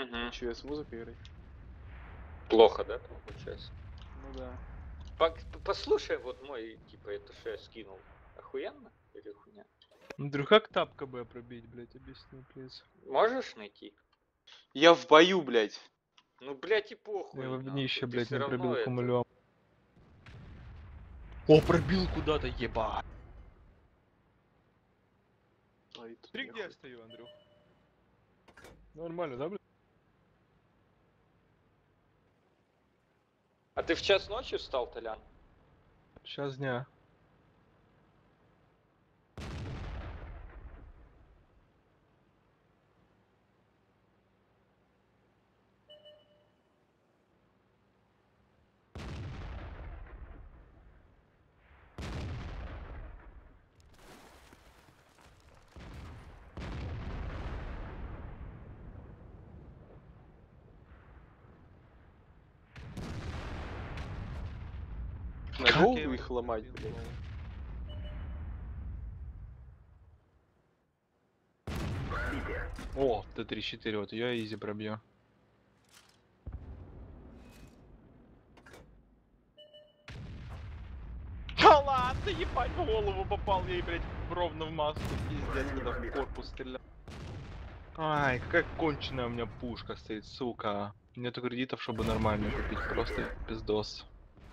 Угу. Че, с музыкой играть? Плохо, да, получается? Ну да. Послушай, вот мой, типа, это что я скинул. Охуенно или хуйня? Андрю, как тапка Б пробить, блять, объясни, плиз. Можешь найти? Я в бою, блядь. Ну, блядь, и похуй. Я в нахуй, днище, ты блять, всё не равно пробил это- кумулем. О, пробил куда-то, ебать. Ой, тут Смотри, где я нихуя. стою, Андрюх. Нормально, да, блядь? А ты в час ночи встал, Толян? Сейчас дня. На Как голову я его их ломать, пробил, блядь. О, Т-34, вот я изи пробью. Да ладно, ебать, в голову попал ей, блядь, ровно в маску, пиздец, когда в корпус стрелял. Ай, какая конченая у меня пушка стоит, сука. Нету кредитов, чтобы нормально купить, просто пиздос.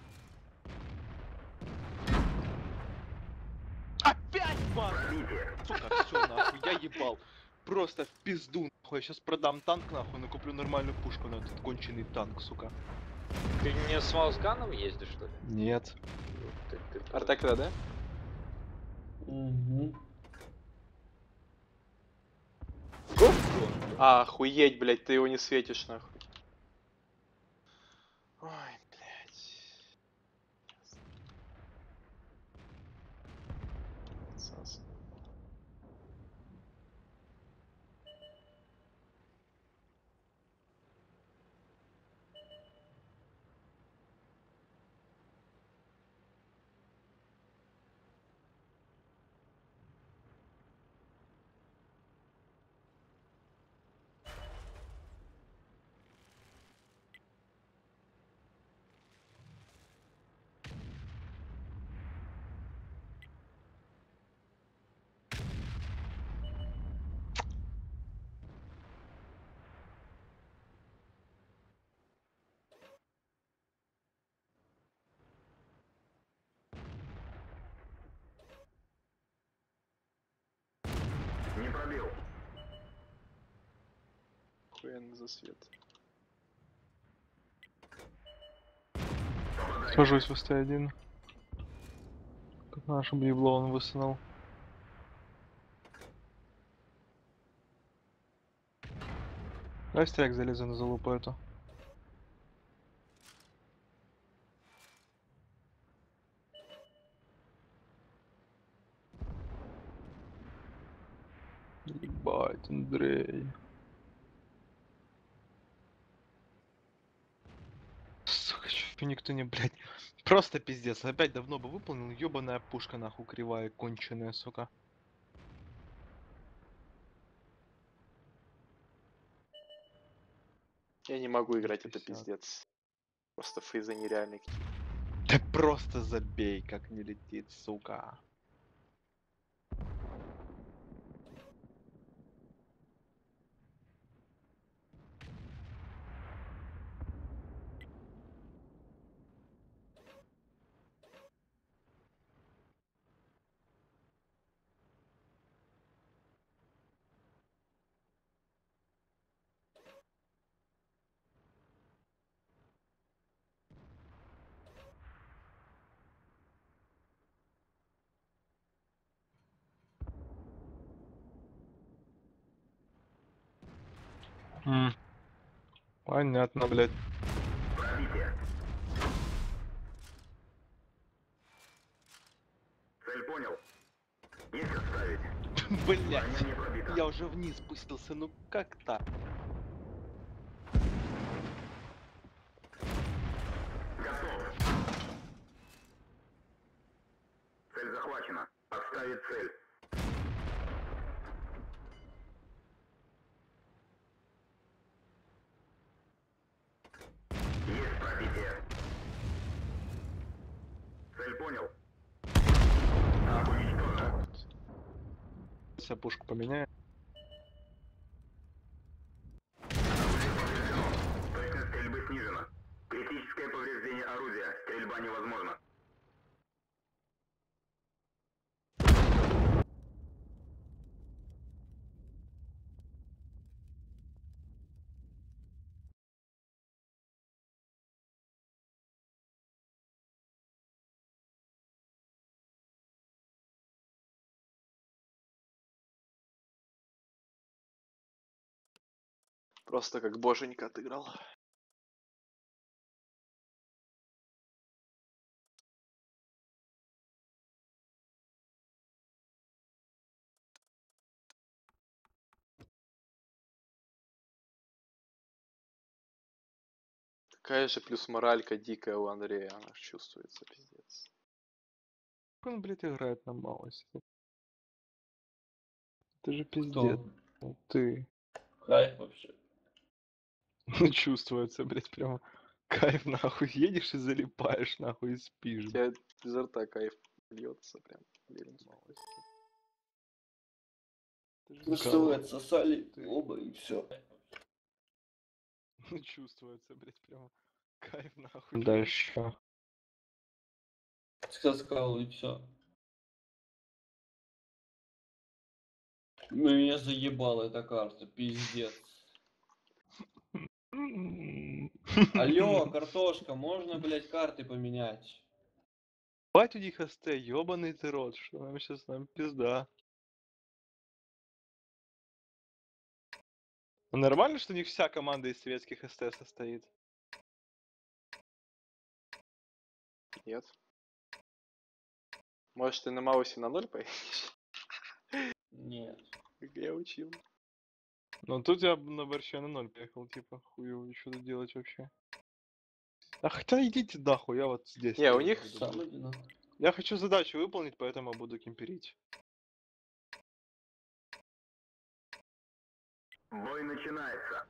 Опять маску! Сука, все нахуй, я ебал. Просто в пизду, нахуй. Я сейчас продам танк, нахуй, но куплю нормальную пушку на этот конченый танк, сука. Ты не с маусганом ездишь, что ли? Нет. Ты Артакра, да? Угу. А, охуеть, блядь, ты его не светишь, нахуй. Ой, блядь. Сас. Не пробил. Охуенный засвет. Сажусь в СТ-1. Как нашим ебло он высунул. Давай стряк залезу на залупу эту. Ебать, Андрей. Сука, чё никто не, блядь. Просто пиздец. Опять давно бы выполнил. Ёбаная пушка, нахуй, кривая, конченая, сука. Я не могу играть, это 50. пиздец. Просто фейзы нереальные какие-то. Да просто забей, как не летит, сука. Понятно, блядь. Пробитие. Цель понял. Есть отставить. Блять, Броня не пробита. я уже вниз спустился, ну как так? Готов. Цель захвачена. Отставить цель. понял. Так Уничтожен. вот. Сейчас пушку поменяю. Точность стрельбы снижена. Критическое повреждение орудия. Стрельба невозможна. Просто как боженька отыграл. Такая же плюс моралька дикая у Андрея, она ж чувствуется, пиздец. Как он, блядь, играет на маусе? Это же пиздец. Кто? Ты. Кайф вообще. Ну, чувствуется, блядь, прямо кайф, нахуй. Едешь и залипаешь, нахуй, и спишь. У тебя изо рта кайф льется прям. Уверен. Ты же Просто вы кайф. отсосали Ты. оба и все. Ну, чувствуется, блядь, прямо кайф, нахуй. Дальше. Сказал и все. Меня заебала эта карта, пиздец. Алло, картошка, можно, блять, карты поменять? Бать у них СТ, ёбаный ты рот, что нам сейчас нам пизда. Ну, нормально, что у них вся команда из советских СТ состоит? Нет. Может, ты на маусе на 0 поедешь? Нет. Как я учил. Ну, тут я на борще на 0 поехал, типа, хуёво, что тут делать вообще? А хотя идите нахуй, я вот здесь. Не, у стоять них буду, Сам блядь. иди нахуй. Я хочу задачу выполнить, поэтому буду кемперить. Бой начинается.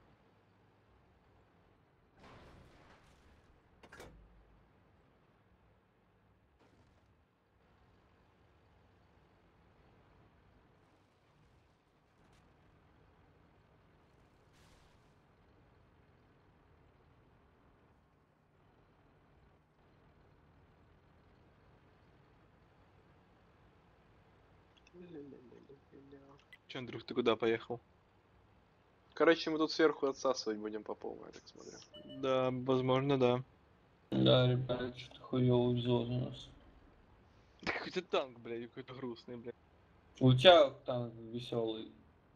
Че, Андрюх, ты куда поехал? Короче, мы тут сверху отсасывать будем по полной, я так смотрю. Да, возможно, да. Да, ребят, что-то хуёвый взвод у нас. Какой-то танк, блядь, какой-то грустный, блядь. У тебя танк веселый.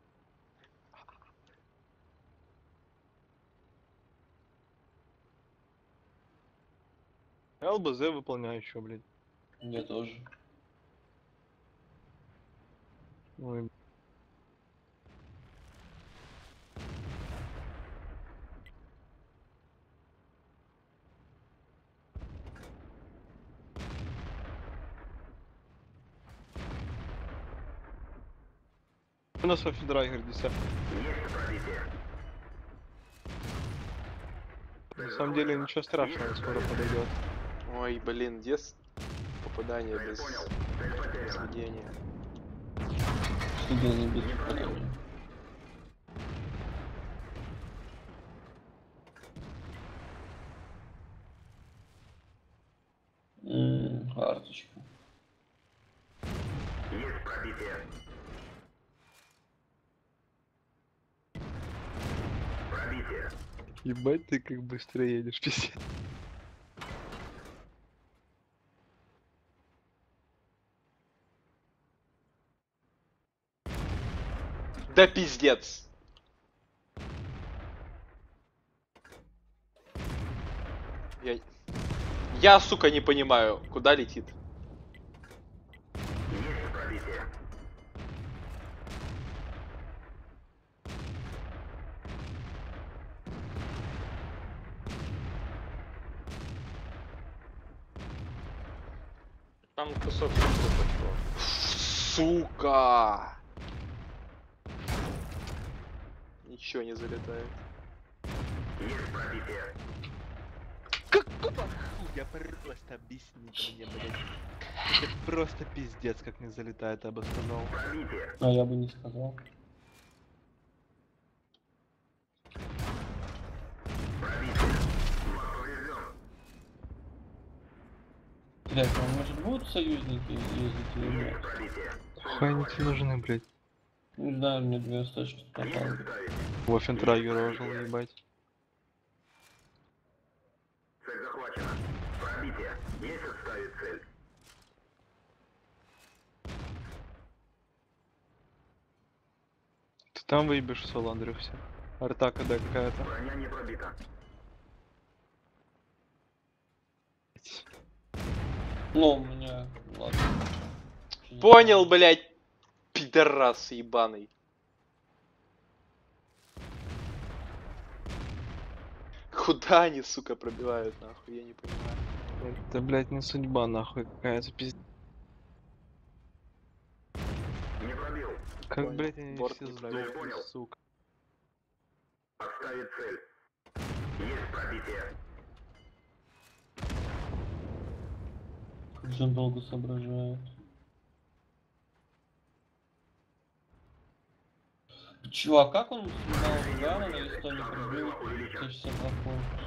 ЛБЗ выполняю еще, блядь. Я тоже. Ой. У нас вообще драйгер 10. Есть пробитие. На самом деле ничего страшного, скоро подойдет. Ой, блин, где попадание Цель без понял. Цель потеряна. сведения? Сюда не без попадания. Карточка. Есть пробитие. Пробитие. Ебать ты как быстро едешь, пиздец. Да пиздец! Я, сука, не понимаю, куда летит. Есть пробитие. Там кусок пошел. Сука! Ничего не залетает. Есть пробитие. Как Какого хуя? Просто объясните мне, блядь. Это просто пиздец, как не залетает, я бы сказал. Пробитие. А я бы не сказал. Пробитие. Маг поврежден. Блять, а может будут союзники ездить или Есть нет? пробитие. Хуй они тебе нужны, блядь. Не знаю, мне 2 остачки Есть попали. отставить. Вофентрагер рожил, ебать. Цель захвачена. Пробитие. Есть отставить цель. Ты там выебешь в соло, Андрюх, всех. Арта когда какая-то. Броня не пробита. Ну, у меня... Ладно. Понял, блядь, пидорас ебаный. Куда они, сука, пробивают, нахуй, я не понимаю. Это, блядь, не судьба, нахуй, какая-то пиздец. Не пробил. Как, Понял. блядь, они Борт все не пробил. сдохли, Понял. сука. Отставить цель. Есть пробитие. Как же он долго соображает. Чувак, как он снимал Гана на Эстоне пробил 1062 корпус?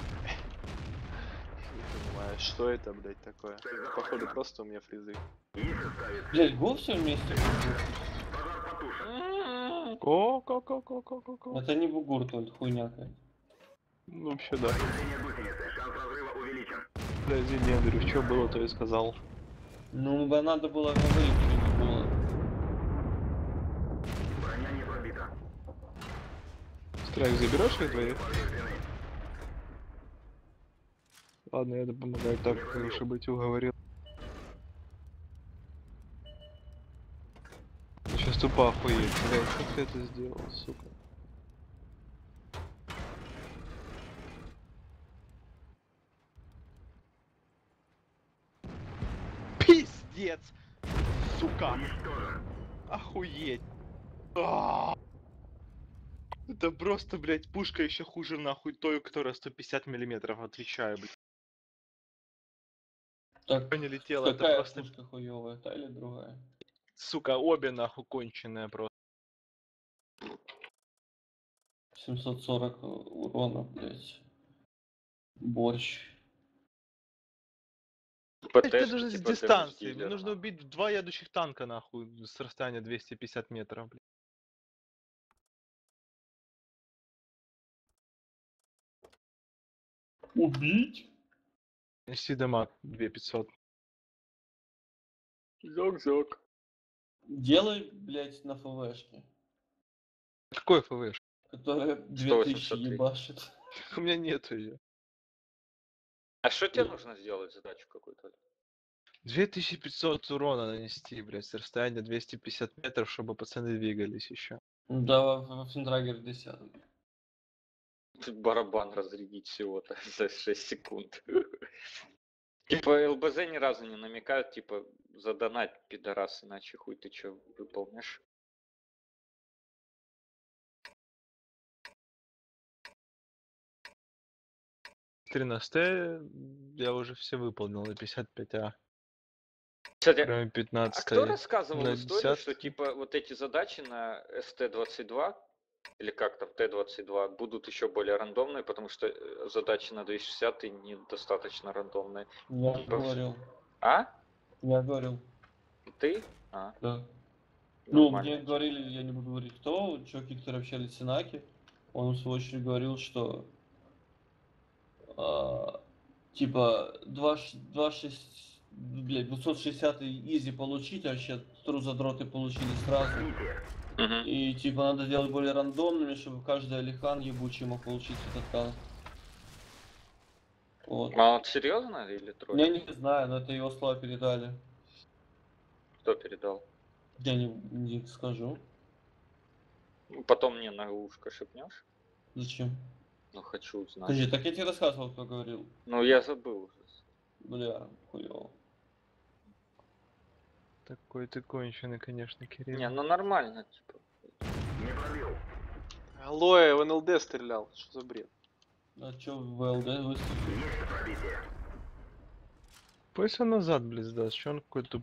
Не понимаю, что это, блядь, такое. Цель Походу, захвачена. просто у меня фризы. Есть отставить цель. Блять, го все вместе пробил? Пожар потушен. Ко. Это не бугур, только хуйня какая-то. Ну, вообще, да. Повреждение гусеницы. Шанс разрыва увеличен. Бля, извини, Андрюх, что было, то и сказал. Ну, бы надо было говорить, что не было. Броня не пробита. Страйк, заберешь их двоих? Повреждены. Ладно, я помогаю так, как лучше быть уговорил. Сейчас тупо охуеть, блядь, как ты это сделал, сука? Пиздец! Сука! Уничтожен. Охуеть! Это просто, блядь, пушка еще хуже нахуй той, которая 150 миллиметров, отвечаю, блядь. Так, Не летела, это какая просто, пушка хуевая, та или другая? сука, обе нахуй конченая просто. 740 урона, блять. Борщ. Блядь, ПТшки, мне нужно с типа дистанции, Демон мне нужно Дилер, убить 2 ядущих танка нахуй с расстояния 250 метров, блядь. Убить? Неси дамаг 2500. Зок-зок. Делай, блять, на ФВшке, Какой ФВш? которая 2000 183. ебашит. У меня нету ее. А что тебе нужно сделать, задачу какую-то? 2500 урона нанести, блядь, с расстояния 250 метров, чтобы пацаны двигались еще. Да, во Финдрагер 10. Тут барабан разрядить всего-то за 6 секунд. Типа ЛБЗ ни разу не намекают, типа, задонать, пидорас, иначе хуй ты чё выполнишь. На СТ я уже все выполнил на 55А. Кстати, Кроме а 15 кто рассказывал на историю, 10. что типа вот эти задачи на СТ-22, или как там, Т-22, будут еще более рандомные, потому что задачи на 260 недостаточно рандомные. Я Типа говорил. А? Я говорил. Ты? А, Да. Ну, нормально. мне говорили, я не буду говорить кто, чуваки, которые общались с Синаки, он в свою очередь говорил, что типа 26, блядь, 260 изи получить, а вообще тру-задроты получили сразу. Пробитие. Мгм. И типа надо делать более рандомными, чтобы каждый Алихан ебучий мог получить этот танк. Вот. А он серьезно или Я тролль? не знаю, но это его слова передали. Кто передал? Я не скажу. Потом мне на ушко шепнешь? Зачем? Ну, хочу узнать. Подожди, так я тебе рассказывал, кто говорил. Ну, я забыл уже. Бля, хуёво. Такой ты конченый, конечно, Кирилл. Не, ну нормально, типа. Не пробил. Алоэ в НЛД стрелял, что за бред? А чё в ВЛД выставили? Есть пробитие. Пусть он назад, блядь, сдаст. Чё он какой-то...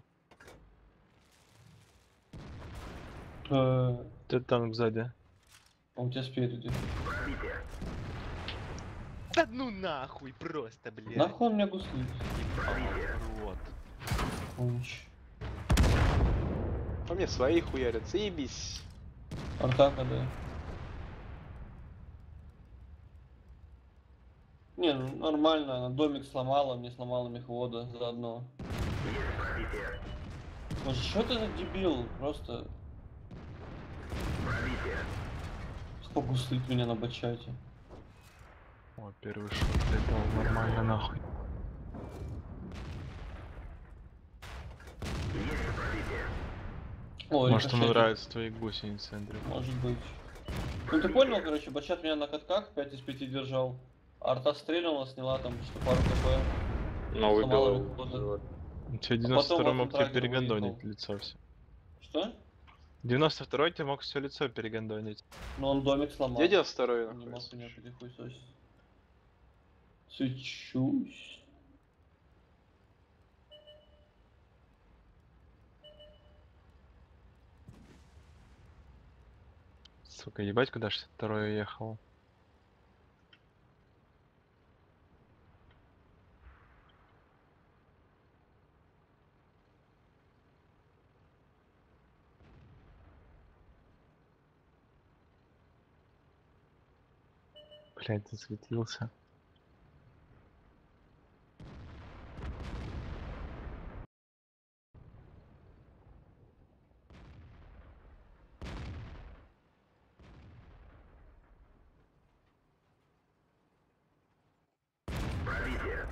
Ты танк сзади. А у тебя спереди. Пробитие. Да ну нахуй просто, блядь. Нахуй он меня гуслит? Вот. Конч. По мне свои хуярят, заебись. Артака, да. Не, ну нормально, она домик сломала, мне сломала мехвода заодно. Есть пробитие. Может, что ты за дебил? Просто Пробитие. погуслить меня на бачате. О, первый шот, блядь, дал нормально нахуй. Есть пробитие. О, Может, ему рикошетик. нравятся твои гусеницы, Андрей. Может быть. Ну ты понял, короче, бачат меня на катках 5 из 5 держал. Арта стреляла, сняла там что пару КП. Но Сломала выбила. мехвода. У тебя А потом 92 вот мог тебе трагер перегандонить выехал. лицо все. Что? 92 тебе мог все лицо перегандонить. Ну он домик сломал. Где 92-й Не мог находится? меня перехуесосить. Сычусь. Сука, ебать, куда 62 ехал. Блять, засветился. Пробитие.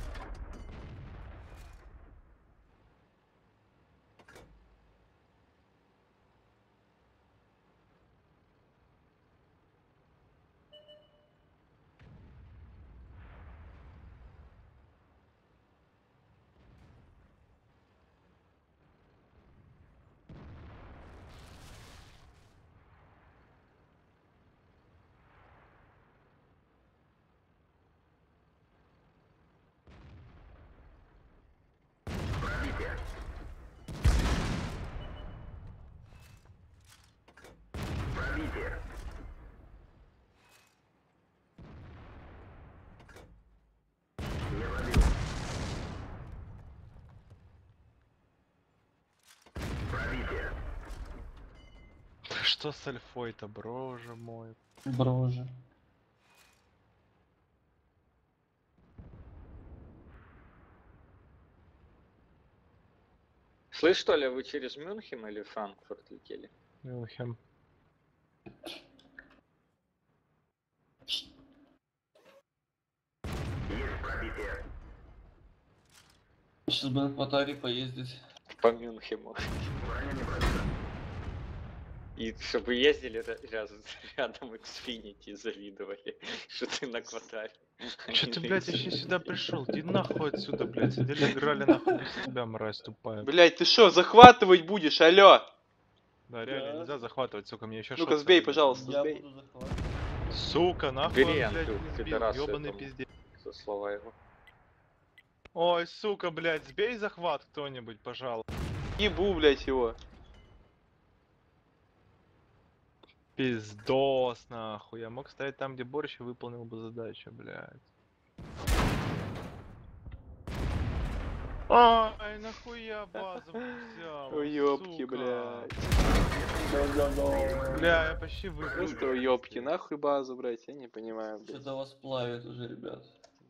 Пробитие. Пробитие. Не пробил. Пробитие. Что с альфой-то, боже мой? Броже. Слышь, что ли, вы через Мюнхен или Франкфурт летели? Мюнхен. Есть пробитие. Сейчас бы на Кватаре поездить. По Мюнхену. Броня не пробита. И чтобы ездили рядом Xfinity, завидовали, что ты на квартале. Че ты, блядь, еще сюда пришел? Иди нахуй отсюда, блядь. Сидели, играли нахуй без тебя, мразь тупая. Блять, ты что, захватывать будешь, алё? Да, реально, Да. нельзя захватывать, сука, мне еще Ну-ка, сбей, пожалуйста, Я сбей. буду захватывать. Сука, нахуй Бери, он, блядь, Андрюх, не сбил, пидорас ёбаный этому. пиздец. За слова его. Ой, сука, блядь, сбей захват кто-нибудь, пожалуйста. Ебу, блять, его. Пиздос, нахуй. Я мог стоять там, где Борщ, и выполнил бы задачу, блядь. Ай, нахуя базу взял? Уёбки, сука. блять. Бля, я почти Просто выиграл. уёбки, нахуй базу брать, я не понимаю, блядь. Что-то вас плавит уже, ребят.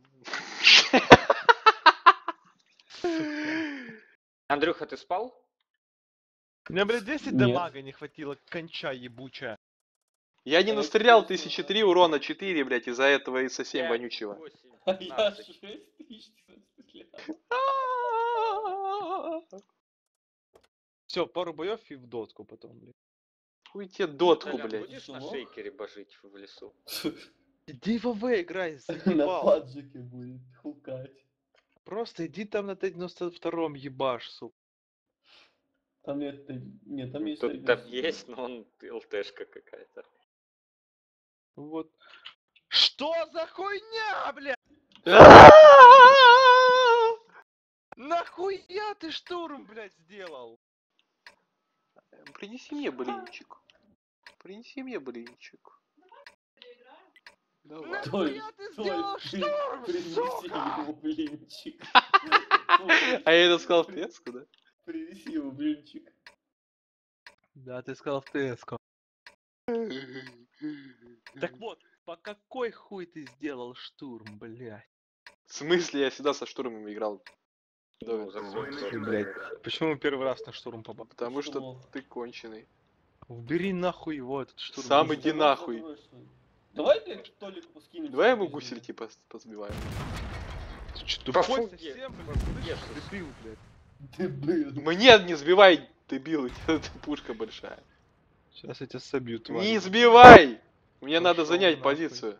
Андрюха, ты спал? У меня, блядь, 10 Нет. дамага не хватило, конча ебучая. Я не настрелял 1003, урона 4, блять, из-за этого и совсем 5, вонючего. 8, А я 15. 6000 стрелял. Все, пару боев и в дотку потом, блядь. Хуй тебе дотку, Толян, блять. будешь на Село? шейкере божить в лесу? Иди в АВ играй, На заебал. паджике будет хукать. Просто иди там на Т-92 ебашь, сука. Там нет, нет, там есть. Тут там есть, но он ЛТшка какая-то. Вот. Что? Что за хуйня, бля? Нахуя ты штурм, блядь, сделал? Принеси мне блинчик. Принеси мне блинчик. Давай. Нахуя ты сделал штурм, Принеси сука? ему блинчик. А я это сказал в Теску, да? Принеси ему блинчик. Да, ты сказал в ТСК. Так вот, по какой хуй ты сделал штурм, блядь? В смысле, я всегда со штурмом играл. Ну, Да, закончили, Блядь, почему первый раз на штурм попал? потому Что? что ты конченый. Убери нахуй его, этот штурм. Сам Слушай, иди Давай нахуй. забросим. Давай, блядь, Толику скинем. Давай ему пизду. гусельки позбиваем. Ты что, Пофуги. тупой совсем, блядь? Слышишь, Ешься. дебил, блядь. Ты был. Мне не сбивай, дебил, у тебя эта пушка большая. Сейчас я тебя собью, тварь. Не сбивай! Мне надо Пошёл занять нахуй. позицию.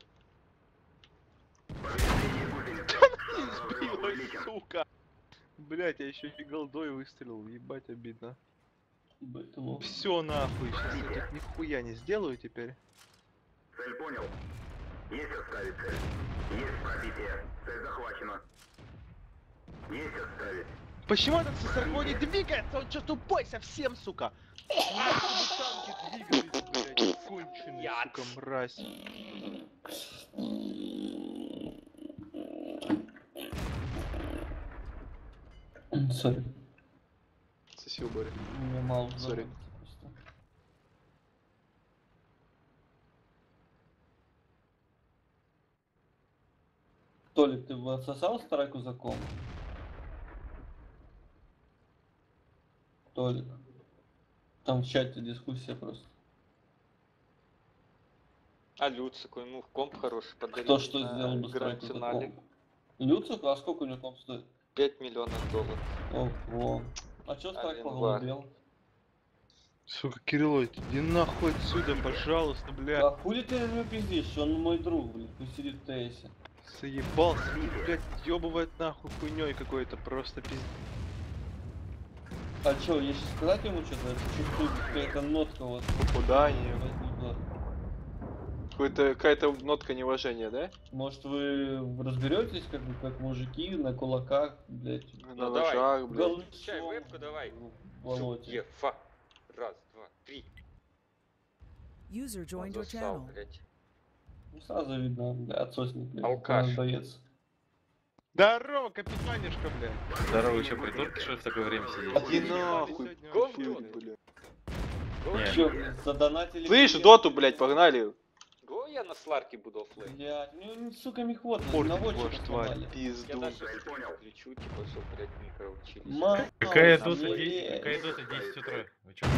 Сбила, сука. Блять, я еще и голдой выстрелил, ебать обидно. Поэтому... Все нахуй, сейчас я тут нихуя не сделаю теперь. Цель понял. Есть отставить цель. Есть пробитие. Цель захвачена. Есть отставить. Почему этот СССР не двигается? Он что, тупой совсем, сука? Нахуй бы танки двигались, блядь, конченый, сука, мразь. Сори. Соси у Бори. У меня мало Сори. забыто просто. Толик, ты бы отсосал страйку за ком? Толик. Там в чате дискуссия просто. А Люцику ему в комп хороший подарили. Кто что на сделал бы страйку за гранд-финале. ком? Люцик? А сколько у него комп стоит? 5 миллионов долларов. Ого. А чё страйк Один поголодел? Сука, Кириллович, иди нахуй отсюда, пожалуйста, блядь. А хули ты на него пиздишь? Он мой друг, блядь, пусть сидит в ТСе. Заебался, блядь, ёбывает нахуй хуйней какой-то, просто пиздец. А чё, если сказать ему что-то, чувствую, какая-то нотка вот Попадание. возникла. Какая-то нотка неуважения, да? Может вы разберетесь, как бы, как мужики на кулаках, блядь, На Ну, давай. ножах, блядь. голышом Включай вебку, давай. в болоте. Фа. Раз, два, три. User joined Он your засал, channel. блядь. Ну, сразу видно, бля, отсосник, блядь, Алкаш. какой он боец. Здорово, капитанишка, блядь. Здорово, вы что, придурки, что ли, в такое время сидите? Иди Ебали нахуй, сегодня Гол, вообще, гол. блядь. блядь. Не. Чё, блядь, задонатили? Слышь, мне? доту, блядь, погнали. Го, я на сларке буду оффлейн. Блядь, мне, сука, мехвод, Портит наводчика ваш тварь. сломали. Я Пизду. даже Цель понял. включу, типа, что, блядь, микро учились. Мама, Какая Там дота, блядь. какая дота 10 утра? Вы чё?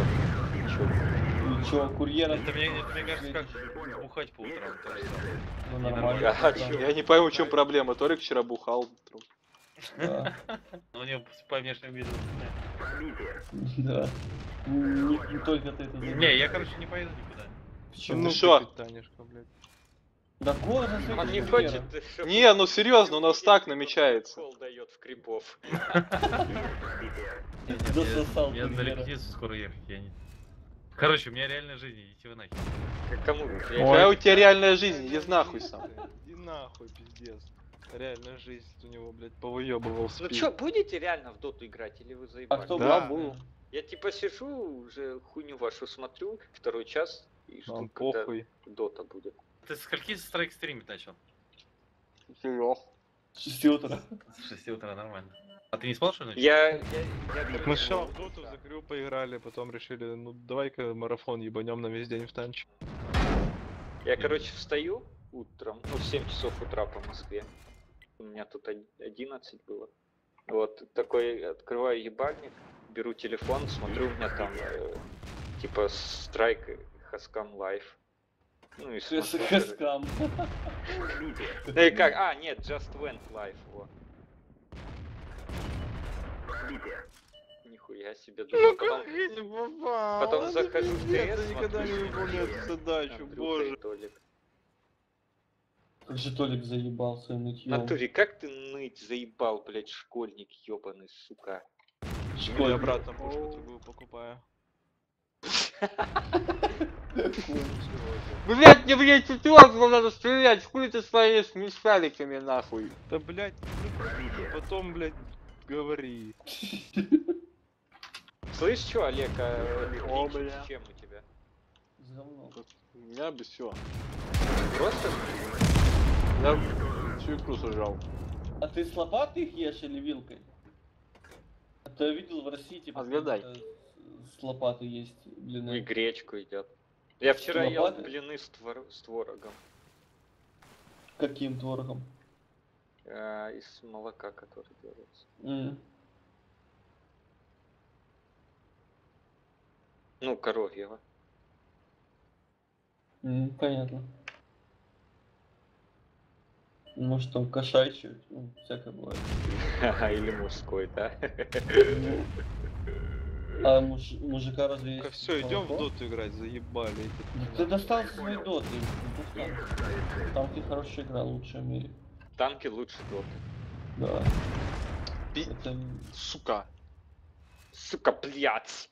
и чё, курьера? Это мне кажется, как бухать по утрам. то же самое. Ну, нормально. нормально. А да. чё? Я не пойму, в чем проблема. Толик вчера бухал утром. Да. Ну, у него по внешнему виду. Пробитие. Да. Не только ты это заметил. Не, я, короче, не поеду никуда. Почему? Ну шо? Капитанишка, блядь. Да голос засветишь Он не курьера. хочет, чтобы... Не, ну серьезно, у нас так намечается. Кол дает в крипов. Есть пробитие. Засосал Мне на курьера. репетицию скоро ехать, я не... Короче, у меня реальная жизнь, идите вы нахер. Кому? Какая у тебя реальная жизнь? Иди нахуй сам. Иди нахуй, пиздец. Реальная жизнь у него, блядь, повыебывал Ну спину. чё, будете реально в доту играть или вы А заебали? кто Да. был? Я типа сижу, уже хуйню вашу смотрю, второй час, и жду, Нам когда похуй. дота будет. Ты с скольки страйк стримить начал? Серьёз. С 6 утра. С 6 утра, нормально. А ты не спал, что ли? Я Мы сначала в доту за крю поиграли, потом решили, ну давай-ка марафон ебанем на весь день в танчик. Я, короче, встаю утром, ну, в 7 часов утра по Москве. У меня тут 11 было. Вот, такой, открываю ебальник, беру телефон, смотрю, у меня там, типа, страйк Хаскам Лайф. Ну и смотрю, Хэскам. Пробитие. ну и как, нет, Just Went Live, во. Пробитие. Нихуя себе, думаю, потом я не попал? потом захожу в я ТС, никогда не смотрю, выполняю нихуя. эту задачу, Андрюха боже. и Толик. Как же Толик заебал своим В нытьем. натуре, как ты ныть заебал, блядь, школьник ёбаный, сука. Я обратно пушку другую покупаю. Блять, не блять, четвертого надо стрелять, хули ты своими смешаликами нахуй. Да, блядь, потом, блядь, говори. Слышь, что, Олег, О, клинчик бля. с чем у тебя? С говном. У меня без всего. Просто? Я всю икру сожрал. А ты с лопатой их ешь или вилкой? А то я видел в России, типа, Отгадай. с лопатой есть И блины. гречку едят. Я вчера ел Лопаты? блины с творогом. Каким творогом? Из молока, который делается. Ну, коровьего. Понятно. Может там кошачий, ну, всякое бывает. Или мужской, да? Ну, а мужика разве есть? Все, идем в молоко? доту играть, заебали. Да ты достал свой дот, там ты хорошая игра, лучшая в мире. Танки лучше доты. Да. Пи- Это... Сука. Сука, блядь!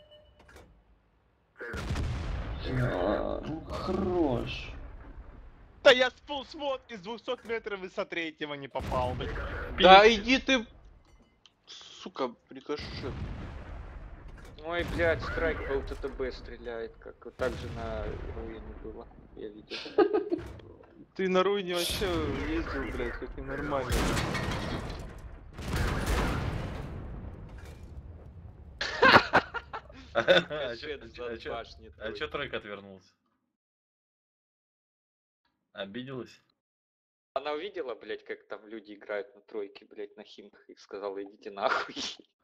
Ну, хорош. Да я с полсводки с 200 метров из-за третьего не попал, блядь. Да иди ты... Сука, рикошет. Ой, блядь, страйк по ЛТТБ стреляет, как вот так же на руине было, я видел. Ты на руине вообще ездил, блядь, как ненормально. А Кашет за башни чё тройки. тройка отвернулся? Обиделась? Она увидела, блядь, как там люди играют на тройке, блядь, на химках, и сказала, идите нахуй.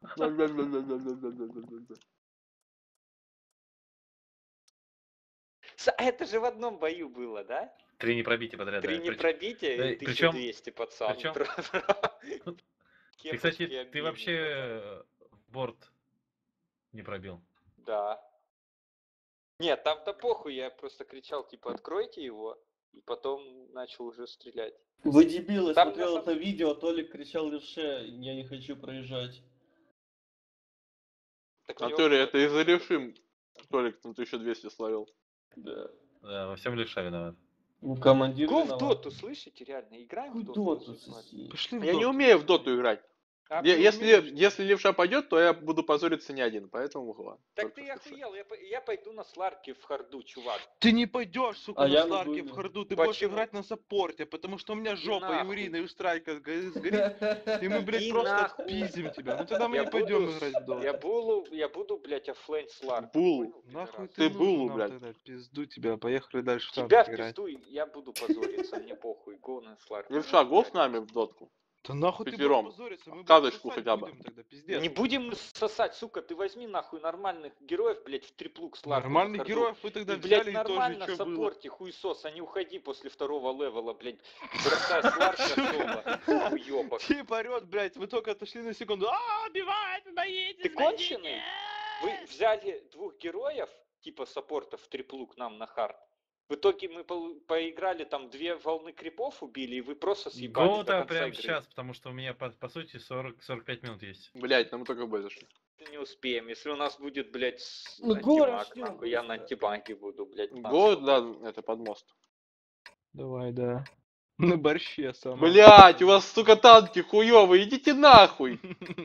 А это же в одном бою было, да? 3 непробития подряд. Три да. непробития и причём- 1200, пацан. причём- Ты, Ты, кстати, ты вообще борт не пробил. Да. Нет, там-то похуй, я просто кричал, типа, откройте его, и потом начал уже стрелять. Вы дебилы, Там смотрел на это видео, Толик кричал левше, я не хочу проезжать. Так у него Анатолий, было- это из-за левшим. Толик, там 1200 словил. Да. Да, во всем левша виноват. Ну, командир Го в виноват. доту, слышите, реально, играем в Какую доту. доту, заебали. соси? Пошли в Я не доту. умею в доту играть. А ты умеешь? Если левша пойдет, то я буду позориться не один, поэтому ладно. Так Только ты что. охуел, я пойду на сларке в харду, чувак. Ты не пойдешь, сука, А на я на сларке думе. в харду, ты будешь Почему? играть на саппорте, потому что у меня жопа и нахуй. урина, и у страйка сгорит, и мы, блядь, Иди просто нахуй. отпиздим тебя. Ну тогда мы Я не пойдем буду играть в доту. Я буду, блядь, оффлейн сларк. Булу. понял, Нахуй пидорас? ты Ты нужен булу, нам блядь. тогда, пизду тебя, поехали дальше в Тебя танк в играть. пизду, я буду позориться, мне похуй, го на сларк. Левша, го с нами в дотку. Да нахуй ты Пятером. будешь позориться, мы Кадочку блядь, сосать хотя бы. будем тогда, пиздец. Не будем мы сосать, сука, ты возьми нахуй нормальных героев, блядь, в триплук сларку. Нормальных героев вы тогда И, блядь, взяли, и тоже нормально что было. саппорте, хуесос, а не уходи после второго левела, блядь, бросай сларка особо, уёбок. Тип орёт, блядь, вы только отошли на секунду. Убивает, боитесь, Ты конченый? Вы взяли двух героев, типа саппорта в триплук нам на хард. В итоге мы поиграли, там 2 волны крипов убили, и вы просто съебались до Года конца прямо игры. сейчас, потому что у меня по сути 45 минут есть. Блять, нам только бой зашли. Не успеем, если у нас будет, блядь, Ну, го антимаг, начнём нахуй, я на быстро. антибанке буду, блядь. Го, да, это под мост. Давай, да. На борще сам. Блять, у вас, сука, танки хуёвые, идите нахуй.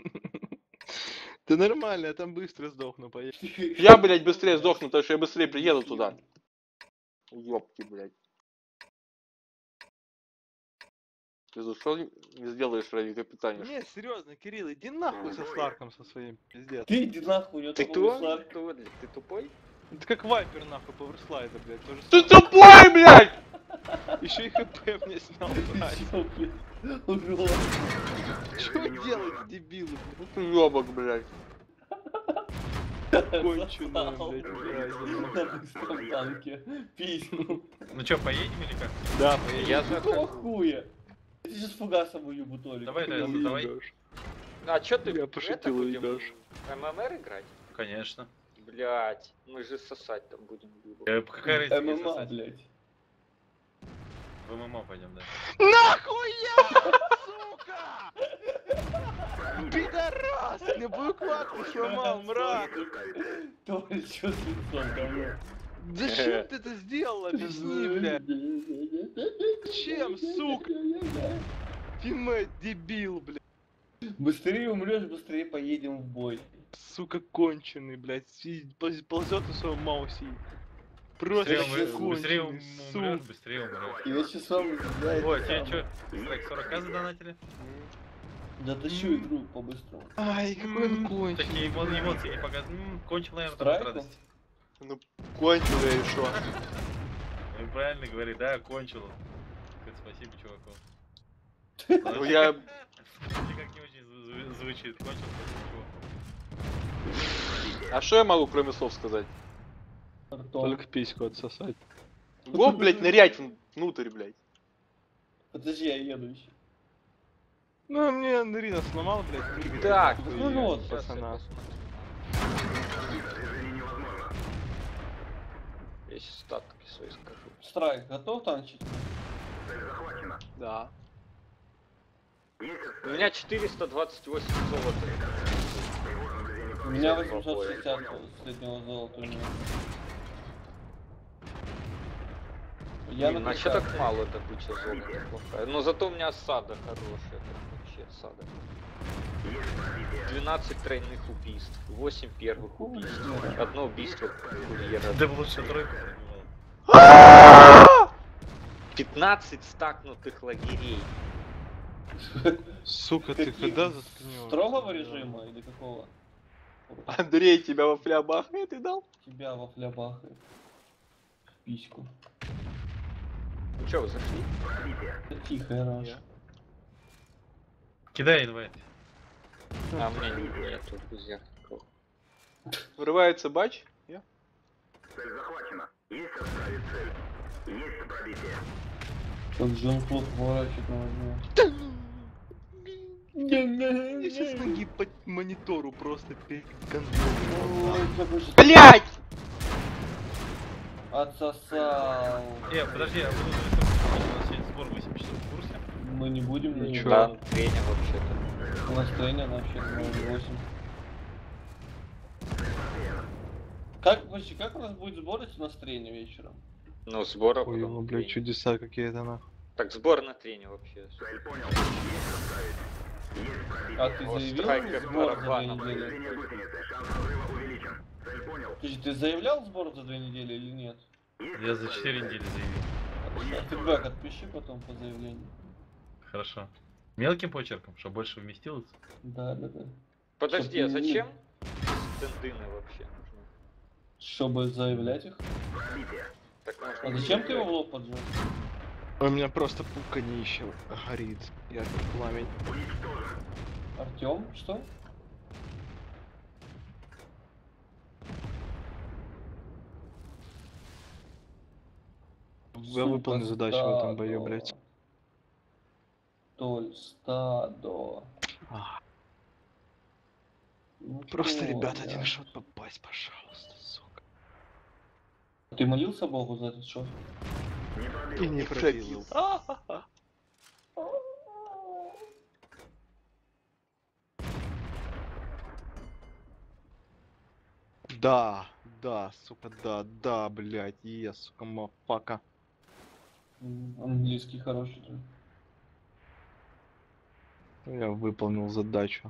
Да нормально, я там быстро сдохну, поехали. Я, блять, быстрее сдохну, потому что я быстрее приеду туда. Ёпки, блять. Ты за что не сделаешь ради капитана? Не, серьезно, Кирилл, иди нахуй со Сларком со своим, пиздец. Ты иди нахуй, я Ты такой кто? сларк. Ты тупой? Это как Вайпер нахуй, пауэрслайдер, блядь, тоже Ты тупой, блять! Еще и ХП мне снял, блядь. Чё, блядь? Урод. Что делать, дебилы, Ты ёбок, блять. конченая, Застал. блядь, На блядь. быстром танке. Письку. Ну чё, поедем или как? Да, Я Какого захожу. хуя? Я сейчас фугасом уебу, Толик. Давай, Хуя давай, давай. А чё ты, Я это пошутил, будем уебёшь. ММР играть? Конечно. Блять, мы же сосать там будем. глубоко. Какая разница, где ММА, сосать? блядь. В ММА пойдем, да. Нахуя, сука! Пидорас! Мне букватку сломал, мрак! Толик, чё с лицом, говно? Зачем ты это сделал? Объясни, блядь. Зачем, сука? Тиммейт, дебил, блядь. Быстрее умрешь, быстрее поедем в бой. Сука, конченый, блядь. Ползет на своем маусе. Просто Быстрее конченый, умрешь, сука. быстрее умрешь. Я сейчас вам, блядь, Ой, тебе что, страйк 40к задонатили? дотащу игру по-быстрому. Ай, какой он конченый. Такие эмоции не показывают. Кончил, наверное, там от Страйку? радости. Ну, кончил я и шо? Ну, правильно говорит, да, кончил. Говорит, спасибо, чуваку. Ну я... Никак не очень звучит. Кончил, спасибо, чуваку. А что я могу кроме слов сказать? Артем. Только письку отсосать. Го, блядь, нырять внутрь, блядь. Подожди, я еду еще. Ну, мне Нырина сломал, блядь, двигатель. Так, Нахуй, ну вот, я Сейчас я пацана. посмотрю. Я сейчас статки свои скажу. Страйк, готов танчить? Цель захвачена. Да. Есть У меня 428 золота. У меня Всех 860 среднего золота у меня. Я Блин, на а чё пиках. так мало добыча золота плохая? Но зато у меня осада хорошая, так вообще осада. 12 тройных убийств, 8 первых убийств, одно убийство курьера. Ты бы лучше тройку пробивал. 15 стакнутых лагерей. Сука, ты когда заткнешь? Строгого режима или какого? Андрей, тебя во флябах ты дал? Тебя во флябахает. Письку. Ну чё, вы зашли? Да тихо, я раш. Кидай инвайт. А у меня нету друзья. никого. Врывается бач? Я? Цель захвачена. Есть оставить цель. Есть пробитие. Как Жан-Клод поворачивает на возьму. Я сейчас ноги по монитору просто перегоню. Ой, какой же Блять! отсосал. Подожди, а вы у нас сегодня сбор 8 часов в курсе? Мы не будем на Ничего. Да, тренер вообще-то. У нас тренер вообще 8. Как, вообще, как у нас будет сбор, если у нас тренер вечером? Ну, сбора Ой, потом блядь, тренер. чудеса какие-то нахуй. Так, сбор на трене вообще. Цель понял. Есть оставить. Есть пробитие. А ты О, заявил страйкер сбор за 2 барабаном. недели? Повреждение гусеницы. Шанс разрыва увеличен. Цель понял. Слушай, ты заявлял сбор за 2 недели или нет? Я за 4 недели заявил. А ты бэк отпиши потом по заявлению. Хорошо. Мелким почерком, чтобы больше вместилось. Да. Подожди, а Чтоб не- зачем стендыны вообще нужны? Чтобы заявлять их. Пробитие. Так можно А не зачем ты его в заявлять. лоб поджег? У меня просто пуканище горит. Яркий пламень. Уничтожен. Артем, что? Я выполню задачу в этом бою, блядь. Толь, стадо. А, Ну Просто, что, ребят, я- один шот попасть, пожалуйста, сука. Ты молился Богу за этот шот? Не И пробил. не пробил. Да, сука, да, блядь, сука, мафака. Английский хороший. Да. Я выполнил задачу.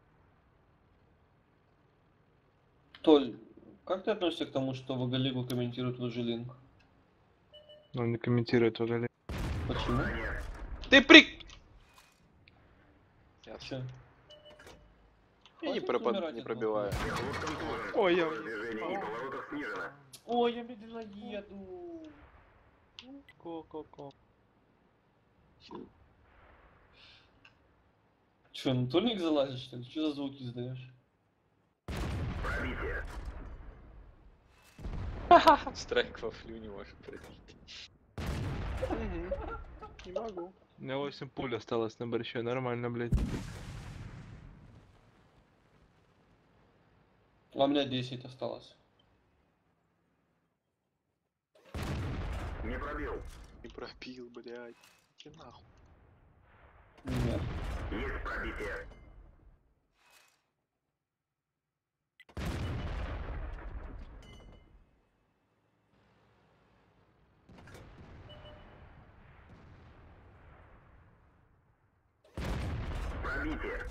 Толь, как ты относишься к тому, что Вагалигу комментирует Лужилинг? Он не комментирует уже. Почему? Ты прик... Че? Я не, не пробиваю. Ой, я... Движение и поворотов снижено. Ой, я медленно еду. Ко-ко-ко. Че, на турник залазишь, что ли? Че за звуки издаешь? Пробитие. Страйк во флю не может пробить. Не могу. У меня 8 пуль осталось на борще, нормально, блядь. А у меня 10 осталось. Не пробил. Не пробил, блядь. Иди нахуй. Нет. Есть пробитие. пробитие.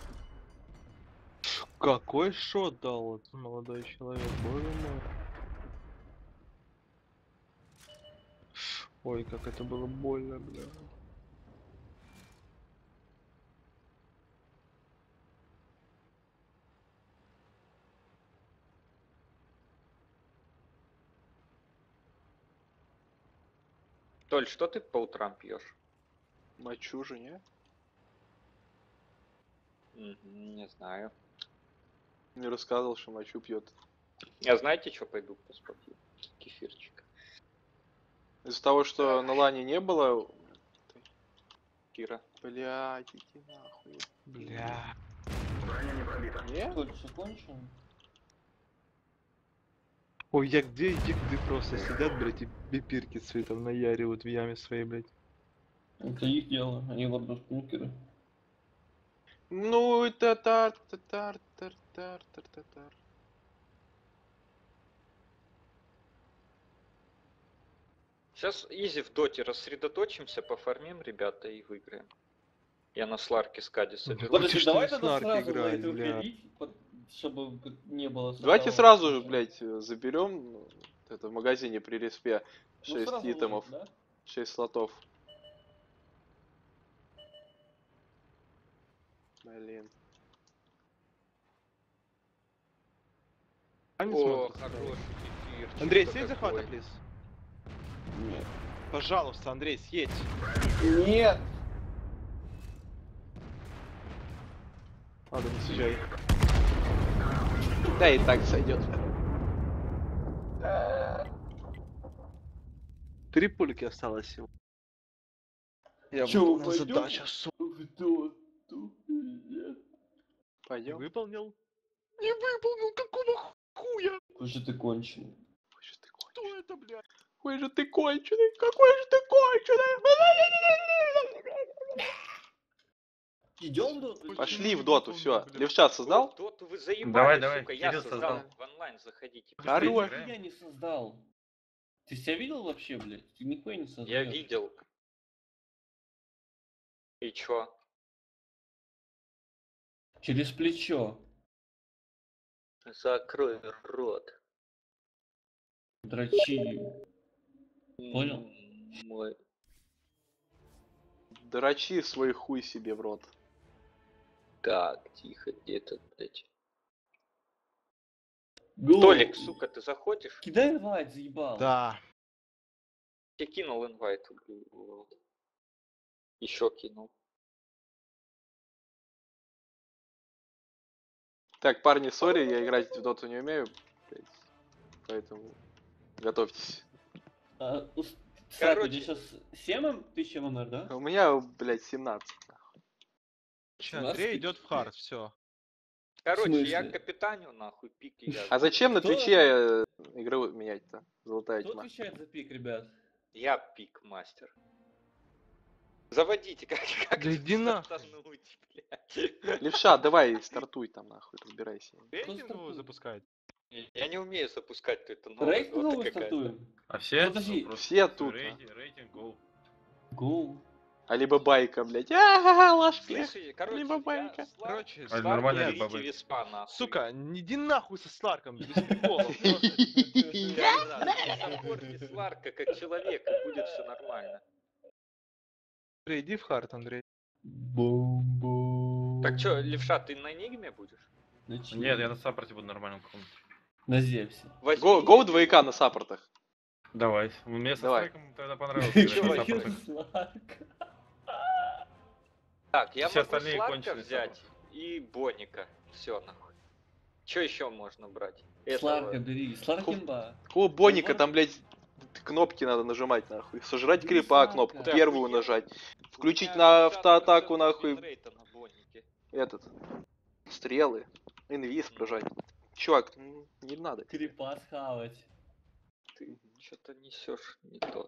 Какой шот дал этот молодой человек, боже мой. Ой, как это было больно, бля. Толь, что ты по утрам пьешь? Мочу же, не? Не знаю. Не рассказывал, что мочу пьет. Я знаете, что пойду поспать? Кефирчик. Из-за того, что на лане не было... Кира. Блядь, иди нахуй. Бля. Броня не пробита. Не? Толь, все кончено? Ой, я где просто сидят, блядь, и бипирки цветом наяривают в яме своей, блядь. Это их дело, они ладоснукеры. Ну и татар. Сейчас изи в доте рассредоточимся, пофармим, ребята, и выиграем. Я на сларке скади соберу. Подожди, Подожди, что давай не тогда снарк сразу играть, лейты бля. уходить, чтобы не было Давайте сначала сразу же, ничего. блядь, заберем это в магазине при респе Ну, 6 сразу итемов, лейт, да? 6 слотов. Блин. Они О, смотрят. хороший кефирчик. Андрей, какой. съедь захвата, плиз. Нет. Пожалуйста, Андрей, съедь. Нет! Ладно, не съезжай. Да и так сойдет. 3 пульки осталось всего. Я Чё, выполнил пойдём? задачу, сука. Пойдем. Выполнил? Не выполнил, какого хуя? Какой же ты конченый. Какой же ты Что конченый. это, блядь? Какой же ты конченый. Какой же ты конченый. Идем до... Пошли в доту, все. Левчат создал? Доту вы заебали, Давай, давай, сука, я Кирилл создал. создал. В онлайн заходите. Хорош. Ты нихуя не создал. Ты себя видел вообще, блядь? Ты нихуя не создал. Я видел. И чё? Через плечо. Закрой рот. Дрочи. Понял? Мой. Дрочи свой хуй себе в рот. Так, тихо, где этот, блядь? Гол. Толик, сука, ты заходишь? Кидай инвайт, заебал. Да. Я кинул инвайт. Еще кинул. Так, парни, сори, я играть в доту не умею. Блядь. Поэтому готовьтесь. Кстати, Короче. у тебя сейчас 7 тысяч ММР, да? У меня, блядь, 17. Андрей идет в хард, все. Короче, В я смысле? капитаню нахуй пик и я. А зачем на Кто? Твиче игру менять-то? Золотая Кто тьма. отвечает за пик, ребят? Я пик мастер. Заводите, как Да иди нахуй. стартануть, блядь. Левша, давай, стартуй там, нахуй, разбирайся. Рейтинговую запускать? Я не умею запускать это новое. Рейтинговую дота какая-то. стартуем? А все? Подожди. Ну, просто Все тут, Рейтинг, гол. Гол. А либо байка, блядь. А-ха-ха, ложки. Слышите, короче, Либо я байка. Сларк- Короче, Сларк, нормально берите бабы. веспа, нахуй. Сука, не иди нахуй со Сларком, без приколов. просто. Запорьте Сларка как человека, будет все нормально. Андрей, иди в хард, Андрей. Бум-бум. Так что, Левша, ты на Энигме будешь? Начни. Нет, я на саппорте буду нормальным каком-то. На Зевсе. Возьми. Гоу 2К на саппортах. Давай. Мне со Давай. страйком тогда понравилось Чё, играть на вообще? саппортах. Сларк. Так, я Все могу остальные Сларка конченые взять и Боника. Все, нахуй. Что еще можно брать? Сларка бери. Сларк Ху- имба. Какого боника, Ну, там, блядь, кнопки надо нажимать, нахуй. Сожрать Бери крипа Сларка. кнопку, Ты первую охуел? нажать. У Включить меня на 60% автоатаку, нахуй, винрейта на Бонике. этот, стрелы, инвиз прожать. Чувак, не надо. тебе. Крипа схавать. Ты что-то несешь не то.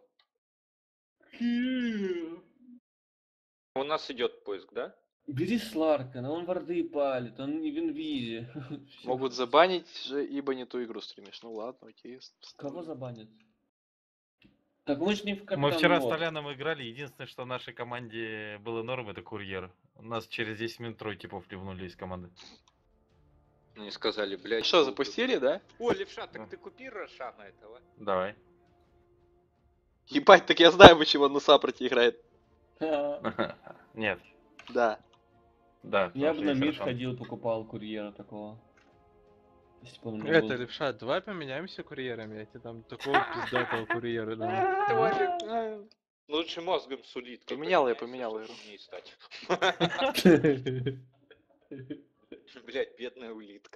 У нас идет поиск, да? Бери Сларка, но он варды палит, он не в инвизе. Всё. Могут забанить же, ибо не ту игру стримишь. Ну ладно, окей. Кого забанят? Так мы же не в Мы Капитан вчера с Мод. Толяном играли, единственное, что в нашей команде было норм, это курьер. У нас через 10 минут трое типов ливнули из команды. Они сказали, блядь. Что, толпы, запустили, да? блядь. О, Левша, Да. так ты купи Рошана этого. Давай. Ебать, так я знаю, почему он на саппорте играет. Нет. Да. Да. Я потому бы что на есть мид Рошан. ходил, покупал курьера такого. Если бы он у меня Это, был. Левша, давай поменяемся курьерами, я тебе там такого пиздатого курьера дам. Лучше мозгом с улиткой. Поменял я, поменяйся, поменял чтоб игру. умней стать. Блядь, бедная улитка.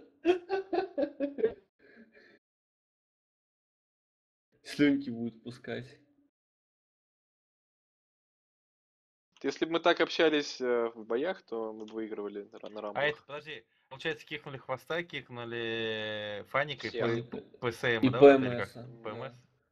Слюнки будет пускать. Если бы мы так общались в боях, то мы бы выигрывали на А рамблах. это, подожди, получается, кикнули хвоста, кикнули Фаника и Всех. ПСМ, И да? вот это, или как? ПМС. ПМС?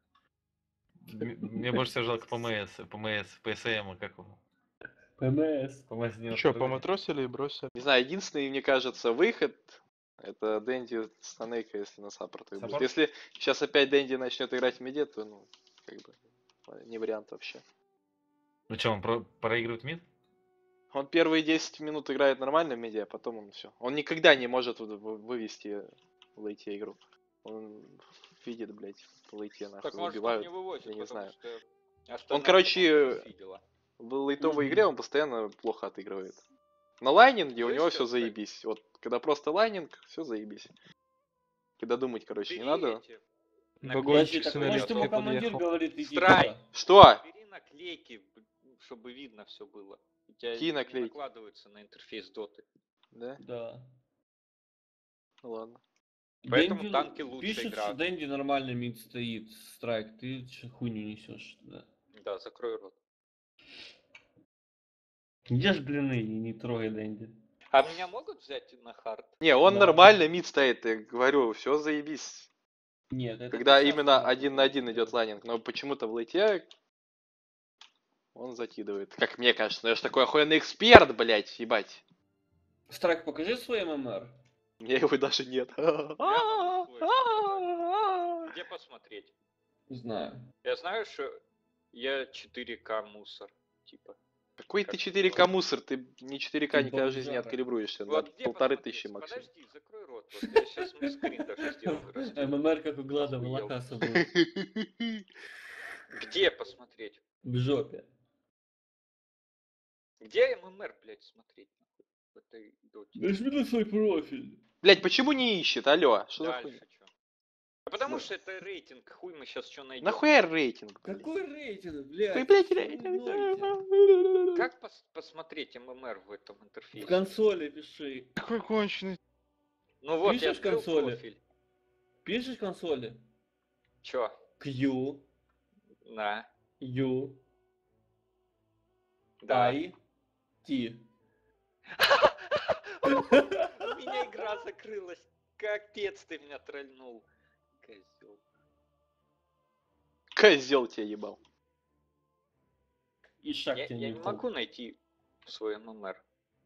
Мне больше всего жалко ПМС, ПСМ, как его? ПМС. ПМС не Че, настроили. поматросили и бросили? Не знаю, единственный, мне кажется, выход это Дэнди Станейка, если на саппортах будет. Саппорт? Если сейчас опять Дэнди начнет играть в миде, то, ну, как бы, не вариант вообще. Ну что, он проигрывает мид? Он первые 10 минут играет нормально в миде, а потом он все. Он никогда не может вывести в лейте игру. Он видит, блядь, в лейте нахуй Так может он убивают. не вывозит, я не потому знаю. что Он, остальная короче, команда не видела. в лейтовой Мгм. игре он постоянно плохо отыгрывает. На лайнинге у Слышь, него всё, все кстати. заебись. Вот когда просто лайнинг, все заебись. Когда думать, короче, не Бери надо. эти Вагончик Подожди, так с может ему аналитикой командир подъехал. говорит, иди Страйк. туда. Что? Бери наклейки, чтобы видно все было. У тебя Какие не наклейки? накладываются на интерфейс доты. Да? Да. Ну ладно. Поэтому Дэнди танки лучше пишет, что играют. Дэнди нормально мид стоит. Страйк, ты чё хуйню несешь туда. Да, закрой рот. Ешь блины и не трогай Дэнди. А меня могут взять на хард? Не, он Да. нормально мид стоит, я говорю, все заебись. Нет, это Когда ты щас именно сказал, один на что один идет это. лайнинг, но почему-то в лейте он закидывает. Как мне кажется, ну я ж такой охуенный эксперт, блять, ебать. Страйк, покажи свой ММР. У меня его даже нет. могу свой Где посмотреть? Не знаю. Я знаю, что я 4К мусор. Типа. Какой ты 4К мусор? Ты не 4К Ты никогда в жизни не бомжара. откалибруешься. Вот На где 1500 посмотреть? максимум. Подожди, закрой рот. Вот я сейчас скрин даже сделаю. раздел. ММР как у Глада Охуел. Малакаса будет. Где посмотреть? В жопе. Где ММР, блядь, смотреть? Нахуй, в этой доте? Нажми на свой профиль. Блять, почему не ищет? Алло, что за Дальше хуйня? чё? А потому что это рейтинг, хуй мы сейчас что найдем. Нахуя рейтинг? блядь? Какой рейтинг, блядь? Какой, блядь, Что вы рейтинг? ноете? Как посмотреть ММР в этом В интерфейсе? консоли пиши. Какой конченый. Ну вот, я Пишешь открыл консоли? профиль. Пишешь в консоли? Чё? Q, На. U, Да. I, T. У меня игра закрылась. Капец, ты меня тролльнул. Козёл. Козел тебя ебал. И шаг Я тебе не не могу найти свой ММР.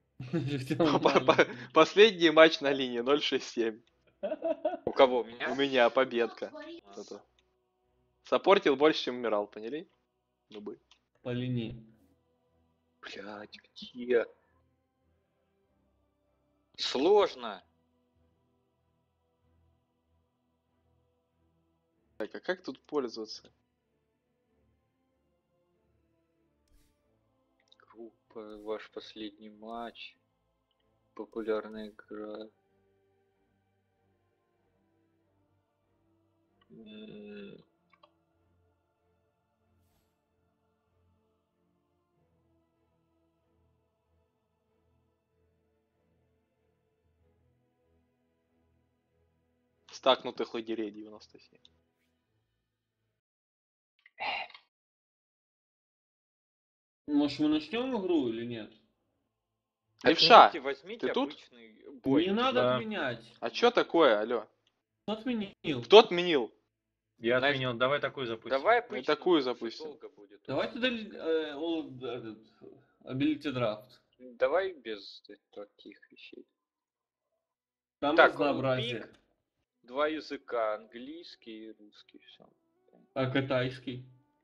Последний матч на линии 067. У кого? У меня? У меня победка. Это. Саппортил больше, чем умирал, поняли? Ну бы. По линии. Блядь, где? Сложно. Так, а как тут пользоваться? Группа, ваш последний матч. Популярная игра. Стакнутых лагерей 97. Может, мы начнем игру или нет? Левша, Отмените, возьмите ты тут? обычный бой. Не надо Да. отменять. А чё такое, алё? Кто отменил? Кто отменил? Я Знаешь, отменил, давай такой запустим. Давай обычную, такую потому что запустим. долго будет. Давайте Ability Draft. Давай без таких вещей. Там Так, разнообразие. пик, два языка, английский и русский, все. А китайский?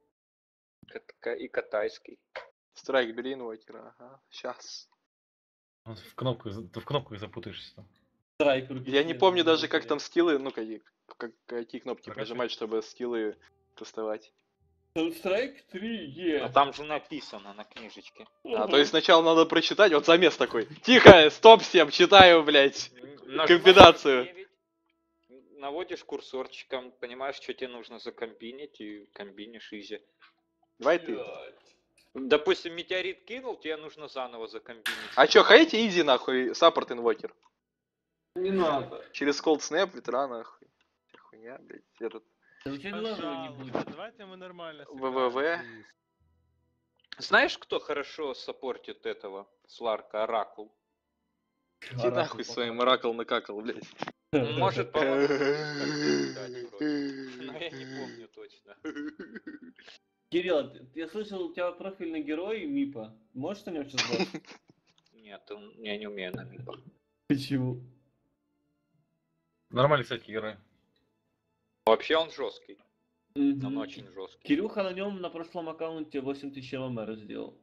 И катайский. Страйк, бери инвокера, ага. Сейчас. Вот ты в кнопках запутаешься там. Страйк Я не помню даже, как там скиллы, ну, какие кнопки Прокачать. прожимать, чтобы скиллы тестовать. Страйк 3 А там же написано на книжечке. А, то есть сначала надо прочитать, вот замес такой. Тихо, стоп всем, читаю, блядь. Нажимаешь Комбинацию. F9, наводишь курсорчиком, понимаешь, что тебе нужно закомбинить, и комбинишь изи. Давай ты. Допустим, метеорит кинул, тебе нужно заново закомбинить. А чё, хотите изи нахуй, саппорт инвокер? Не надо. Через cold snap, ветра нахуй. Вся хуйня, блядь, этот. Да у тебя левела не Пожалуйста, будет. давайте мы нормально ВВВ. сыграем, please. Знаешь, кто хорошо саппортит этого Сларка? Оракул. Иди нахуй своим оракл накакал, блядь. Он может, по-моему, несколько дать вроде. Но я не помню точно. Кирилл, я слышал, у тебя профильный герой Мипа. Можешь на нем сейчас брать? Нет, я не умею на мипах. Почему? Нормальный, кстати, герой. Вообще он жесткий. Он Мгм. очень жесткий. Кирюха на нем на прошлом аккаунте 8000 ММР сделал.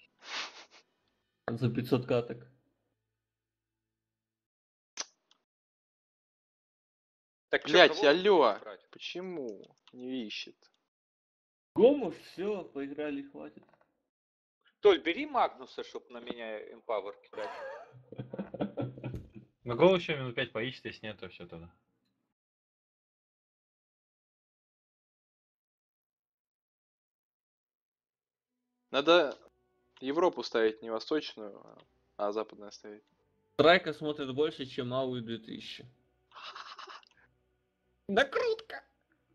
За 500 каток. Так чё, Блядь, кого алло. брать? Почему не ищет? Гомов, все, поиграли, хватит. Толь, бери Магнуса, чтоб на меня Empower кидать. На гол еще минут 5 поищет, если нет, то все тогда. Надо Европу ставить не восточную, а западную ставить. Страйка смотрит больше, чем Ауи 2000. Накрутка!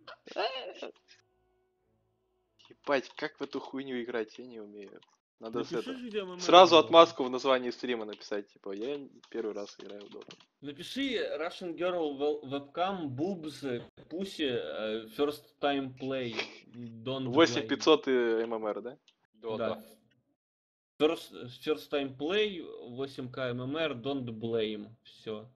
Ебать, как в эту хуйню играть, я не умею. Надо с Напиши это. же, где ММР Сразу сделал. отмазку в названии стрима написать, типа, я первый раз играю в доту. Напиши Russian Girl Webcam Boobs Pussy First Time Play. Don't blame. 8500 и ММР, да? Да. First Time Play 8К ММР Don't blame. Все.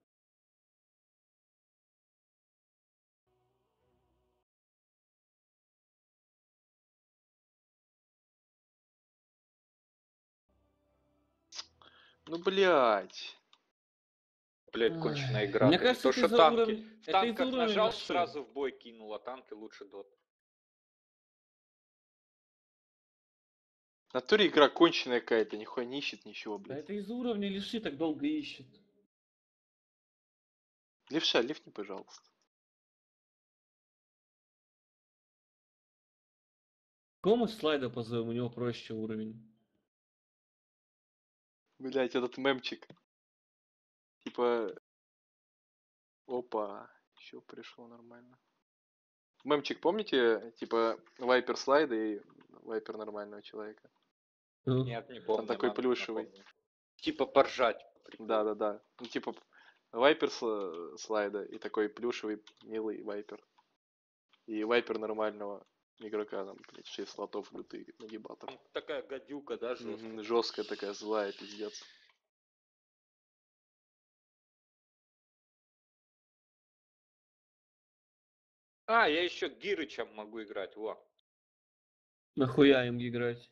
Ну, блядь. Блять, конченая игра. Мне блин. кажется, То, это что из-за танки. уровня... В это из-за танках уровня нажал, левши. сразу в бой кинул, а танки лучше дот. В натуре игра конченая какая-то, нихуя не ищет ничего, Да блядь. это из-за уровня лиши так долго ищет. Левша, лифни, пожалуйста. Кому слайда позовем, у него проще уровень. Блядь, этот мемчик. Типа... Опа, еще пришло нормально. Мемчик, помните? Типа, вайпер слайда и вайпер нормального человека. Ну, Нет, не помню. такой надо плюшевый. напомнить. Типа поржать. Да. Ну, типа, вайпер слайда и такой плюшевый, милый вайпер. И вайпер нормального игрока, там, блядь, 6 слотов лютый нагибатор. Там такая гадюка, да, жесткая. Жесткая такая, злая, пиздец. А, я еще Гирычем могу играть, во. нахуя им играть?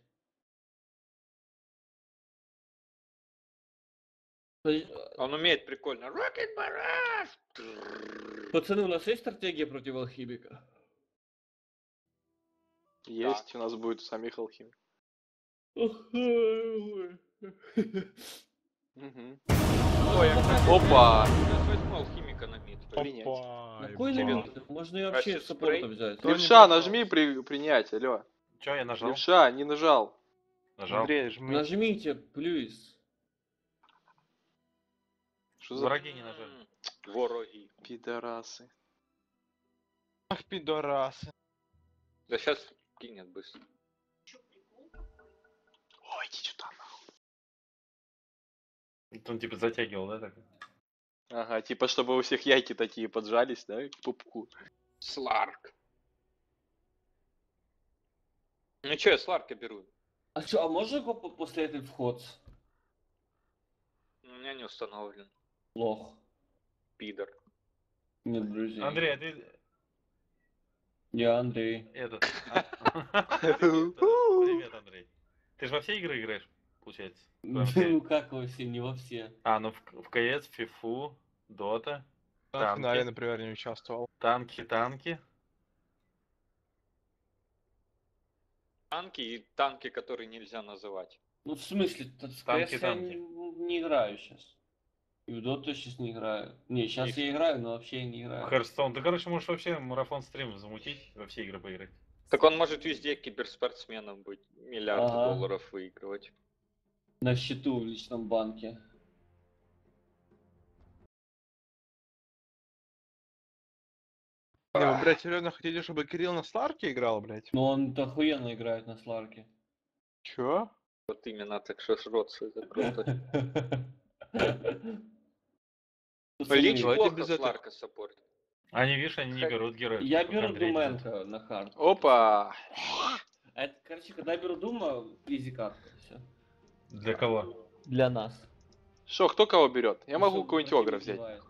Он умеет прикольно. Rocket Barrage! Пацаны, у нас есть стратегия против алхимика? Есть, у нас будет самих алхим. Мгм. Ой, я, кстати, Опа! сейчас возьму алхимика на мид. Принять. Опа, На кой тебе лимит? Можно и вообще Acid саппорта spray? взять. Кто не Левша, пожалуйста. нажми принять, алло. Че, я нажал? Левша, не нажал. Нажал. Андрей, жми. Нажмите, плюс. Что за Враги не нажали. Вороги. пидорасы? Ах, пидорасы. Да сейчас кинет быстро. Ой, иди сюда. Он типа затягивал, да, так? Ага, типа, чтобы у всех яйки такие поджались, да, к пупку. Сларк. Ну что, я Сларка беру. А что, а можно после этой вход? У меня не установлен. Лох. Пидор. Нет друзей. Андрей, а ты... Я Андрей. Этот. Привет, Андрей. Ты же во все игры играешь, получается? кроме Ну CS? как во все, не во все. А, ну в КС, Фифу, Дота, На финале, танки, например, не участвовал. танки. Танки и танки, которые нельзя называть. Ну в смысле, в Танки, CS я танки. не играю сейчас. И в Доту сейчас не играю. Не, сейчас я играю, но вообще не В играю. Hearthstone. Ты, короче, можешь вообще марафон стрим замутить, во все игры поиграть. Так он может везде киберспортсменом быть, миллиарды Ага. долларов выигрывать. На счету в личном банке. Не, вы, блядь, серьезно хотите, чтобы Кирилл на Сларке играл, блядь? Но он охуенно играет на Сларке. Чё? Вот именно, так что ж рот свой закрыл. Лич Давайте плохо без этого. Сларка саппорт. Они, видишь, они не Ха- берут героев. Я как беру Андрей берет. Думенко на хард. Опа! А это, короче, когда я беру Дума, изи катка. Все. Для кого? Для нас. Шо, кто кого берет? Я могу Всё, какого-нибудь противник Огра взять. сбивает.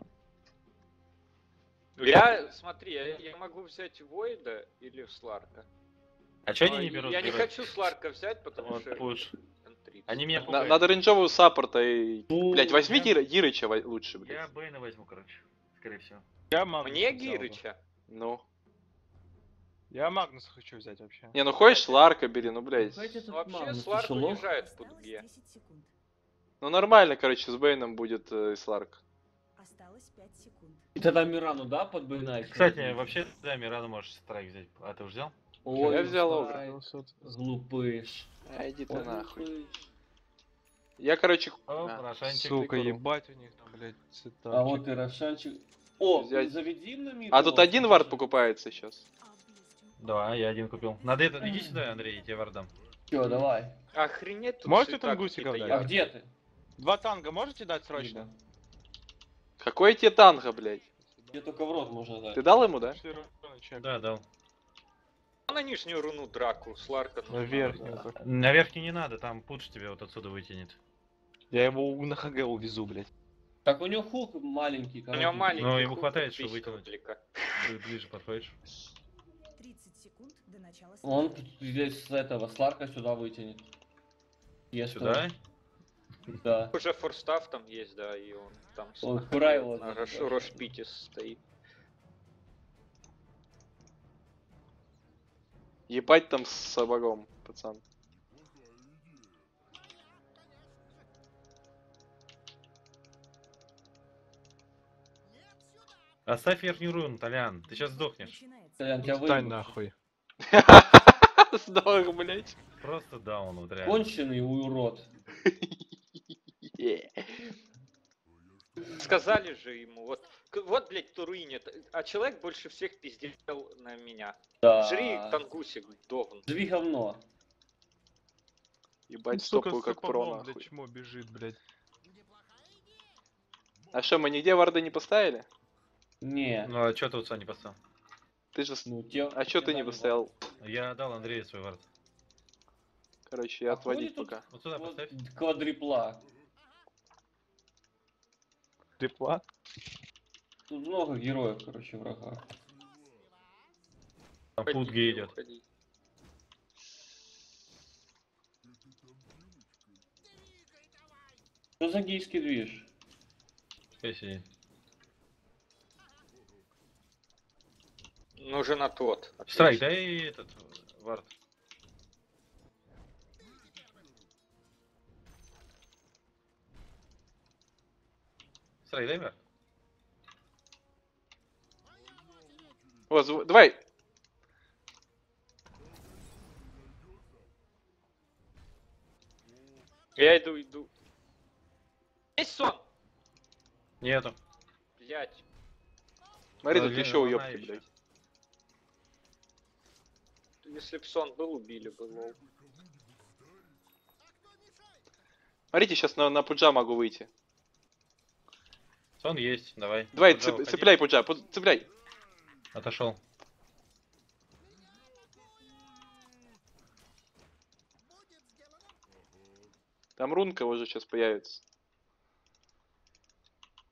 Я, смотри, я могу взять Войда или Сларка. А чё Но они не берут я не героев? хочу Сларка взять, потому Вот что... пуш. N30. Они меня На- пугают. Надо рейнджовую саппорта и... Ну, Блять, возьми я- Дирыча лучше, блядь. Я Бэйна возьму, короче. Скорее всего. Я Магнуса Мне взял бы. Гирыча. Ну. Я Магнуса хочу взять вообще. Не, ну хочешь Сларка бери, ну, блядь. Хоть этот Вообще Магнус, Сларк ты шо, лох? унижает под Осталось Г. 10 секунд. Ну нормально, короче, с Бэйном будет Сларк. Осталось 5 секунд. И тогда Мирану, да, под Бэйна ещё Кстати, возьмешь? вообще, да, Мирану можешь страйк взять. А ты уже взял? Ой, Я взял Слайд, Огра. Глупыш. А, иди ты Ой, нахуй. глупыш. Я, короче... О, а, Рошанчик. Сука, прикольно. ебать у них там, блядь, цветочек. А вот и Рошанчик. О, Взять. заведи на мид. А тут его, один вард слушай. покупается сейчас. Да, я один купил. Надо это, иди сюда, Андрей, я тебе вардам. Чё, давай. Охренеть, тут Можете цвета тангусиков какие-то дать? А где ты? 2 танга можете дать срочно? Либо. Какой тебе танго, блядь? Мне только в рот можно дать. Ты дал ему, да? Пошли руны чек. Да, дал. На нижнюю руну драку, Сларка. На верхнюю. только. На верхний не надо, там пуш тебя вот отсюда вытянет. Я его на ХГ увезу, блядь. Так у него хук маленький, У него коротенький. маленький. Ну, ему хук, хватает, что отлично вытянуть. отвлека. Ближе подходишь. 30 секунд до начала Он сражения. здесь с этого Сларка сюда вытянет. Если Сюда? Да. Уже форстав там есть, да, и он там Он хурай его. на значит, Рошпите стоит. Ебать там с сапогом, пацан. Оставь верхнюю руну, Толян, ты сейчас сдохнешь. Начинается. Толян, тебя Встань выебут. нахуй. Сдох, блядь. Просто даун, вот реально. Конченый урод. Сказали же ему, вот, вот, блядь, кто руинит, а человек больше всех пиздел на меня. Да. Жри тангусик, довн. Жри говно. Ебать, Сука, стопаю с как про, сапогом, нахуй. блядь, чмо бежит, блядь. А что, мы нигде варды не поставили? Не. Ну а чё ты вот не поставил? Ты же... Ну, те... А чё ты не поставил? Я дал Андрею свой вард. Короче, я А отводить ходит тут пока. Вот сюда Вот поставь. квадрипла. Трипла? Тут много героев, короче, врага. Там Путги идет. Что за гейский движ? Пускай сидит. Нужен отвод. Страйк, дай этот вард. Страйк, дай вард. Вот, давай. Я иду. Есть сон! Нету. Блять. Смотри, тут Блин, еще она уёбки, ещё. блядь. Если б сон был, убили бы, лол. Смотрите, сейчас на пуджа могу выйти. Сон есть, давай. Давай, Пуджа, выходи. цепляй пуджа, цепляй. Отошел. Там рунка уже сейчас появится.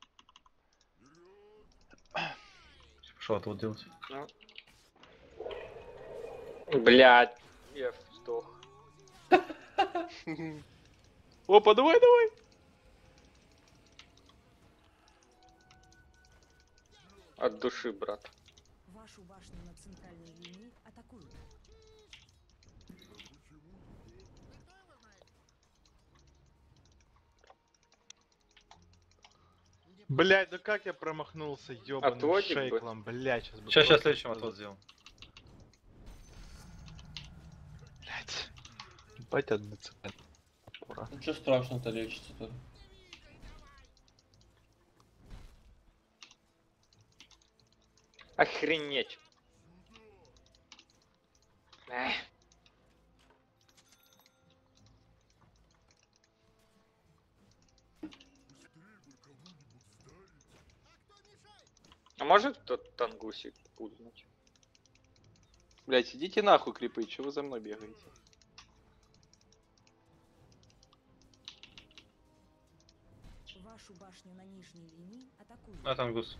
Что тут делать? Ну, Блядь, я сдох. Опа, давай, давай. От души, брат. Вашу башню на центральной линии атакуют. Блять, ну как я промахнулся, ёбаным Отводик бы. шейклом, блять, сейчас бы Сейчас просто следующим что-то- отвод сделал. Блять. Ебать одноцепная опора. Ничего страшного-то лечится-то. Охренеть. Эх. А может тот тангусик пуднуть? Блять, идите нахуй, крипы, чего вы за мной бегаете? Вашу башню на нижней линии атакуют. А, тангус.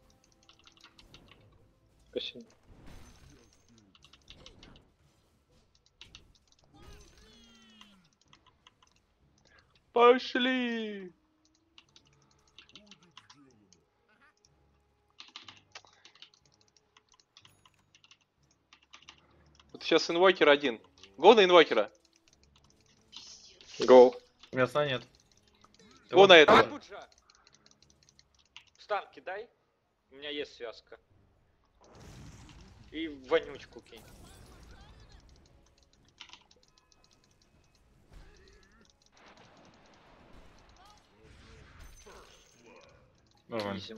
Спасибо. Пошли! Вот сейчас инвокер один. Го на инвокера. Гоу. Мяса нет. Ты Го вот- на Давай, этого. Буджа. Стан кидай. У меня есть связка. И вонючку кинь. Нормально. Изи.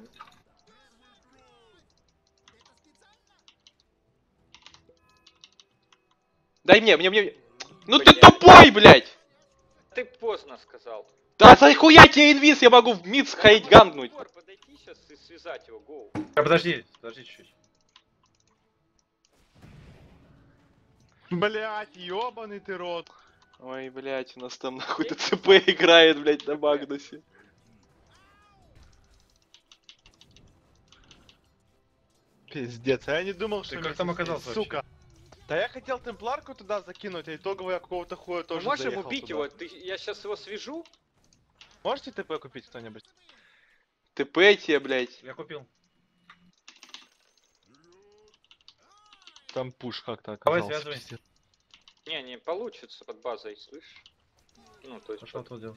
Дай мне. Ну ты Блядь. тупой, блядь! Ты поздно сказал. Да захуя тебе инвиз, я могу в мид сходить гангнуть. Гор, подойти сейчас и связать его, гоу. Подожди чуть-чуть. Блять, ёбаный ты рот. Ой, блядь, у нас там нахуй ТЦП играет, блядь, на Магнусе. Пиздец, а я не думал, что... как вместе там с ней, оказался сука? Да я хотел темпларку туда закинуть, а итогово я какого-то хуя Мы тоже можем заехал убить туда. его? Я сейчас его свяжу? Можете ТП купить кто-нибудь? ТП тебе, блядь. Я купил. Там пуш как-то Давай оказался. связывай. пиздец. Не получится под базой, слышь? Ну, то есть... Пошел отвод делать.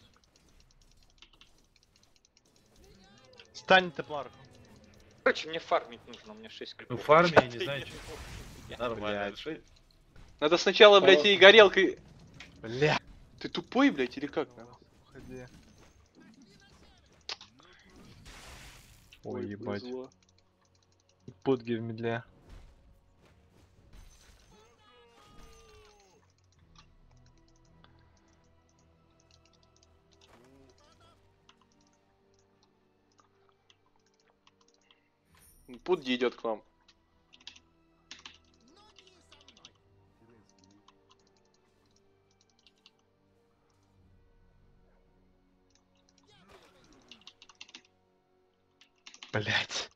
Стань темпларку. Короче, мне фармить нужно, у меня 6 Ну крипов. фарме, я не знаю, что. Нормально. Блядь. реши. Надо сначала, блядь, Хорошо. и горелкой... Бля. Ты тупой, блядь, или как? нахуй? Ходи. Ой, ебать. повезло. Путги в медле. Пудги идет к вам. Блять.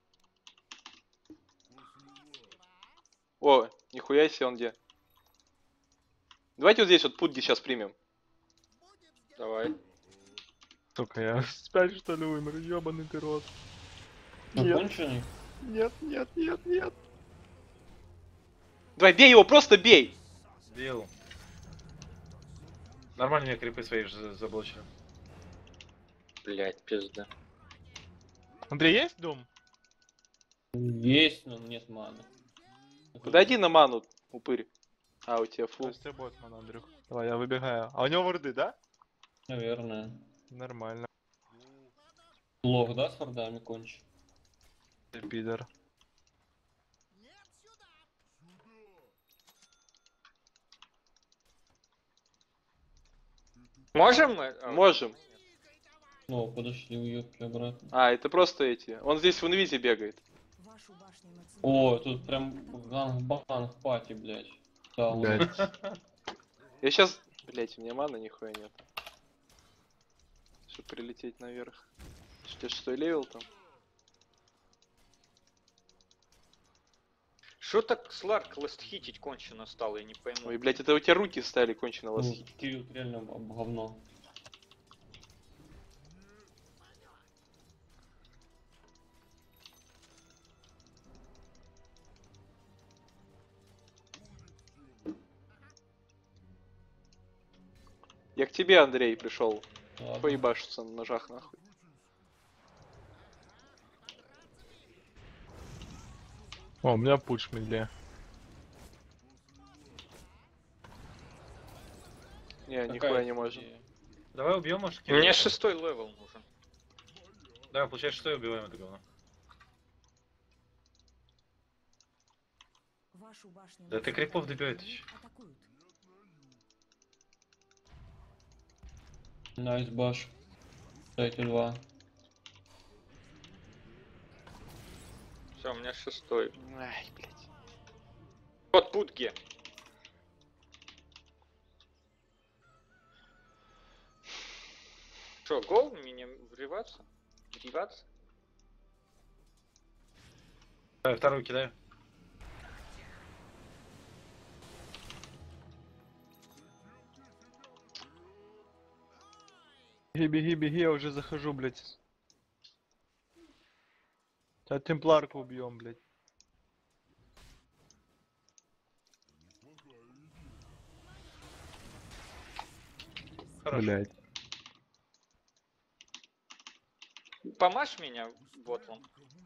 О, нихуя себе он где. Давайте вот здесь вот Пудги сейчас примем. Давай. Сука, я спять что ли умер, ёбаный ты рот. Законченный? Нет, нет, нет, нет. Давай, бей его, просто бей! Сделал. Нормально меня крипы свои заблочили. Блять, пизда. Андрей, есть дом? Есть, но нет маны. Подойди на ману, упырь. А, у тебя То фул. есть у тебя будет мана, Андрюх. Давай, я выбегаю. А у него ворды, да? Наверное. Нормально. Лох, да, с вардами кончи? Ты пидор. Можем мы? Можем. Ну, подошли уёбки обратно. А, это просто эти. Он здесь в инвизе бегает. Вашу башню на центральной О, тут прям ганг-банг пати, блядь. Да, Блять. Я сейчас... Блять, у меня мана нихуя нет. Чтобы прилететь наверх. Что, 6 левел там? Что так Сларк ластхитить кончено стал, я не пойму. Ой, блядь, это у тебя руки стали кончено Ну, лоски. Кирилл реально говно. Я к тебе, Андрей, пришел. Ладно. Поебашиться на ножах нахуй. О, у меня пуш медле. Не, Какая нихуя не идея? можем. Давай убьем, может, Мне 6-й левел нужен. Да, получается, что убиваем это говно. Вашу башню Да ты крипов добивает еще. атакуют. Найс баш. Дайте 2. Все, у меня 6-й. Ай, блядь. Вот Путге. Что, гол меня врываться? Врываться? Давай, вторую кидаю. Беги, беги, беги, я уже захожу, блядь. Сейчас темпларку убьем, блядь. Хорошо. Блядь. Помажь меня, ботлом.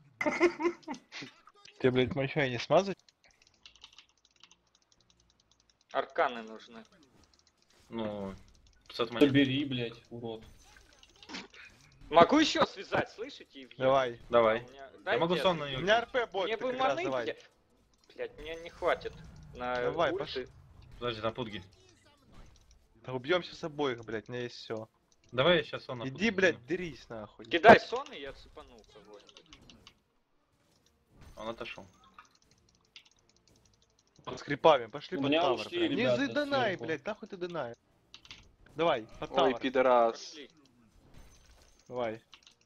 Тебе, блядь, мощай не смазать? Арканы нужны. Ну, 500 монет. Собери, блядь, урод. Могу еще связать, слышите, Евгений? Давай. Давай. У меня- Я дайте могу сон на У нее. меня РП будет Мне бы как раз, маны, давай. блядь, мне не хватит на Давай, ульты. пошли. Подожди, на пудги. Да убьем сейчас обоих, блядь, у меня есть все. Давай я сейчас сон на Иди, пудги блядь, кину. дерись нахуй. Кидай сон, и я цепанул кого-нибудь. Он отошел. Под скрипами, пошли У под меня тавер. ушли прям. Не ребята задонай, сверху. блядь, нахуй ты донай. Давай, под Ой, тавер. пидорас. Пошли. Давай.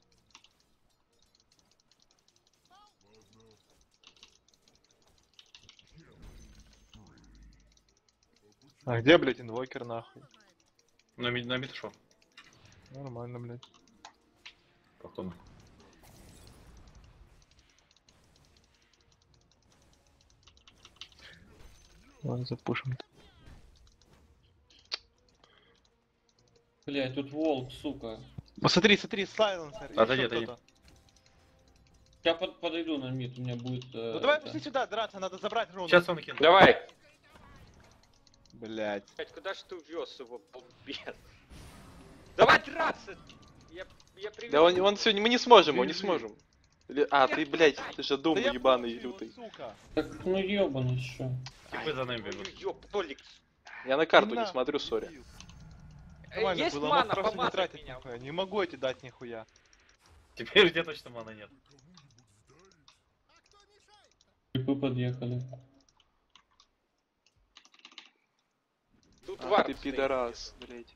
А где, блядь, инвокер нахуй? На мид шел, Нормально, блядь. походу. Ладно, запушим. Блядь, тут волк, сука. Посмотри, смотри, сайленсер. и Отойди, ещё отойди. кто-то. Я подойду на мид, у меня будет... Ну давай пошли сюда драться, надо забрать руну. Сейчас он кину. Давай. Блядь. Блядь, куда ж ты увез его, балбес? Давай драться! Я привез. Да он сегодня, мы не сможем, мы не Бежи. сможем. А, ты, блядь, ты же дум Да я ебаный помню, лютый. сука. Так, ну ёбаный, чё. Типы за нами бегут. Ёб, Толик. Я на карту На. не смотрю, сори. Нормально Есть было, мана, мог просто не помазать тратить меня. нихуя. Не могу я тебе дать нихуя. Теперь у тебя точно мана нет. Типы подъехали. Тут Ах варп ты стоит. пидорас, блядь.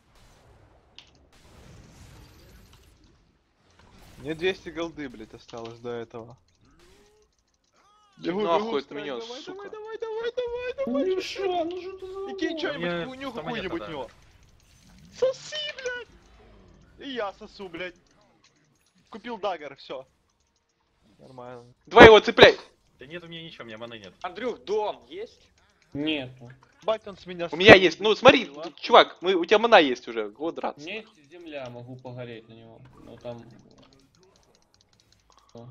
Мне 200 голды, блядь, осталось до этого. Нахуй от Стань, меня, давай, сука. Ну и шо, ну что ты за... И кинь что-нибудь, Мне хуйню 100 монет какую-нибудь надо. в него. Соси, блядь! И я сосу, блядь. Купил дагер, все. Нормально. Давай его цепляй! Да нет у меня ничего, у меня маны нет. Андрюх, дом есть? Нету. Бать, он с меня У меня сосет, есть, ну смотри, дела. чувак, у тебя мана есть уже, вот У драться. меня есть земля, могу погореть на него. Но там... О.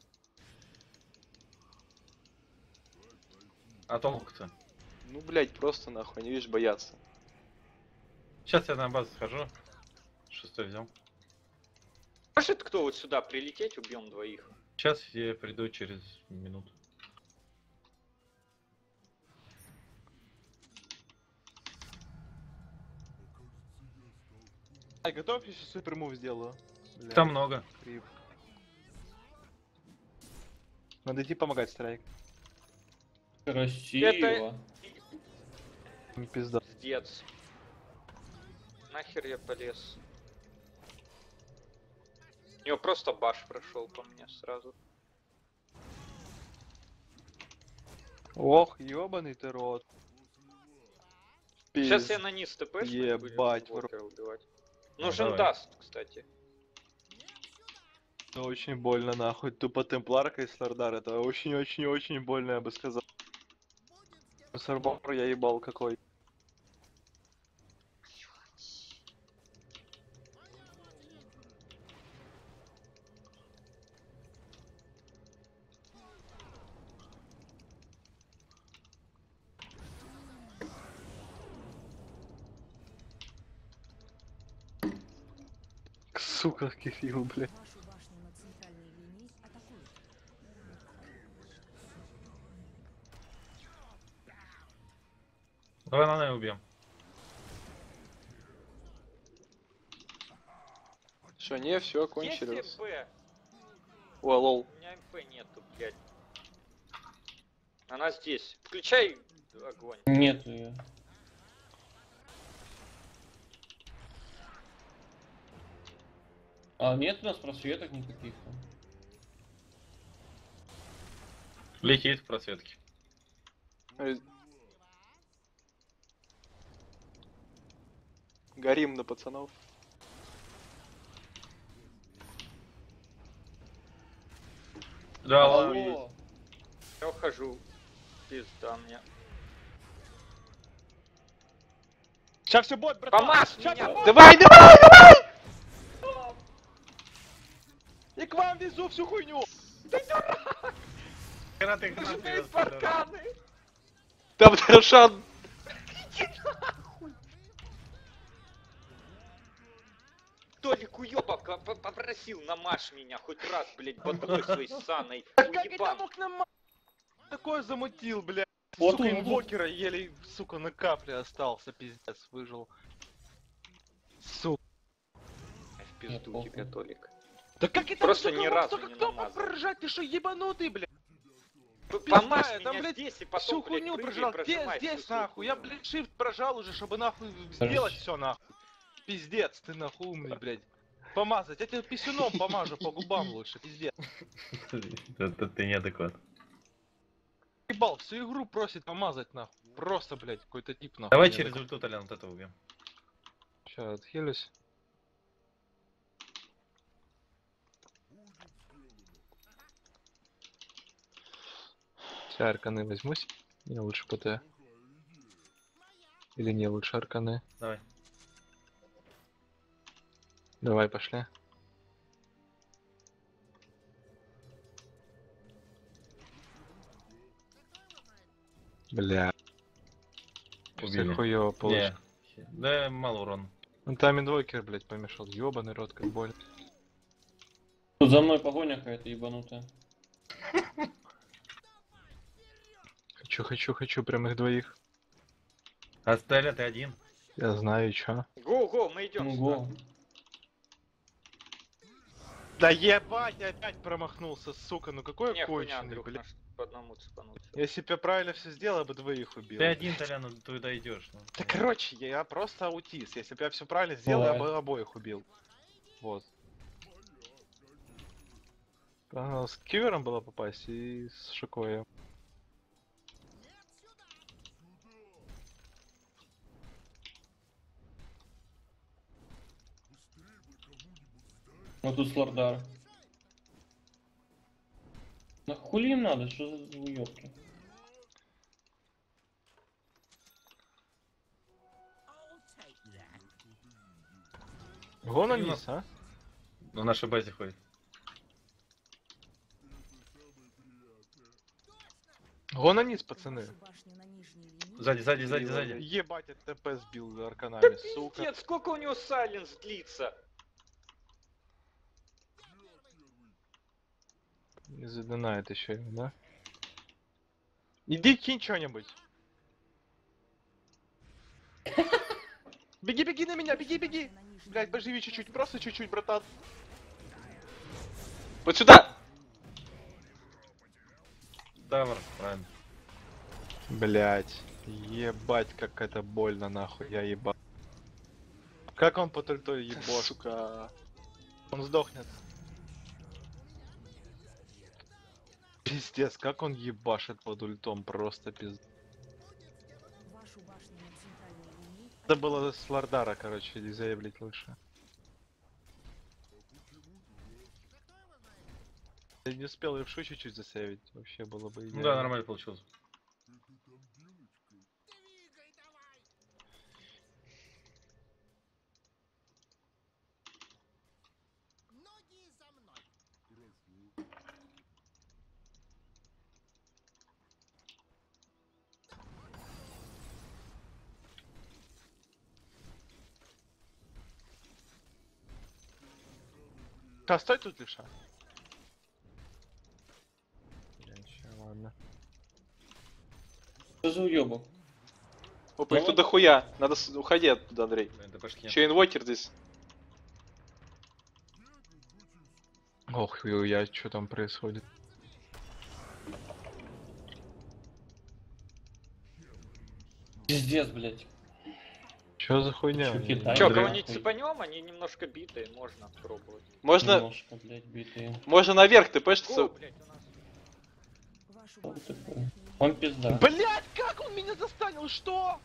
А толку-то? Ну, блядь, просто нахуй, не видишь, бояться. Сейчас я на базу схожу. 6-й взял. Может кто вот сюда прилететь, убьем двоих? Сейчас я приду через минуту. Ай, готов, я сейчас супермув сделаю. Блядь, Там много. крип. Надо идти помогать, страйк. Красиво. Пизда. Пиздец. Нахер я полез? У него просто баш прошел по мне сразу. Ох, ёбаный ты рот. Сейчас я на низ ТП Ебать, убивать. Нужен давай. даст, кстати. Это очень больно, нахуй. Тупо темпларка и слардар. Это очень-очень-очень больно, я бы сказал. Сарбор я ебал какой. Сука, кефил, блядь. Вашу башню на центральной линии атакуют. Давай на ней убьем. Что, не, все, Есть кончились. МП? О, лол. У меня МП нету, блядь. Она здесь. Включай огонь. Нет ее. А нет у нас просветок никаких там. Летит в просветке. Горим на пацанов. Да, ладно. Алло. Я ухожу. Пизда мне. Сейчас все будет, братан! Помажь Ща меня! всё будет! Давай, давай, давай! И к вам везу всю хуйню! Хера ты Ты же гнат из парканы! Там Рошан. Толик уёбок попросил намажь меня хоть раз, блядь, бодрой своей ссаной. Как я Уебан. мог нам такое замутил, блядь? Вот Сука, он, инвокера еле, сука, на капле остался, пиздец, выжил. Сука. В пизду похуй. тебя, Толик. Да как это, Просто сука, ни мог, разу сука, не кто намазал. проржать? Ты что, ебанутый, блядь? Помажь там, меня блядь, здесь и потом, Всю блядь, хуйню прыгай, прожал. Где прожимай всю здесь, свою нахуй? Я, хуйню. блядь, shift прожал уже, чтобы, нахуй, сделать все, нахуй. Пиздец, ты, нахуй, умный, блядь. Помазать. Я тебе писюном помажу по губам лучше, пиздец. Ты неадекват. Ебал, всю игру просит помазать, нахуй. Просто, блядь, какой-то тип, нахуй. Давай Я через такой, ульту, Толян, вот это убьем. ща, отхилюсь. Сейчас арканы возьмусь. Не, лучше ПТ. Или не, лучше арканы. Давай. Давай, пошли. Бля. Все Убили. хуёво получилось. Не. Да, мало урона. Ну там инвокер, блядь, помешал. Ёбаный рот, как боль. Тут за мной погоня какая-то ебанутая. Хочу, прям их двоих. А Стеля, ты один? Я знаю, чё. Го, мы идем. Ну, го. Да ебать, я опять промахнулся, сука, ну какой Не, я хуйня, конченый, Андрюх, блядь. наш по одному цепануться. Если бы я правильно все сделал, я бы двоих убил. Ты один, Толян, ну, ты дойдешь. Ну. Да короче, я просто аутист. Если бы я все правильно сделал, я Бывает. бы обоих убил. Вот. Надо с кивером было попасть и с Шикоем. Вот тут слардар. Нахуй хули им надо? Что за уёбки? Го на Ну, низ, а? На нашей базе ходит. Го на низ, пацаны. Вашу башню на нижней линии Сзади. Ебать, это ТП сбил арканами, сука. Пиздец, сколько у него сайленс длится? Не задонает еще, да? Иди кинь что-нибудь. Беги на меня, беги! на нижней Блять, поживи чуть-чуть, просто чуть-чуть, братан. Вот сюда! Тавр, правильно. Блять, ебать, как это больно, нахуй, я ебал. Как он по тультой ебошь? Сука. Он сдохнет. Пиздец, как он ебашит под ультом, просто пиздец. Вашу башню на центральной линии Надо было с Лордара, короче, заявлять лучше. Я не успел левшу чуть-чуть засейвить, вообще было бы Ну идеально. да, нормально получилось. А, стой тут, левша. Ладно. Что за уёбок? Опа, их Ну тут вот. дохуя. Надо уходи оттуда, Андрей. Блин, ТПшки нет. Еще инвокер здесь. Ох, я что там происходит? Пиздец, блядь. Чё за хуйня? Чё, Китай? Чё, Андрей. кого-нибудь цепанем? Они немножко битые, можно пробовать. Можно, Немножко, блядь, битые. можно наверх О, тпшиться. блядь, у нас... вашу Что башню на такое? верхней Он пизда. Блять, как он меня застанил, что?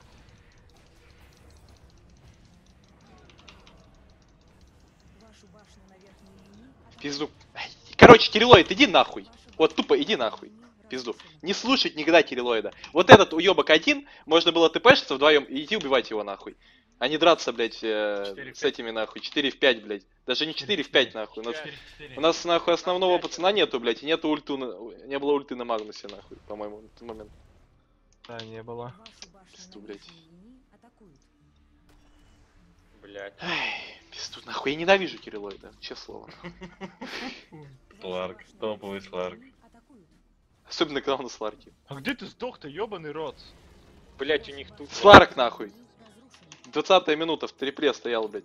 Вашу башню на верхней линии Пизду. Ай, короче, Кириллоид, иди нахуй. Ваша Вот башня тупо на иди верхней нахуй. линии Пизду. разрушена. Не слушать никогда Кириллоида. Вот этот уебок один, можно было тпшиться вдвоем и идти убивать его нахуй. А не драться, блядь, 4 в с 5. этими нахуй. 4 в 5, блядь. Даже не 4 в 5 нахуй. Четыре. У нас нахуй основного пацана нету, блядь, и нету ульту не было ульты на Магнусе, нахуй, по-моему, на тот момент. Да, не было. Вашу башню Пизду, на блядь. верхней линии атакуют. Блядь. Ай, пизду, нахуй, я ненавижу Кириллоида, честное слово. Вашу Сларк, башню на топовый верхней Сларк. линии атакуют. Особенно, когда он на Сларке. А где ты сдох-то, ёбаный рот? Блядь, у них тут... Сларк, нахуй. Разрушен. 20-я минута, в трипле стоял, блядь.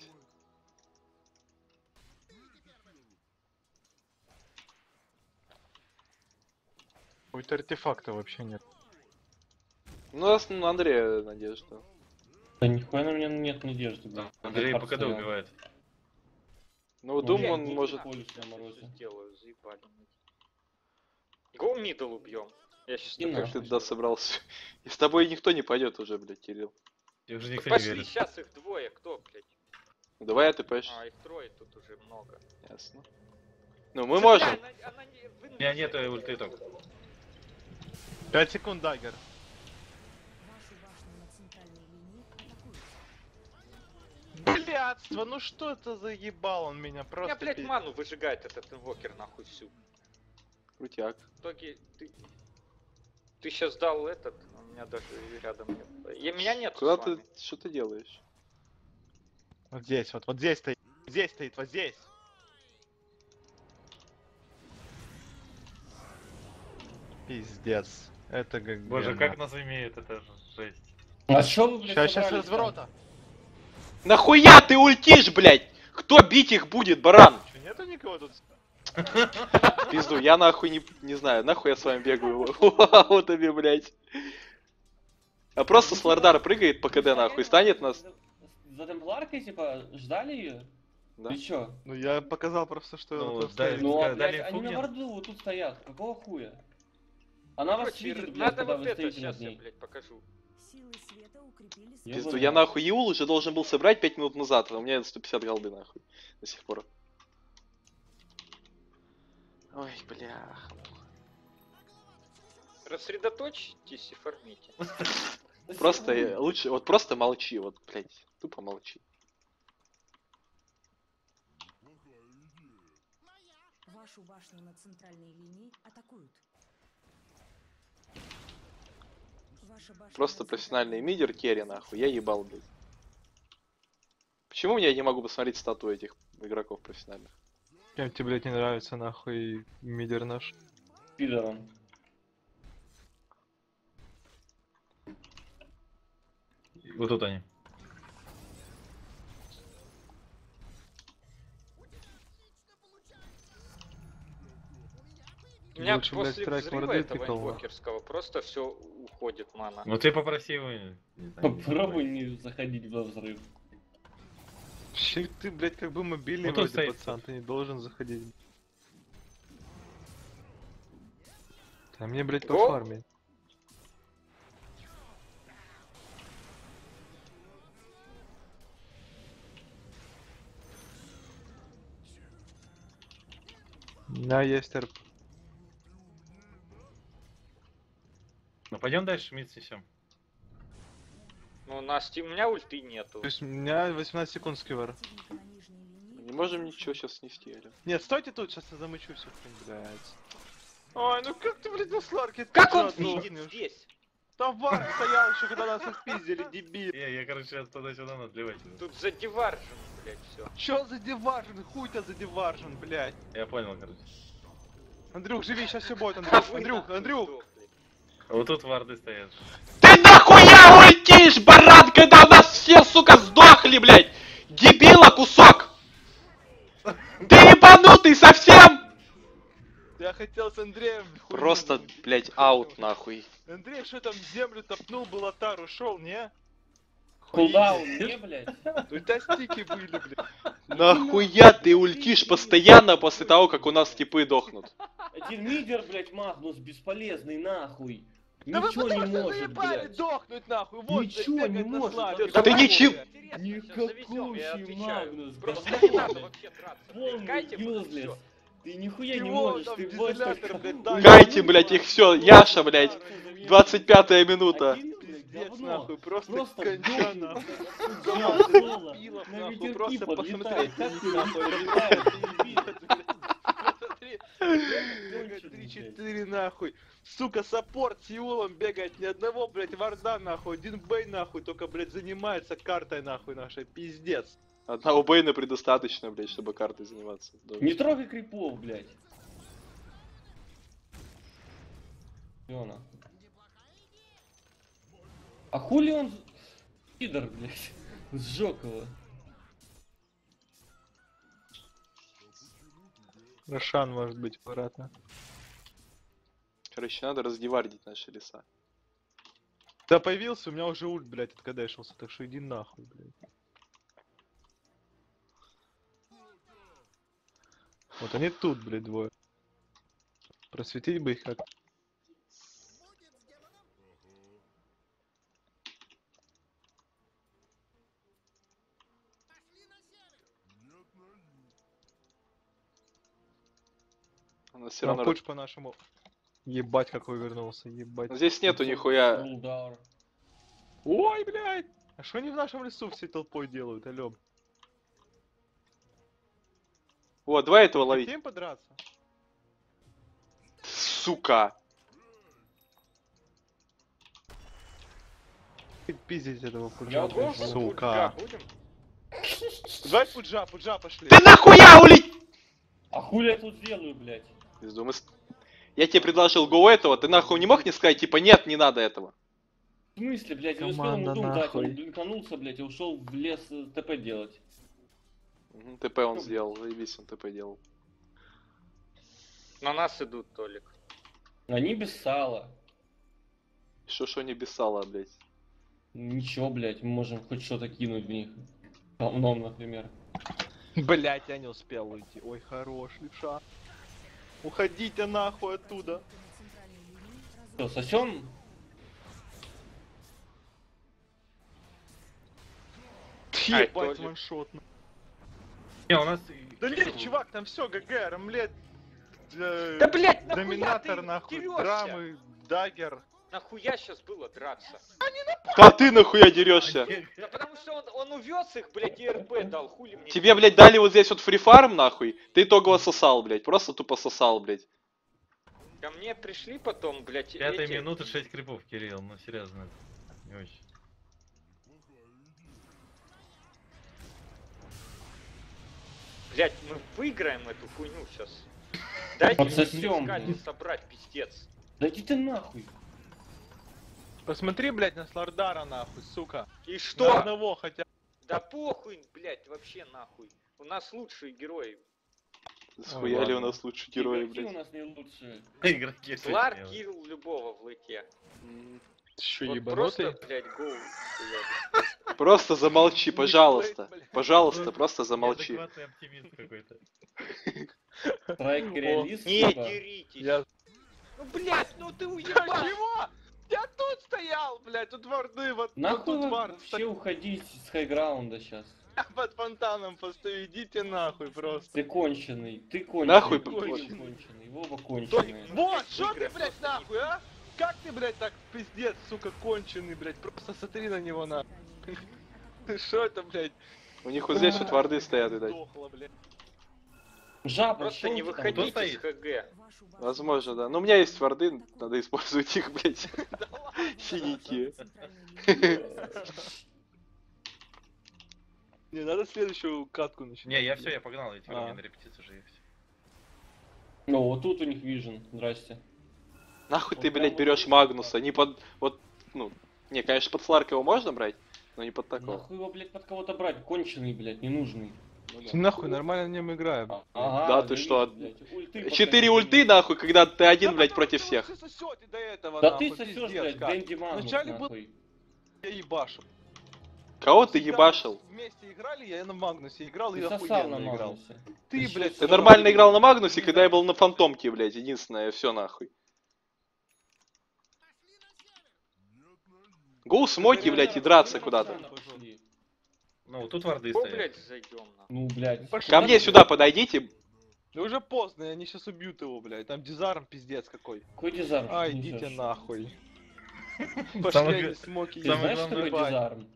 Какой-то артефакта вообще нет. Ну, у нас на Андрея надежда. Да нихуя на меня нет надежды, блядь. Андрей Как по КД стоял. убивает. Ну, Дум, Блядь, он иди может... нахуй, полюс я морозил. Сделаю, заебали. Го мидл убьем. Я сейчас И Как нахуй. ты туда собрался? И с тобой никто не пойдет уже, блядь, Кирилл. Их же никто не Пошли, верит. сейчас их двое, кто, блядь? Ну, давай АТПш. А, их трое тут уже много. Ясно. Ну, мы можем. Она не... У меня нет ульты только. 5 секунд, дагер. Вашу башню на центральной линии атакуют. Блядство, ну что это за ебал он меня У просто... меня, блядь, пи- ману выжигает этот инвокер нахуй всю. Крутяк. В итоге ты сейчас дал этот, у меня даже рядом нет. Меня нет. Куда ты... Что ты делаешь? Вот здесь, вот здесь стоит. Здесь стоит, вот здесь. Пиздец. Это как Боже, как нас имеет, это же жесть. А чё вы, блядь, Сейчас собрались-то? разворота. Нахуя ты ультишь, блядь? Кто бить их будет, баран? Чё, нету никого тут? Пизду, я нахуй не знаю, нахуй я с вами бегаю. Вот тебе, блядь. А просто с Лордара прыгает по КД нахуй, станет нас. За темпларкой, типа, ждали ее? Да. Ты чё? Ну я показал просто, что Ну, он да, стоит. Ну, а, дали блядь, они инфу на мне. варду вот тут стоят. Какого хуя? Она вас Короче, видит, блядь, надо когда вот вы это, стоите сейчас над я, ней. блядь, покажу. Силы света укрепили Я Пизду, понял. я нахуй Иул уже должен был собрать 5 минут назад, а у меня 150 голды нахуй. До сих пор. Ой, бля. Рассредоточьтесь и фармите. Просто лучше, вот просто молчи, вот, блядь, тупо молчи. Вашу башню на центральной линии атакуют. Ваша башня Просто на профессиональный центральной мидер линии керри разрушена. нахуй, я ебал, блядь. Почему я не могу посмотреть стату этих игроков профессиональных? Чем тебе, блядь, не нравится нахуй мидер наш? Пидором. Вот тут они. У меня Лучше, блядь, после страйк взрыва морды этого тыкал. инвокерского просто все уходит мана. Ну ты попроси его. не знаю, не Попробуй знаю. не заходить во взрыв. Щи, ты, блядь, как бы мобильный Ну, тут вроде стоит, пацан, ты не должен заходить. А мне, блядь, Го? пофармить. Да, есть РП. Ну пойдем дальше, мид снесем. Ну, у меня ульты нету. То есть у меня 18 секунд скивер. Противник на нижней линии. Не можем ничего сейчас снести, алё. Нет, стойте тут, сейчас я замочу все, блядь. Ой, ну как ты, блядь, на сларке Как тут он сдохнешь? видит здесь? Там вар стоял еще, когда нас отпиздили, дебил. Я короче, туда-сюда надливать. Тут задеваржен, блядь, все. Чё за деваржен? Хуй-то за деваржен, блядь. Я понял, короче. Андрюх, живи, сейчас все будет, Андрюх. Андрюх. А вот тут варды стоят. Ты нахуя улетишь, баран, когда у нас все, сука, сдохли, блядь? Дебила кусок! Ты ебанутый совсем? Я хотел с Андреем. хуйню Просто, сделать. блядь, аут нахуй. Андрей, что там в землю топнул, был атар, ушел, не? Кулдаун, не, блядь? У тебя стики были, блядь. Нахуя ты ультишь постоянно после того, как у нас типы дохнут? Один мидер, блядь, Магнус, бесполезный, нахуй. Да вы Ничего не потому что может, заебали блядь. дохнуть, нахуй. Вот, Ничего блядь, не бегает на может, славе. блядь. Да ты Давай, ничего- блядь. Никакущий Магнус, Просто блядь. не надо вообще драться. Полный блядь. Кайте, вот и юзлес. всё. Ты нихуя не Его можешь, там ты можешь дизолятор, только... блядь, дай. Кайте, блядь, их все, Яша, блядь. 25-я минута. Один, блядь, Пиздец, говно. нахуй, просто Просто конча, говно, нахуй. блядь, говно. Пилов, На нахуй, ветерки просто подлетает, посмотреть как на ты них, нахуй, летаешь, летает, блядь. Посмотри, бегает Конченый, 3-4, нахуй. Сука, саппорт с Юлом бегает, ни одного, блядь, варда, нахуй, один бей, нахуй, только, блядь, занимается картой, нахуй, нашей, пиздец. Одного Бейна предостаточно, блядь, чтобы картой заниматься. Не трогай крипов, блядь. Ёна. А хули он... Пидор, блядь. Сжёг его. Рошан, может быть, аккуратно. Короче, надо раздевардить наши леса. Да появился, у меня уже ульт, блядь, откадешился, так что иди нахуй, блядь. Вот они тут, блядь, двое. Просветить бы их как. У нас все Там равно... пуч по-нашему. Ебать, какой вернулся, ебать. Здесь нету нихуя... Рулдар. Ой, блядь! А что они в нашем лесу всей толпой делают, алё? Вот, давай этого ловить. Хотим подраться? Сука. Пиздить этого пуджа, Я блядь, должен сука. Будем? Давай пуджа пошли. Ты нахуя улетишь? А хули я тут делаю, блядь? Пизду, я тебе предложил го этого, ты нахуй не мог не сказать, типа, нет, не надо этого. В смысле, блядь, я не успел Команда ему дум дать, нахуй. он блинканулся, блядь, и ушел в лес ТП делать. Мгм, ТП он сделал, заебись, он ТП делал. На нас идут, Толик. Они без сала. Что не бесало, блядь. Ничего, блядь, мы можем хоть что-то кинуть в них. Говном, например. Блять, я не успел уйти. Ой, хорош, левша. Уходите нахуй оттуда. На центральной линии Что, разрушен. сосем? Ебать, Толик. ваншот. Не, у нас... Да нет, чувак, там все, ГГ, рамлет. Да, блядь, нахуя Доминатор, ты нахуй, дерешься? драмы, дагер. Нахуя сейчас было драться? А ты нахуя дерешься? Да потому что он увез их, блядь, и РП дал, хули мне. Тебе, блядь, дали вот здесь вот фрифарм, нахуй, ты итогово сосал, блядь, просто тупо сосал, блядь. Ко мне пришли потом, блядь, 5 эти... минуты 6 крипов, Кирилл, ну серьезно. Не очень. Блядь, мы выиграем эту хуйню сейчас. Дайте мне Подсосём, искать и блядь. собрать, пиздец. Да иди ты нахуй. Посмотри, блядь, на Слардара, нахуй, сука. И На что? одного хотя. Да похуй, блядь, вообще нахуй. У нас лучшие герои. Схуяли у ладно. нас лучшие герои, Игроки у блядь. нас не лучшие. Игроки. Слар точнее, килл любого в лыке. Чё, Вот ебанутый? просто, блядь, гоу. Просто замолчи, пожалуйста. блядь. Пожалуйста, просто замолчи. Неадекватный оптимист какой-то. Страйк реалист, Не типа. деритесь. Я Ну, блядь, ну ты уебал! Чего? Я тут стоял, блядь, тут варды, вот Нахуй тут вы вард вообще стоит уходить с хайграунда сейчас? под фонтаном, постою, идите нахуй просто. Ты конченый, ты конченый. Нахуй, ты вот. конченый, вы оба Тоник, конченые. вот, что ты, блядь, нахуй, а? Как ты, блядь, так пиздец, сука, конченый, блядь, просто смотри на него, на. Что это, блядь? У них вот здесь вот варды стоят, видать. Сдохло, блядь. Жаба, Просто не щелки там, выходите стоит? из ХГ. Вашу башню Возможно, да. Ну, у меня есть варды, надо использовать их, блядь. Синяки. Не, надо следующую катку начать. Не, я все, я погнал, эти А. мне на репетицию уже ехать. Ну, вот тут у них вижен, здрасте. Нахуй ты, Вот блядь, прям берешь вот Магнуса, не под... Вот, ну... Не, конечно, под Сларка его можно брать, но не под такого. Нахуй его, блядь, под кого-то брать? Конченый, блядь, ненужный. Ты нахуй, нормально в нем играю. Ага, Да, ты я что, вижу, блядь, ульты 4 пока ульты, не нахуй, когда ты один, Да блядь, потому против что вы всех. все сосёте до этого, Да нахуй, ты сосешь, пиздец, блядь, как. Дэнди Магнус, Вначале был- нахуй. Я ебашу. Кого ты Когда ебашил? мы вместе играли, я на Магнусе играл Ты и сосал охуенно на играл. Магнусе. Ты, Ты блядь, что, Ты сука, нормально играл на Магнусе, когда я был на Фантомке, блядь, единственное, все нахуй. Гоу смоки, блядь, и драться куда-то. Пошли. Ну, тут варды О, стоят. блядь, зайдем на. Ну, блядь. Пошли. Ко мне сюда подойдите. Да уже поздно, они сейчас убьют его, блядь. Там дизарм пиздец какой. Какой дизарм? А, Ты идите несёшь? нахуй. Самое Пошли г- они смоки Ты Самое знаешь, что главное, такое дизарм?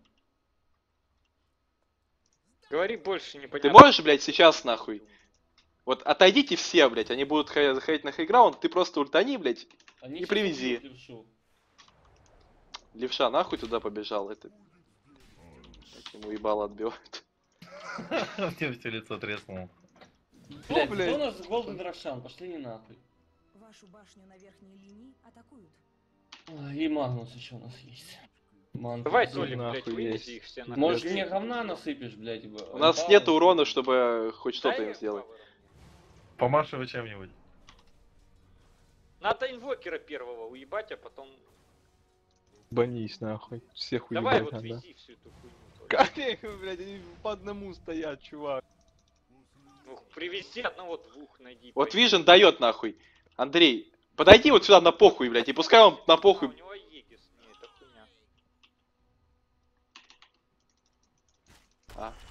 Говори больше, не Ты можешь, блядь, сейчас нахуй? Вот отойдите все, блядь, они будут заходить на хайграунд, ты просто ультани, блядь. Они И щас привези. убьют левшу. Левша нахуй туда побежал, это... Так ему ебало отбивает. Тебе все лицо треснуло. Блядь, блядь. кто у нас Голден Рошан? Пошли не нахуй. Вашу башню на верхней линии атакуют. Ой, и Магнус еще у нас есть. Манка. Давай, Тут Толик, блядь, нахуй вынеси есть. их все на Может, ХГ. мне говна насыпешь, блядь? У нас нет урона, чтобы хоть что-то им сделать. Помашивай чем-нибудь. Надо инвокера первого уебать, а потом... Банись нахуй. Всех Давай уебать вот надо. вези всю эту хуйню. Толик. Как их, блядь, они по одному стоят, чувак. Ну, привези одного-двух, найди. Вот пойди. Вижен дает нахуй. Андрей, подойди вот сюда на похуй, блядь, и пускай он на А, похуй. у него Егис, не, это хуйня. А.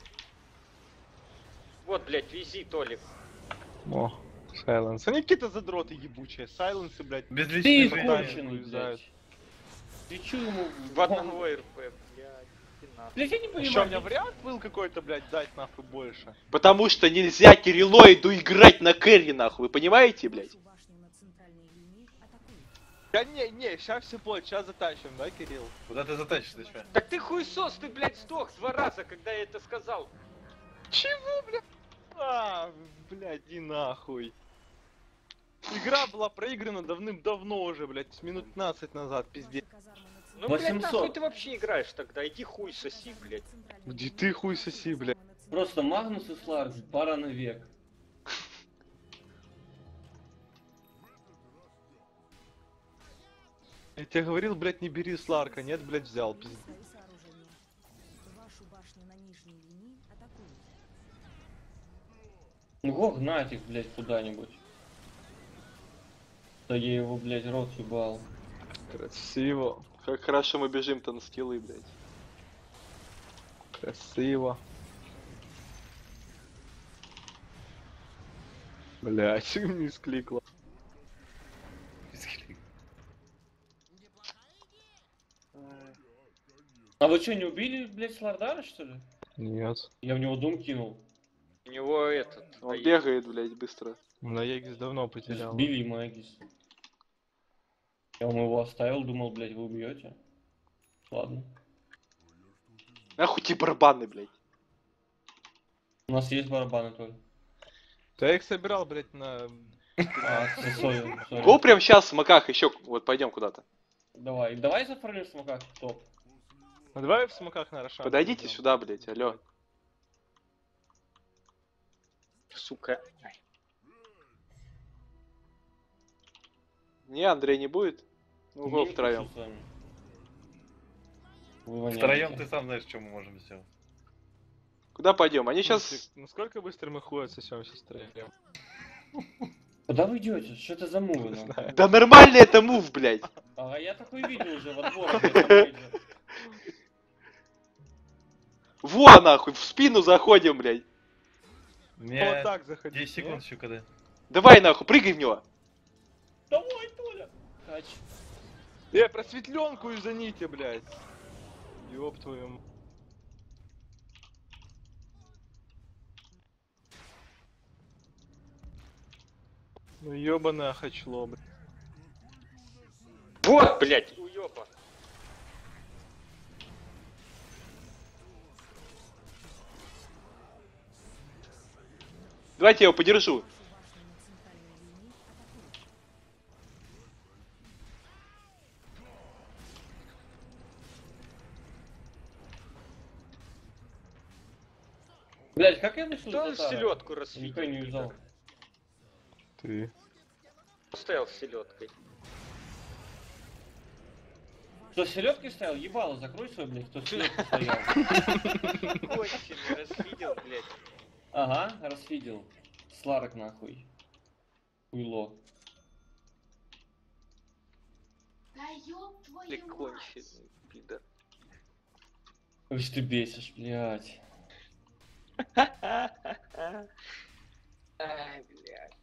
Вот, блядь, вези, Толик. О, Сайленс. Они какие-то задроты ебучие. Сайленсы, блядь. Без Ты личной жизни. конченый, вылезают. блядь. Ты чё ему... В одного РП, блядь. иди нахуй. Блядь, я не Что, у понимаю. меня вариант был какой-то, блядь, дать нахуй больше? Потому что нельзя Кириллоиду играть на кэрри, нахуй, вы понимаете, блядь? Вашу башню на центральной линии атакуют. Да не, сейчас все будет, сейчас затащим, да, Кирилл? Куда ты затащишь, ты чё? Так ты хуесос, ты, блядь, сдох 2 раза, когда я это сказал. Чего, блядь? А, блядь, иди нахуй. Игра была проиграна давным-давно уже, блядь, с минут 15 назад, пиздец. Ваши казармы на Ну, центральной блядь, 800. нахуй ты вообще играешь тогда? Иди хуй соси, блядь. Где ты хуй соси, блядь? Просто Магнус и Сларк, пара на век. Я тебе говорил, блядь, не бери Сларка, нет, блядь, взял, пиздец. сооружения. Вашу башню на нижней линии атакуют. Ну го гнать их, блядь, куда-нибудь. Да я его, блядь, рот ебал. Красиво, Как хорошо мы бежим-то на скиллы, блядь. красиво. Блядь, не скликла. А вы что, не убили, блядь, Слардара, что ли? Нет. Я в него дум кинул. У него этот... Он да, бегает, блядь, быстро. На Егис давно потерял. Сбили Магис. Я вам его оставил, думал, блядь, вы убьете. Ладно. Нахуй те барабаны, блядь. У нас есть барабаны только. Да я их собирал, блядь, на... А, сори. Го прям сейчас в маках еще, вот пойдем куда-то. Давай зафармим в смоках топ. Ну давай в смоках на Рошан. Подойдите пойдем. сюда, блядь, алло. Сука. Не, Андрей не будет? Ну, го Я не втроем. хочу с вами. Вы воняете. Втроем ты сам знаешь, что мы можем сделать. Куда пойдем? Они сейчас... Насколько быстро мы хуй отсосем сейчас втроем? Куда вы идете? Что это за мувы? Не нахуй? знаю. Да нормальный это мув, блядь. Ага, я такой видел уже в отборах. на рейде. Во, нахуй, в спину заходим, блядь. У Вот меня так заходи. 10 секунд еще когда. Давай, нахуй, прыгай в него. Давай, Толя! Кач. Просветленку извините, блядь. Ёб твою м- Ну ёбаное хочло, блядь. Вот, блядь, уёба. Давайте я его подержу. Башню на центральной линии атакуют. Блять, как я вышел Кто из Атара? селедку Никто расфидел? не взял. Ты. Стоял с селедкой. Кто селедкой стоял? Ебало, закрой свой, блядь, кто селедкой стоял. Конченый, расфидел, блядь. Ага, расфидел. Сларок нахуй. Хуйло. Да ёб Ты твою мать! конченый, пидор. Ой, ты бесишь, блядь. Ай, блядь.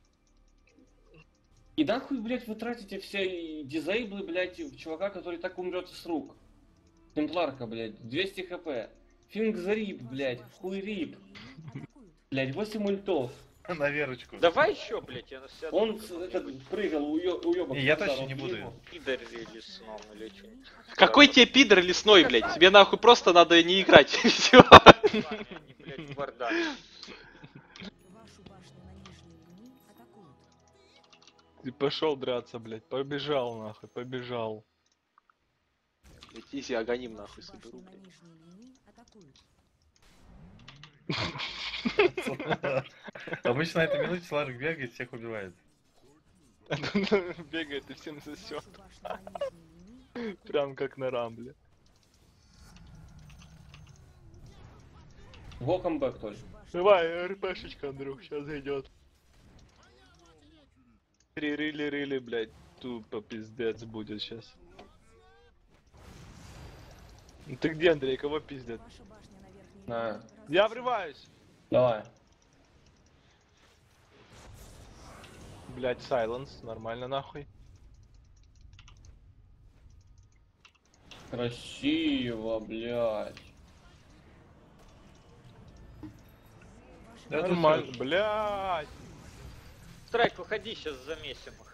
И нахуй, блядь, вы тратите все дизейблы, блядь, в чувака, который так умрет с рук. Темпларка, блядь, 200 хп. Фингзарип, блядь, хуйрип. Атакуют. Блядь, 8 ультов. На Верочку. Давай еще, блядь, я на себя... Он прыгал, уебок. Не, я точно не буду. Пидор или сном, или что-нибудь. Какой тебе пидор лесной, блядь? Тебе нахуй просто надо не играть. Все. Они, блядь, бардак. Вашу башню на нижней линии атакуют. Ты пошел драться, блядь. Побежал нахуй, побежал. Изи, агоним нахуй Вашу соберу, башню на блядь. нижней линии атакуют. Обычно на этой минуте Сларк бегает, всех убивает. Бегает и всем засет. Вашу башню на нижней линии Прям как на рамбле. Welcome back, Толь. Давай, РПшечка, Андрюх, сейчас зайдет. Рили, блядь, тупо пиздец будет сейчас. Ну ты где, Андрей, кого пиздят? Ваша башня на верхней На. линии Я разрушена. врываюсь! Давай. Блядь, сайленс, нормально нахуй. Красиво, блядь. Ваша Да, Нормально, блядь! Страйк, уходи, сейчас замесим их.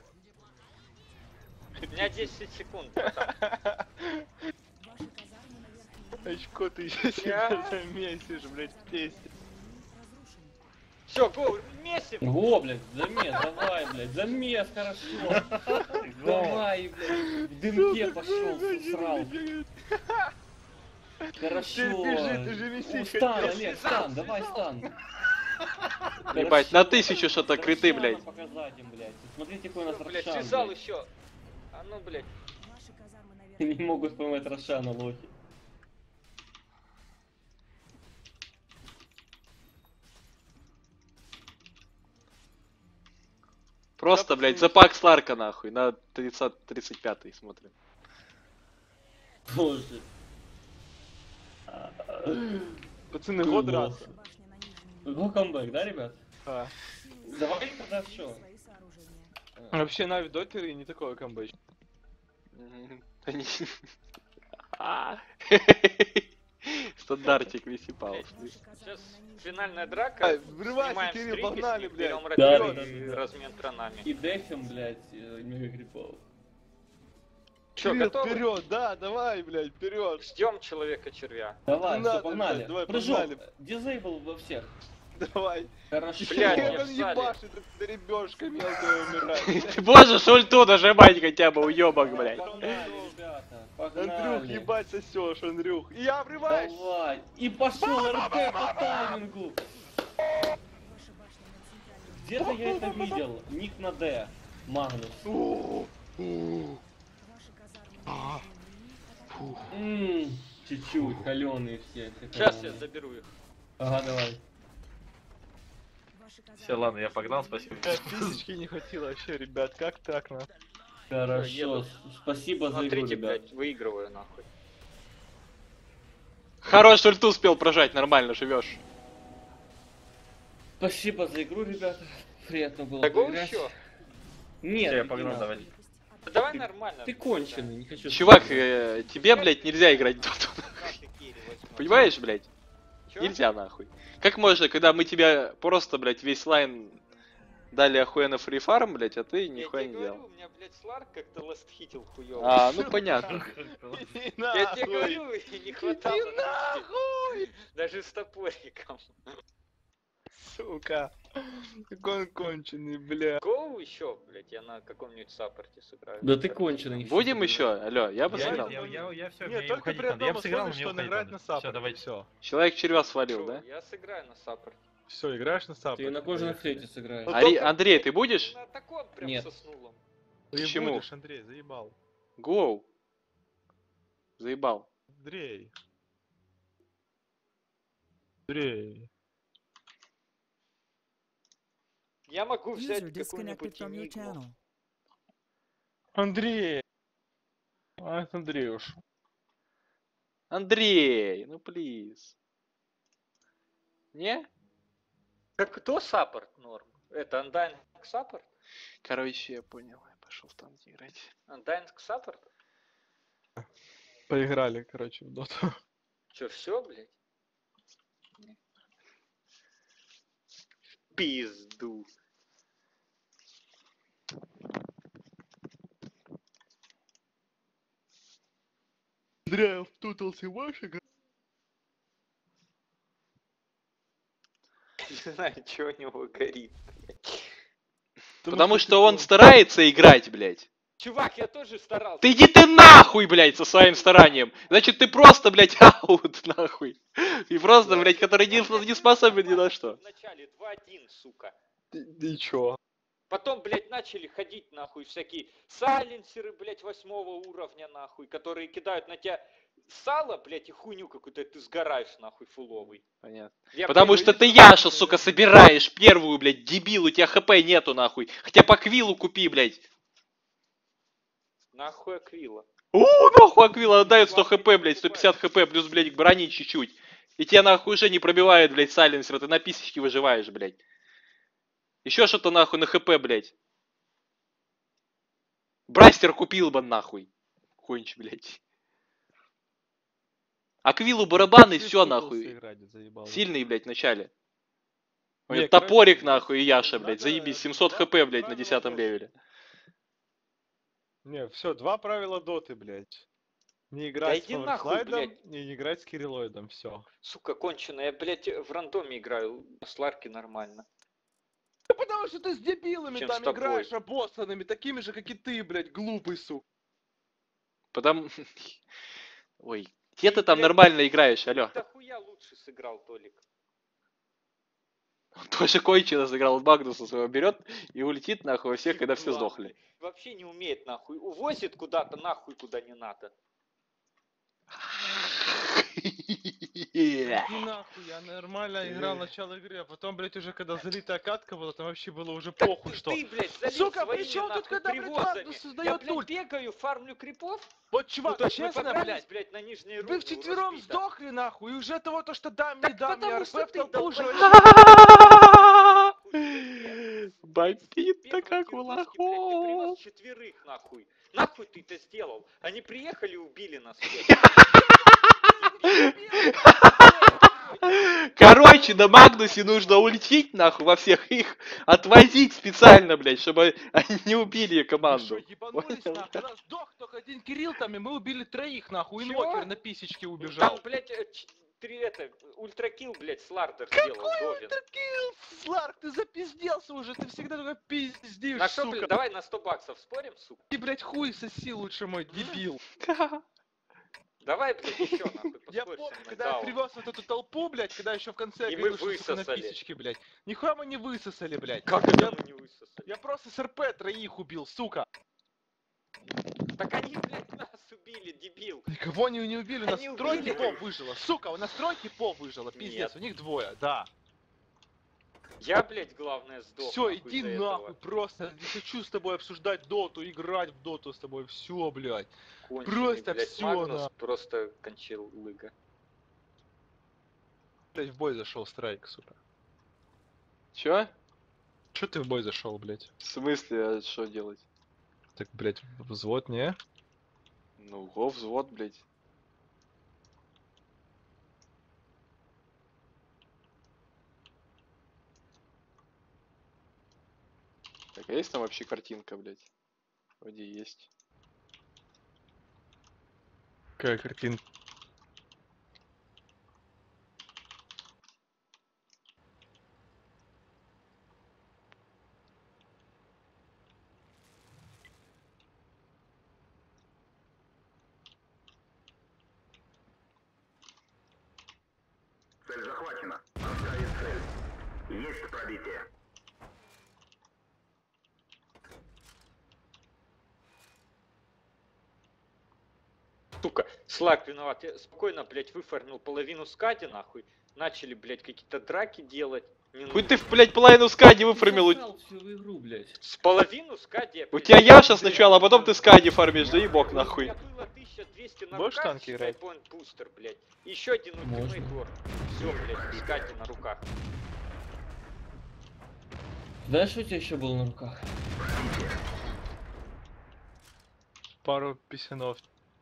У меня 10 секунд, братан. Ваши казармы на верхней линии Очко ты сейчас Я? замесишь, блядь, в тесте. разрушены. Все, го, месим. Во, блядь, замес, давай, блядь, замес, хорошо. Давай, блядь, в дымке пошел, срал. Хорошо. Ты же месить Стан, хотел. Олег, стан, давай стан. Ебать, на 1000 что-то криты, блядь. Показать им, блядь. Смотрите, какой у нас Блядь, Рошан, связал блядь. еще. А ну, блядь. Ваши казармы на Не верхней могут поймать Рошана, лохи. Просто, блядь, запак Сларка нахуй. На 35-й смотрим. Боже. Пацаны, год Было. драться. башня на нижней линии. Welcome back, да, ребят? А. Давай тогда все. Свои сооружения. Вообще на дотере не такой камбэч. Они- Стандартик висипал. Ваши казармы Сейчас на нижней финальная линии драка. Ай, врывайся, Снимаем Кирилл, стрики, погнали, блядь. берем Да, ракеты да, и да. размен кранами. И дефим, блядь, мегакрипов. Че, Кирилл, готовы? вперед, да, давай, блядь, вперед. Ждем человека-червя. Давай, Не все, надо, погнали. блядь, давай, Прыжок. погнали. Дизейбл во всех. Давай. Хорошо. Блядь, Как я он в зале. ебашит, эта ребёшка мелкая умирает. Ты можешь ульту нажимать хотя бы, уебок, блядь. Погнали, ребята. Андрюх, Погнали. ебать сосешь, Андрюх. И я врываюсь. Давай. И пошел РТ по таймингу. Ваша башня на центральной линии. Где-то я это видел. Ник на Д. Магнус. Ваши казармы на нижней линии атакуют. Чуть-чуть, холеные все. Сейчас я холеные. заберу их. Ага, давай. Ваши Все, ладно, я погнал, спасибо. Писечки не хватило вообще, ребят, как так, на? Хорошо, спасибо за игру, Смотрите, ребят. блядь, выигрываю нахуй. Хорош ульту успел прожать, нормально живешь. Спасибо за игру, ребята. Приятно было Так го поиграть. еще. Нет, Всё, я иди погнал, нахуй. давай. Давай нормально. Ты конченый, не хочу. Чувак, тебе, блядь, нельзя играть в доту. Понимаешь, блядь? Чё? Нельзя нахуй. Как можно, когда мы тебе просто, блядь, весь лайн дали охуенно фрифарм, блядь, а ты Я нихуя тебе не говорю, делал? у меня, блядь, Сларк как-то ластхитил хуёво. А, ну понятно. Я тебе говорю, не хватало. Иди нахуй! Даже с топориком. Сука. Какой он конченый, бля. Гоу еще, блядь, я на каком-нибудь саппорте сыграю. Да ты конченый. не Будем хочу еще? Алло, я бы сыграл. Я все, Нет, только при одном условии, что он играет на Все, саппорте. давайте. Все. Человек червя свалил, Шо, да? Я сыграю на саппорте. Все, играешь на говорить. саппорте. Ты на кожаной флейте сыграешь. Андрей, ты будешь? На таком прям Нет. со снулом. Ты Почему? будешь, Андрей, заебал. Гоу. Заебал. Андрей. Андрей. Я могу взять User какую-нибудь disconnected from your энигму. channel. Андрей. А, это Андрюш. Андрей, ну плиз. Не? Так кто саппорт норм? Это Undying саппорт? Короче, я понял. Я пошел в танки играть. Undying саппорт? Поиграли, короче, в доту. Че, все, блядь? Пизду. Андрей, втутался ваши. Не знаю, что у него горит. Потому что он старается играть, блядь. Чувак, я тоже старался. Ты иди ты нахуй, блядь, со своим старанием. Значит, ты просто, блядь, аут, нахуй. И просто, блядь, который не способен ни на что. Вначале 2-1, сука. И чё? Потом, блядь, начали ходить, нахуй, всякие сайленсеры, блядь, 8-го уровня, нахуй, которые кидают на тебя сало, блядь, и хуйню какую-то, ты сгораешь, нахуй, фуловый. Понятно. Я, Потому блядь, что ты вылезу, Яшу, сука, собираешь первую, блядь, дебил, у тебя хп нету, нахуй. Хотя по квилу купи, блядь. Нахуй Аквила. Нахуй Аквила отдает 100 хп, блядь, 150 хп, плюс, блядь, брони чуть-чуть. И тебя, нахуй, уже не пробивает, блядь, сайленсер, ты на писечке выживаешь, блядь. Еще что-то, нахуй, на хп, блядь. Брастер купил бы, нахуй. Конч, блядь. Аквилу барабан и все, нахуй. Сильный, блядь, в начале. У него Не, топорик, короче, нахуй, и Яша, надо- блядь, заебись, 700 да, хп, блядь, на правильно 10 тоже. левеле. Не, все, два правила доты, блядь. Не играть с иди нахуй, флайдом, блядь. не играть с кириллоидом, все. Сука, конченая, я, блядь, в рандоме играю, с Ларки нормально. Да потому что ты с дебилами Чем там с тобой? играешь, обоссанными, такими же, как и ты, блядь, глупый, сука. Потому... Ой, где ты там блядь, нормально играешь, алё? Да хуя лучше сыграл Толик. Он тоже кончено сыграл, Магнуса своего берет и улетит нахуй во всех, когда все Ладно. сдохли. Вообще не умеет, нахуй. Увозит куда-то, нахуй, куда не надо. Иди нахуй, я нормально играл начало игры, а потом, блядь, уже когда залитая катка была, там вообще было уже Так похуй, что... Ты, блядь, залил Сука, своими, при чём тут, нахуй, когда, блядь, привозами. Магнус Я, создаёт блядь, ульт? бегаю, фармлю крипов. Вот, Ну, чувак, то есть мы честно, подрались, блядь, блядь, на нижней вы вчетвером сдохли, нахуй, и уже того, то, что дам, не Так дам, я потому РП что в ты толпу долбоёб. Бомбит-то как Ты улахов. привез четверых, нахуй. Нахуй ты это сделал? Они приехали и убили нас всех. Короче, на Магнусе нужно улететь, нахуй, во всех их, отвозить специально, блядь, чтобы они не убили Вы команду. что, ебанулись, Понял? нахуй? У нас сдох только один Кирилл там, и мы убили троих, нахуй. Чё? Инвокер на писечке убежал. Там, блядь, ультракил, блядь, Слардер сделал, Довин. Кирилл, Сларк, ты запизделся уже, ты всегда только пиздишь, На что, сука. блядь, давай на 100 баксов спорим, сука? Ты, блядь, хуй соси лучше, мой дебил. Давай, блядь, еще нахуй, Я поспорь со помню, мной, когда я даун. привез вот эту толпу, блядь, когда еще в конце И говорил, мы что, сука, на высосали. писечке, блядь. Нихуя мы не высосали, блядь. Как это мы не высосали? Я просто с РП троих убил, сука. Так они, блядь, нас убили, дебил. Никого не убили, у нас Они тройки убили. пол выжило. Сука, у нас тройки пол выжило, пиздец, Нет. у них двое, да. Я, блядь, главное сдох. Все, нахуй, иди из-за нахуй, этого. просто не хочу с тобой обсуждать доту, играть в доту с тобой, все, блядь. Конченый, Просто блядь, всё, Магнус на. просто кончил лыга. Блядь, в бой зашел страйк, сука. Чё? Че ты в бой зашел, блядь? В смысле, а что делать? Так, блядь, взвод, не? Ну, го взвод, блядь. Так, а есть там вообще картинка, блядь? Вроде есть. Какая картинка? Цель захвачена. Оставить цель. Есть пробитие. Сука, Слак виноват. Я спокойно, блядь, выфармил половину скади, нахуй. Начали, блядь, какие-то драки делать. Хуй ты, блядь, половину скади выфармил. Засрал всю игру, блядь. С половину скади я, У блядь, тебя Яша сначала, а потом ты скади фармишь, да ебок У нахуй. меня было 1200 на Можешь руках, танки считай, играть? point бустер, блядь. Еще один ультимейт Можно. гор. Все, блядь, скати на руках. Знаешь, что у тебя еще было на руках? Пару писюнов.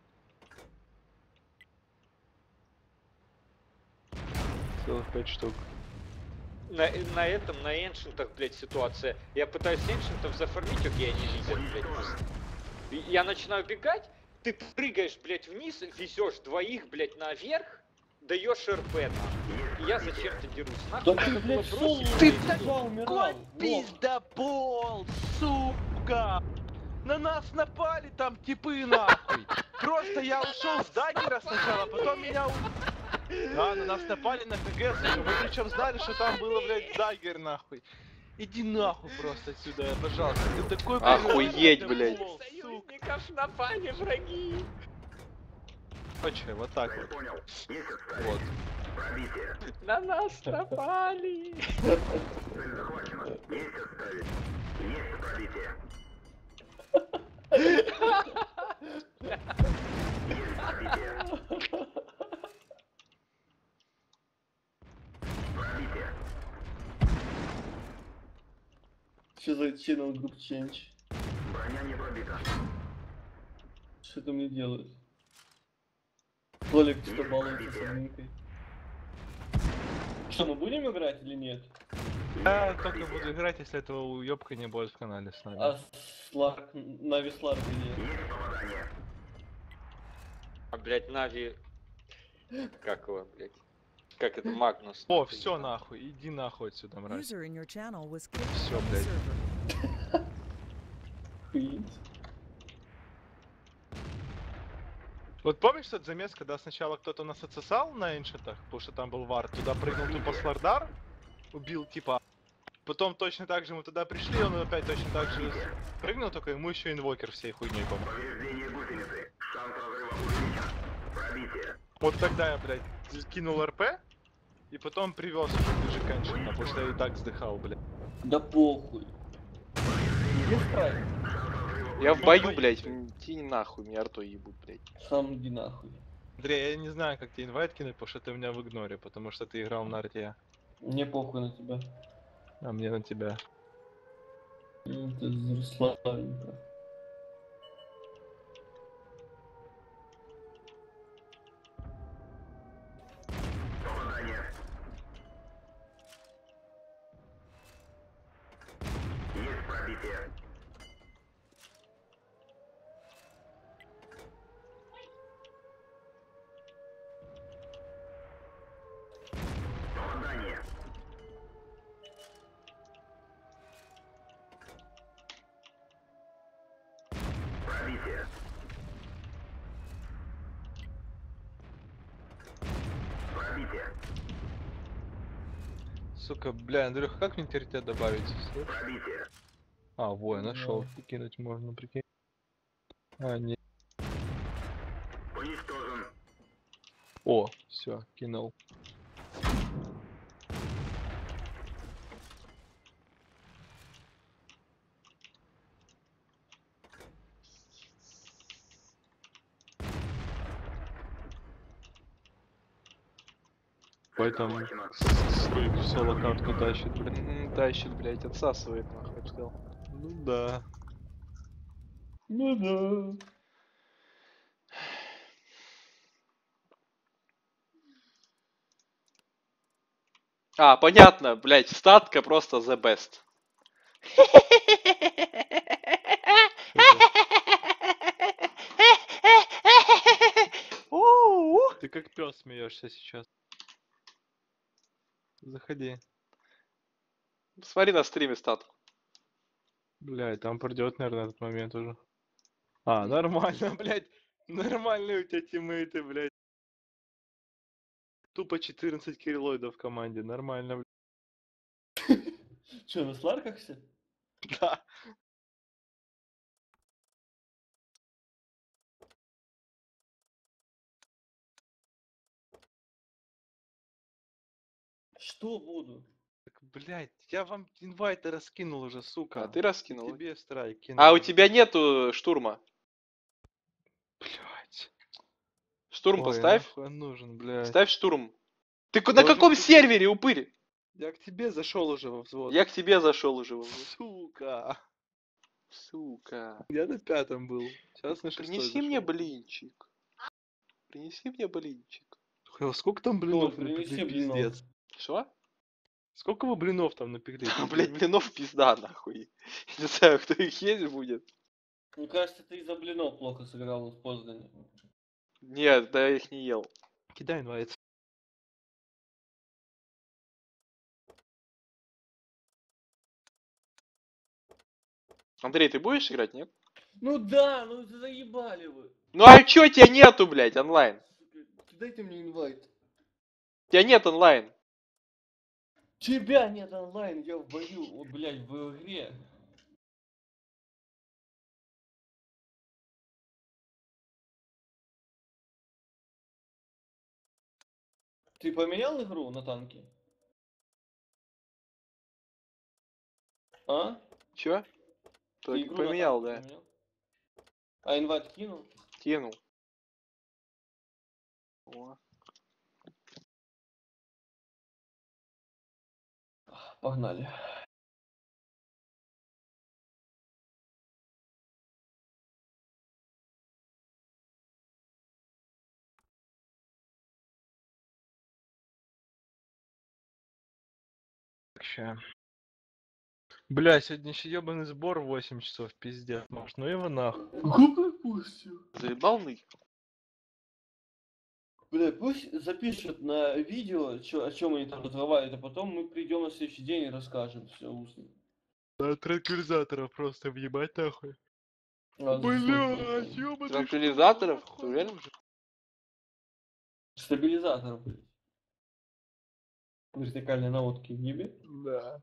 Целых 5 штук. На этом, на эншентах, блядь, ситуация. Я пытаюсь эншентов зафармить, окей, они видят, блядь. И я начинаю бегать, ты прыгаешь, блядь, вниз, везешь двоих, блядь, наверх, даешь РП, нахуй. И я зачем-то дерусь. Нахуй, Да ты, надо было блядь, соло, бросить, Ты блядь, такой всё. умирал. Какой лох. пиздобол, сука! На нас напали там типы нахуй! Просто я ушел с даггера сначала, потом меня... Да, на нас напали на КГ, слушай, мы причем знали, что там было, блядь, даггер нахуй. Иди нахуй просто отсюда, пожалуйста. Ты такой, Охуеть, пиздобол, блядь. сука. Союзников напали враги. Короче, вот так Цель вот. понял. Есть отставить. Вот. Пробитие. На нас напали. Цель захвачена. Есть отставить. Есть пробитие. Есть пробитие. Пробитие. Что за channel group change? Броня не пробита. Что это мне делают? Толик что балуется с админкой. Что, мы будем играть или нет? Я только буду играть, если этого уёбка не будет в канале с нами. А Сларк, Нави Сларк где? Есть попадание. А, блядь, Нави... Как его, блядь? Как это, Магнус? О, нахуй, все ебаный. нахуй, иди нахуй отсюда, мразь. User in your channel was kicked Всё, from the блядь. server. Охуеть. Вот помнишь тот замес, когда сначала кто-то нас отсосал на эншетах, потому что там был вар, туда прыгнул тупо Слардар, убил типа. Потом точно так же мы туда пришли, он опять точно так же прыгнул, только ему еще инвокер всей хуйней помог. Повреждение гусеницы. Шанс разрыва увеличен. Пробитие. Вот тогда я, блядь, кинул РП, и потом привез уже ближе к эншетам, потому что я и так вздыхал, блядь. Да похуй. Где страйк? Я в бою, блядь, иди нахуй, меня артой ебут, блядь. Сам иди нахуй. Андрей, я не знаю, как тебе инвайт кинуть, потому что ты у меня в игноре, потому что ты играл на арте, Мне похуй на тебя. а мне на тебя. Ты слабенько. Попадание. Есть пробитие. Попадание. Пробитие. Пробитие. Сука, бля, Андрюха, как мне теперь тебя добавить? Слышь? Пробитие. А, во, я нашел. Кинуть можно, прикинь. А, не. Уничтожен. О, все, кинул. Какой там Захвачено. свою соло-катку тащит, блядь. Тащит, блядь, отсасывает, нахуй, я бы сказал. Ну да. Ну да. А, понятно, блядь, статка просто the best. Ты как пес смеешься сейчас. Заходи. Смотри на стриме статку. Блядь, там придет, наверное, этот момент уже. А, нормально, блядь. Нормальные у тебя тиммейты, блядь. Тупо 14 кириллоидов в команде. Нормально, блядь. Че, на сларках все? Да. Что буду? Так, блядь, я вам инвайты раскинул уже, сука. А, ты раскинул? Тебе страйк кинул. А, у тебя нету штурма. Блядь. Штурм Ой, поставь. нахуй он нужен, блядь. Ставь штурм. Ты на Тоже каком ты- сервере, упырь? Я к тебе зашел уже во взвод. Я к тебе зашел уже. Сука. Сука. Я на 5-м был. Сейчас на 6-й Принеси зашел. мне блинчик. Принеси мне блинчик. Ой, сколько там блинов Ой, принеси напекли, блинов. пиздец. Что? Сколько вы блинов там напекли? Там, блядь, блинов пизда, нахуй. Не знаю, кто их есть будет. Мне кажется, ты из-за блинов плохо сыграл в Познане. Нет, да я их не ел. Кидай инвайт. Андрей, ты будешь играть, нет? Ну да, ну заебали вы. Ну а чё тебя нету, блядь, онлайн? Сука, кидайте мне инвайт. Тебя нет онлайн. Тебя нет онлайн, я в бою, о, блядь, в игре. Ты поменял игру на танке? А? Чё? Ты Только игру на поменял, танке да. поменял? А инвайт кинул? Кинул. О. Погнали. Ща. Бля, сегодня еще ебаный сбор в 8 часов, пиздец. Может, ну его нахуй. Какой пустью? Заебал ный? Бля, пусть запишет на видео, о чем они там разговаривают, а потом мы придем на следующий день и расскажем все устно. Транквилизаторов просто въебать нахуй. А, Блядь, ёбаный Транквилизаторов? что, Ты уверен? Стабилизатор, блядь. Вертикальной наводки в небе. Да.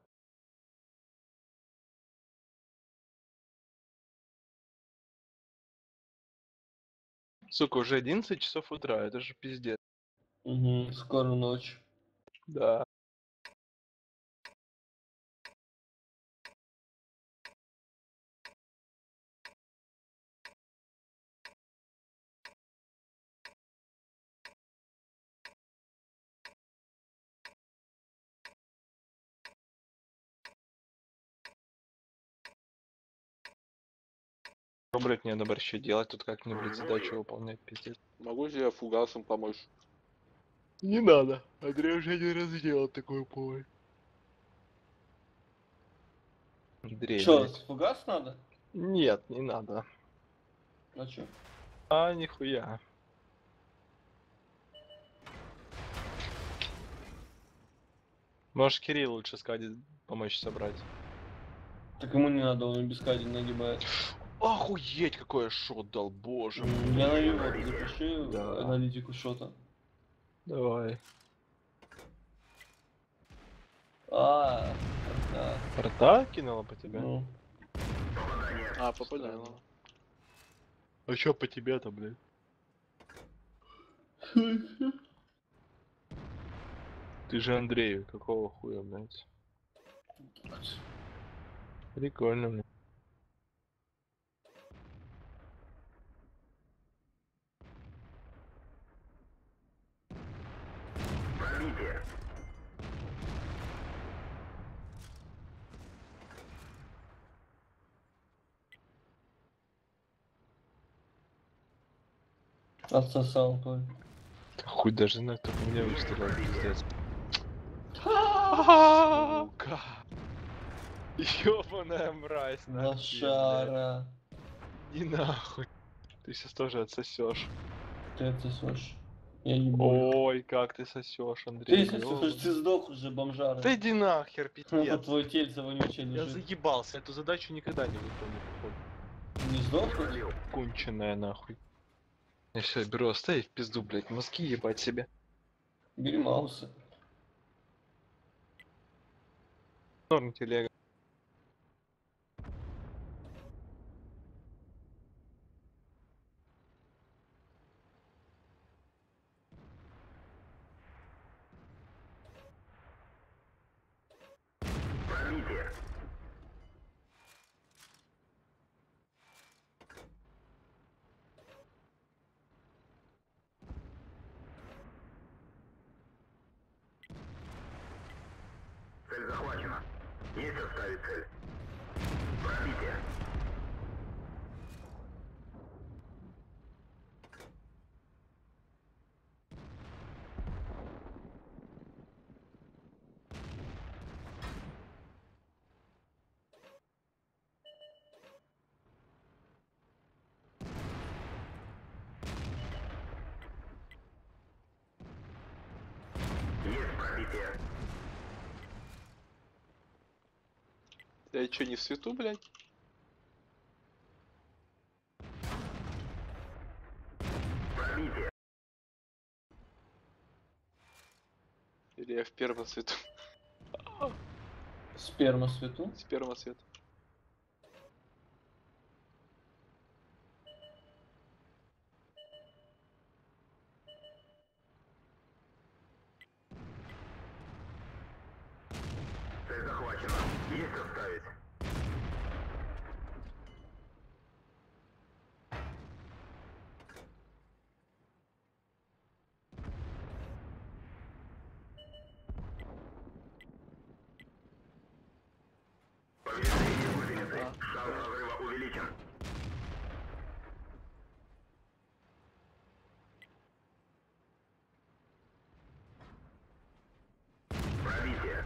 Сука, уже 11 часов утра, это же пиздец. Угу, скоро ночь. Да. Что, блядь, мне надо борщи делать, тут как мне, блядь, задачу выполнять, пиздец. Могу тебе фугасом помочь. Не надо. Андрей уже один раз сделал такую помощь. Андрей, Чё, блядь. фугас надо? Нет, не надо. А чё? А, нихуя. Может, Кирилл лучше скадит помочь собрать. Так ему не надо, он без кади нагибает. Охуеть, какой я шот дал, боже мой. Я на него запиши Да. аналитику шота. Давай. А, да. Порта кинула по тебе? Ну. А, попадаю. А чё по тебе-то, блядь? Ты же Андрей, какого хуя, блядь? Прикольно, блядь. Пробитие. Отсосал твой. Хуй даже на кто меня выстрелил, пиздец. Сука. Ёбаная мразь, нахуй, Лошара. блядь. Иди нахуй. Ты сейчас тоже отсосешь. Ты отсосешь. Я ебу. Ой, как ты сосешь, Андрей. Ты сосешь, ёбаный. ты сдох уже, бомжара. Да иди нахер, Вот пиздец. твое тельце вонючее Я лежит. заебался, эту задачу никогда не выполню, походу. Не сдохнуть? Конченая нахуй. Я все беру, оставь в пизду, блядь, мозги ебать себе. Бери маусы. Норм телега. Пробитие. Цель захвачена. Есть оставить цель. Пробитие. Есть пробитие. Я чё, не в свету, блядь? Пробитие. Или я в первом свету? Сперма свету. С первого света. Цель захвачена. Есть оставить. Повреждение гусеницы. Шанс разрыва увеличен. Пробитие.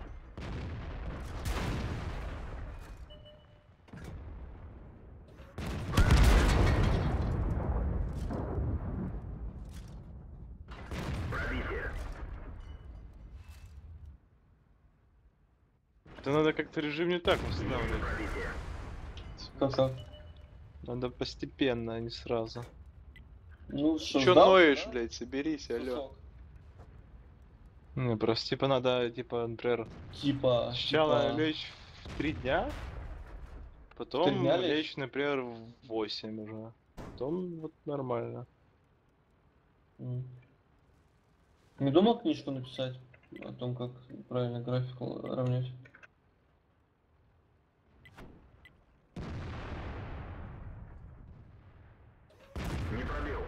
Пробитие. Это надо как-то режим не так устанавливать. Пробитие. Как? Надо постепенно, а не сразу. Ну что, Чё сдал, ноешь, да? блядь, соберись, алё. Кусок. Не, просто типа надо, типа, например, Типа. сначала типа, лечь в 3 дня, потом 3 дня лечь? лечь, например, в 8 уже. Потом вот нормально. Не думал книжку написать о том, как правильно графику равнять? Не пробил.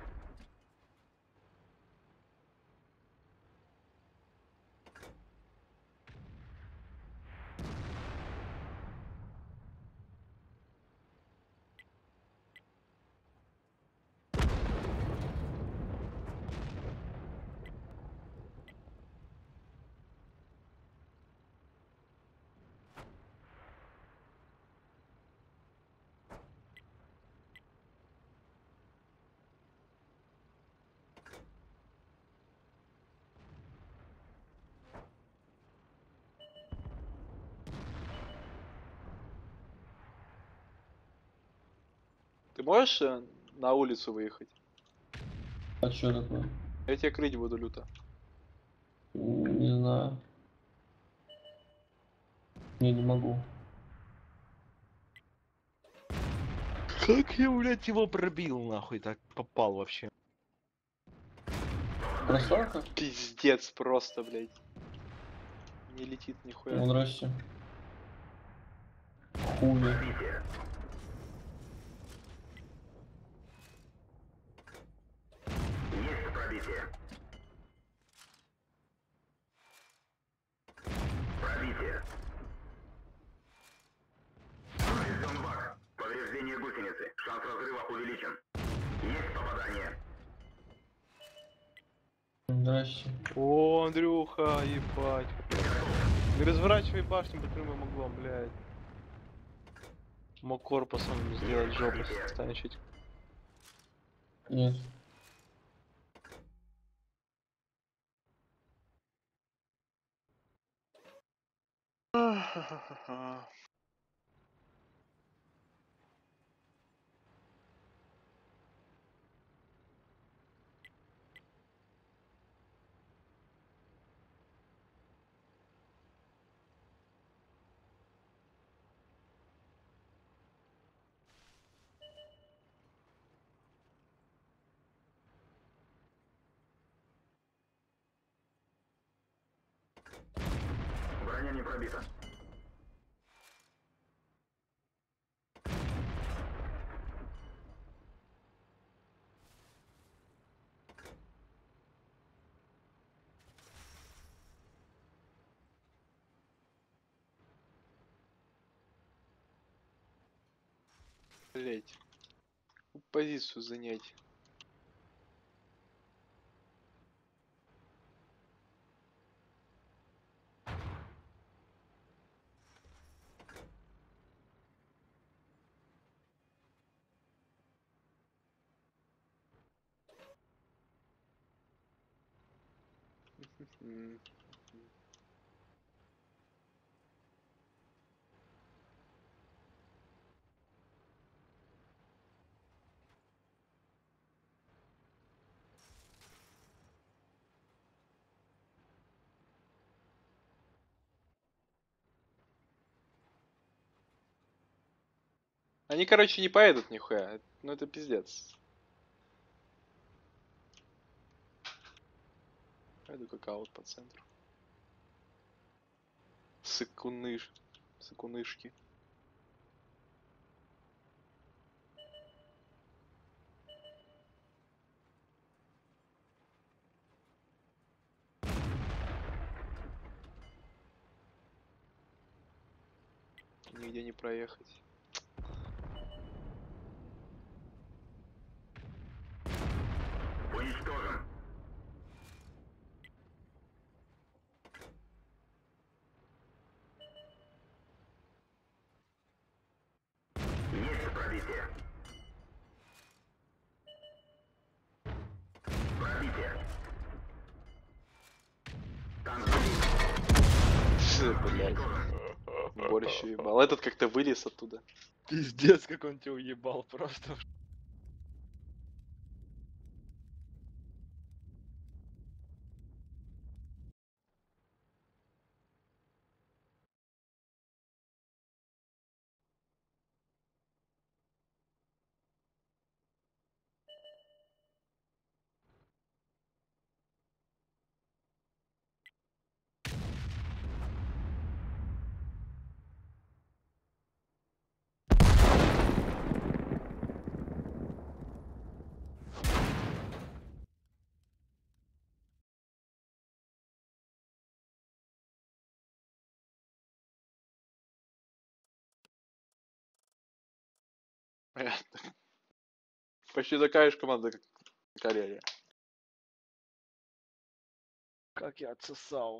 Ты можешь на улицу выехать? А что такое? Я тебя крыть буду люто. Не знаю. Не могу. Как я, блядь, его пробил, нахуй, так попал вообще? Красавка? Пиздец просто, блядь. Не летит нихуя. Ну, здрасте. Хули. Пробитие. Есть пробитие. Пробитие. Поврежден бак. Повреждение гусеницы. Шанс разрыва увеличен. Есть попадание. Здрасте. О, Андрюха, ебать. Не разворачивай башню под прямым углом, блядь. Мог корпусом сделать жопу станчить. Нет. Броня не пробита. Блять. Позицию занять. М. Они, короче, не поедут нихуя. Ну это пиздец. Пойду как аут по центру. Сыкунышки. Нигде не проехать. Уничтожен. Есть пробитие. Пробитие. Танк Блять. Борщ ебал. Этот как-то вылез оттуда. Пиздец, как он тебя уебал просто. Понятно. Почти такая же команда, как Карелия. Как я отсосал.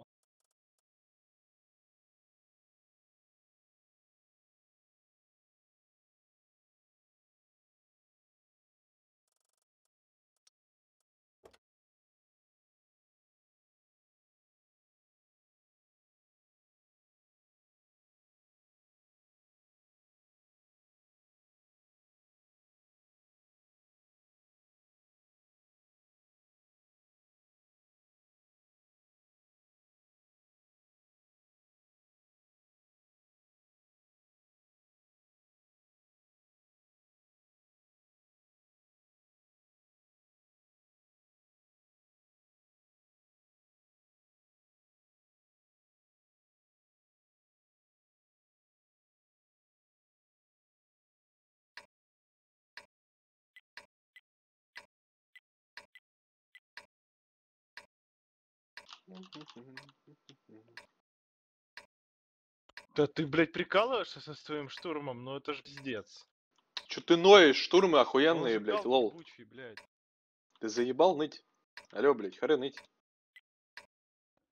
Да ты, блядь, прикалываешься со своим штурмом? Ну это ж пиздец. Чё ты ноешь? Штурмы Он охуенные, же блядь, гал лол. ебучий, блядь. Ты заебал ныть? Алло, блядь, харе ныть.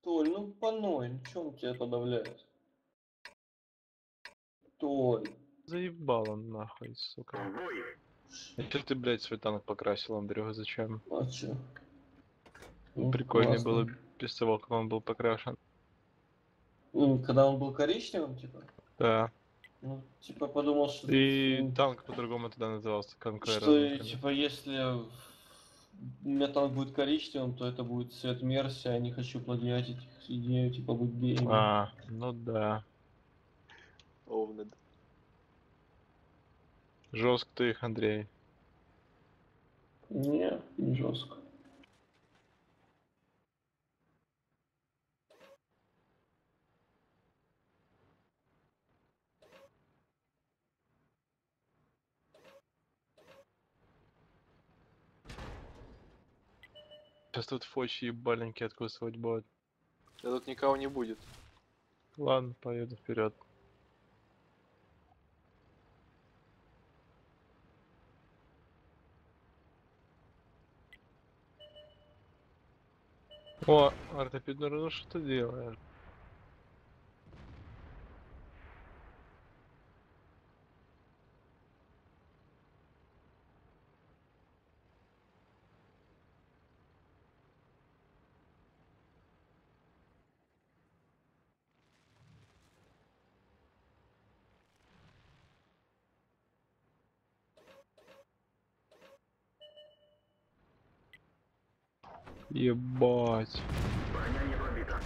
Толь, ну по 0, в чем тебя подавляет? Толь. Заебал он нахуй, сука. В бой! А чё ты, блядь, свой танк покрасил, Андрюха, зачем? А чё? Ну, Ну, прикольнее классно. было без того, как он был покрашен. Когда он был коричневым, типа? Да. Ну, типа подумал, что... И танк по-другому тогда назывался, Conqueror, Что, например. типа, если у меня танк будет коричневым, то это будет цвет Мерси, а не хочу плагиатить их идею, типа, быть белым. А, ну да. Овнед. Жестко ты их, Андрей. Не, не жестко. Сейчас тут фочи ебаленькие откусывать будут. Да тут никого не будет. Ладно, поеду вперед. О, ортопедный, ну что ты делаешь? Ебать. Броня не пробита.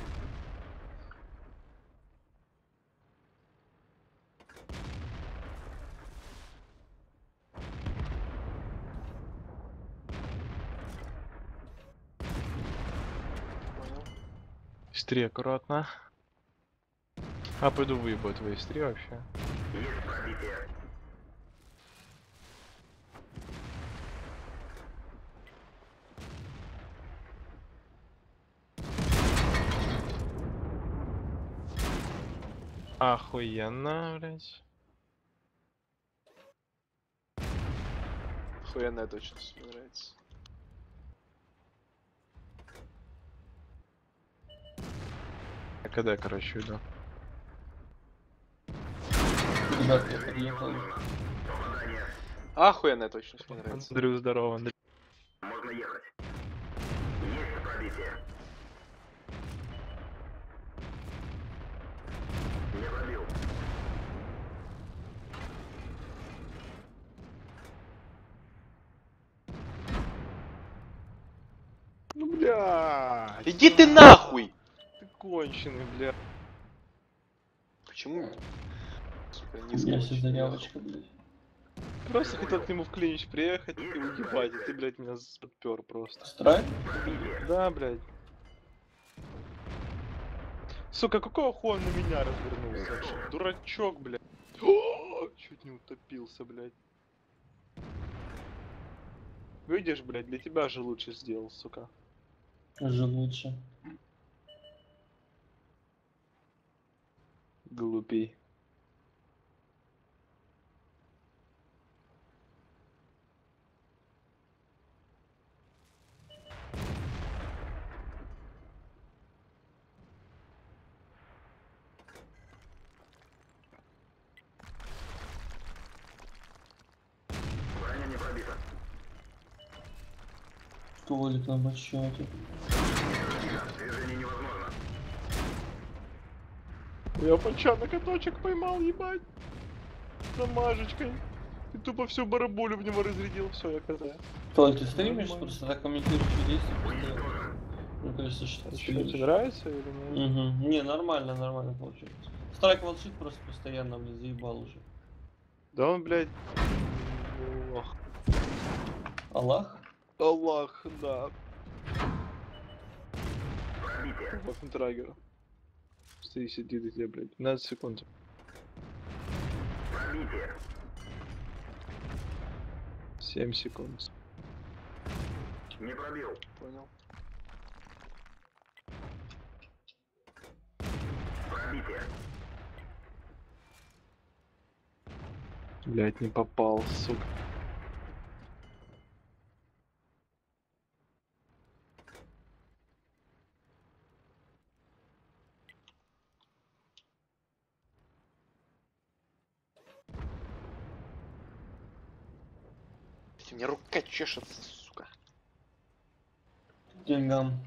Понял. Истри аккуратно. А, пойду выебу твои истри вообще. Есть пробитие. Охуенно, блядь. Охуенная точность, мне нравится. А когда, короче, иду? Ребят, я подъехал. Попадание. Охуенная точность, мне нравится. Андрю, здорово, Андрей. Можно ехать. Есть пробитие. Не пробил. Ну, блядь. Иди ты нахуй! Ты конченый, бля. Почему? Сука, низко. Я сейчас очень заявочка, блядь. Просто хотел к нему в клинч приехать и уебать, и ты, блядь, меня подпер просто. Страйк? Да, блядь. Сука, какого хуя на меня развернулся вообще? Дурачок, блядь. О, чуть не утопился, блядь. Видишь, блядь, для тебя же лучше сделал, сука. Уже лучше. Глупей. Броня не пробита. Толик на бачоте. Движение невозможно. Я пача на каточек поймал, ебать. Замажечкой. И тупо всю барабулю в него разрядил, все, я хз. Толь, ты стримишь? Нормально. Просто так комментируешь действия постоянно. Мне кажется, что А ты что, тебе стримишь. нравится или нет? Угу. Не, нормально, нормально получается. Страйк волчит просто постоянно, мне заебал уже. Да он, блядь... Ох. Аллах? Аллах, да. Пробитие. Вафентрагер. Стоит, сидит где, блядь. 15 секунд. Пробитие. 7 секунд. Не пробил. Понял. Пробитие. Блядь, не попал, сука. Блять, у меня рука чешется, сука. Деньгам.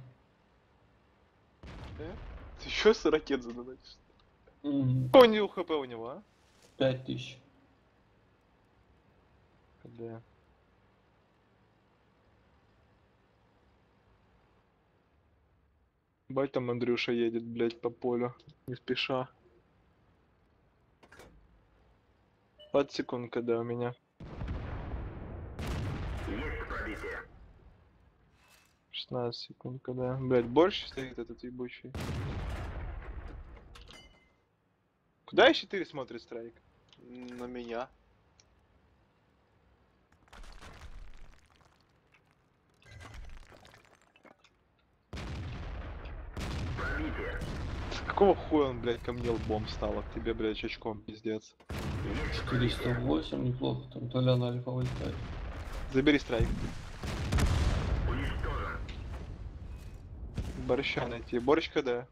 Ты еще с ракет задонатишь? Какой у него хп у него, а? 5000. Да. Бать там Андрюша едет, блять, по полю. Не спеша. 20 секунд, когда у меня. Есть пробитие. 16 секунд, когда. Блять, больше стоит этот ебучий. Куда и 4 смотрит страйк? На меня. Пробитие. Какого хуя он, блять, ко мне лбом стал, а к тебе, блять, очком, пиздец. Есть пробитие. 408, неплохо. Там Толян Альфа вылетает. Забери страйк. Уничтожен. Борща найти. Борщ КД.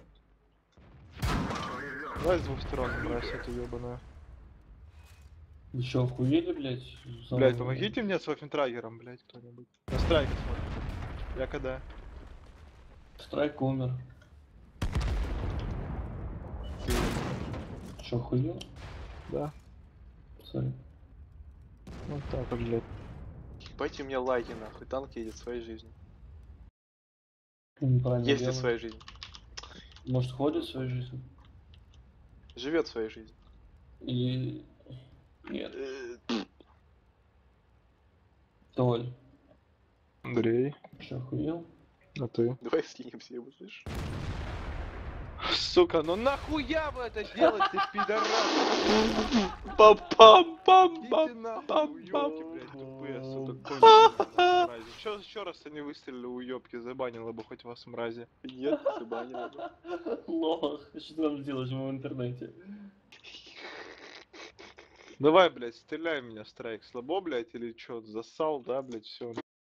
Поврежден. Давай с двух сторон, мразь эту ебаную. Вы чё, охуели, блядь? Блять, помогите мне с вафентрагером, блять, кто-нибудь. На страйке смотрит. Я КД. Страйк умер. Чё, охуел? Да. Сори. Вот так вот, блять. Ебать, у меня лаги, нахуй. Танк едет своей жизнью. Ты неправильно Есть ли делаешь. своя жизнь? Может, ходит своей жизнью? Живет своей жизнью. Или... Нет. Э, Толь. Андрей, Чё, охуел? а ты? Давай скинемся, ему, слышишь? Сука, ну нахуя вы это делаете, пидорас? Пам-пам-пам-пам! Идите нахуй, уёбки, блядь, тупые, сука, конченые, мрази. Чё еще раз они выстрелили уёбки, забанило бы хоть вас, мрази. Нет, забанил бы. Лох, что ты там делаешь в интернете? Давай, блядь, стреляй меня, страйк. Слабо, блядь, или чё, засал, да, блядь, все.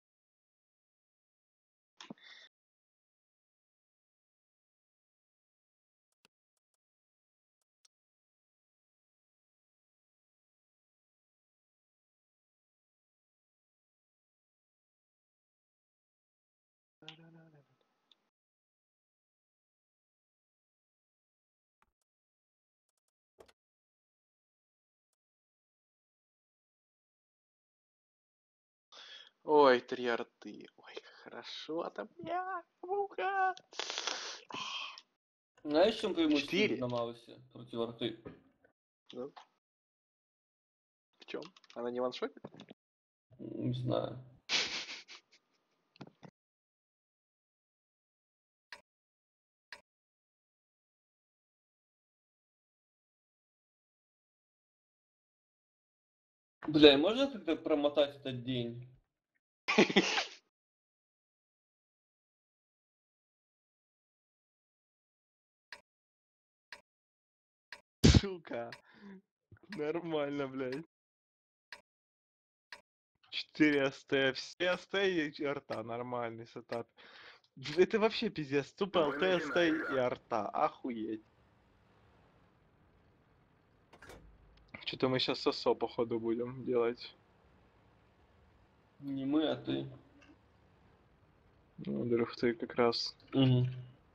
Ой, 3 арты. Ой, как хорошо там. Я, муха. Знаешь, в чем преимущество 4. на Маусе против арты? Ну. В чем? Она не ваншотит? Не знаю. Бля, и можно как-то промотать этот день? Сука. Нормально, блядь. 4 СТ, все СТ и арта, нормальный сетап. Это вообще пиздец, тупо ЛТ, СТ и арта, охуеть. Что-то мы сейчас сосо походу будем делать. Не мы, а ты. Ну, Андрюх, ты как раз. Угу.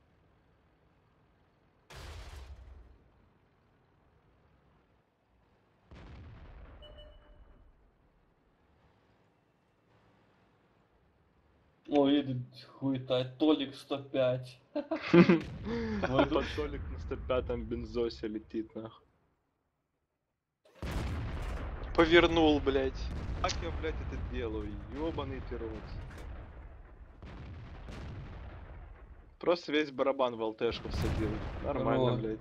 Ой, едет хуета, Толик 105. Мой подсолик на 105-м бензосе летит, нахуй. Повернул, блядь. Как я, блядь, это делаю? Ёбаный ты рот. Просто весь барабан в ЛТшку всадил. Нормально, Вот. блядь.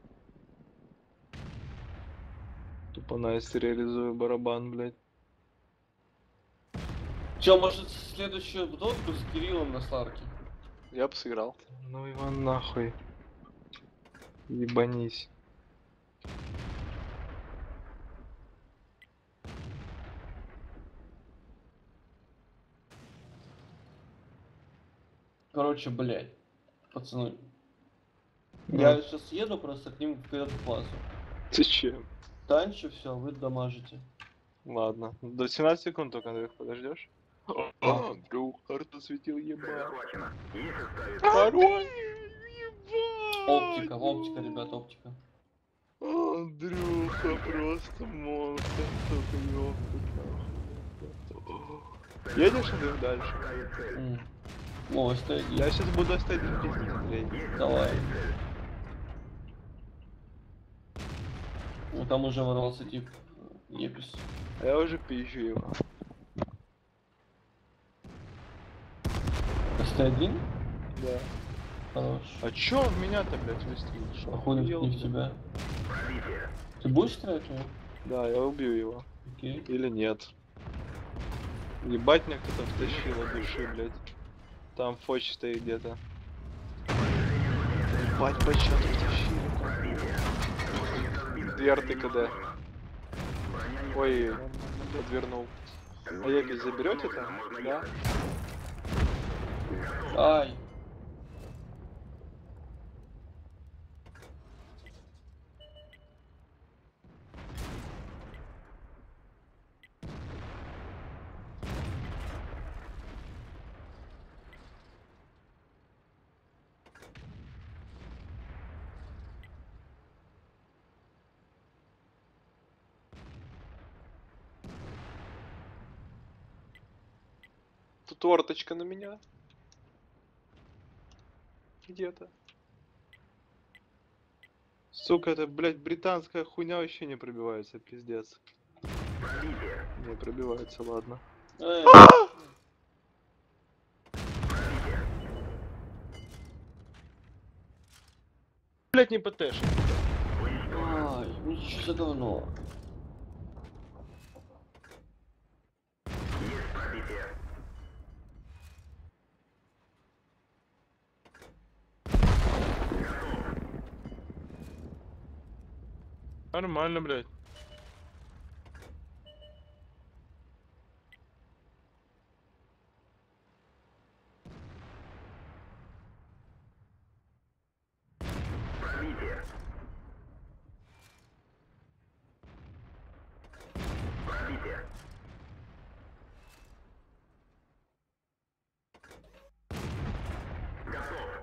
Тупо найс реализую барабан, блядь. Чё, может, следующую бутылку с Кириллом на Сларке? Я бы сыграл. Ну его нахуй. Ебанись. Короче, блядь, пацаны. Ну. Я сейчас еду просто к ним вперед в базу. Зачем? Танчу, все, вы дамажите. Ладно. До 17 секунд только, Андрюх, подождешь? Андрюх, карту светил Цель ебать. захвачена. Есть оставить. Пароль! Оптика, оптика, ребят, оптика. Андрюха просто монстр, сука, ёпта. Едешь, Андрюх, дальше? Ставит цель. О, стоит. Я сейчас буду S1 пиздить, Андрей. Давай. Ну там уже ворвался тип. Епис. А я уже пизжу его. СТ1? Да. Хорош. А чё он в меня-то, блядь, выстрелил? Шо, Походу охуел, не в блядь? тебя. Пробитие. Ты будешь стрелять в него? Да, я убью его. Окей. Или нет. Ебать меня кто-то втащил от души, блядь. Там фоч стоит где-то. Ебать, почему-то втащили. Дверты КД. Ой, подвернул. А Епис заберете там? Да? Ай. Тут орточка на меня. Где-то. Сука, это, блядь, британская хуйня вообще не пробивается, пиздец. Пробитие. Не пробивается, ладно. Блядь, не ПТш. Ай, ну что за говно? Есть пробитие. Нормально, блядь. Пробитие. Пробитие. Готов.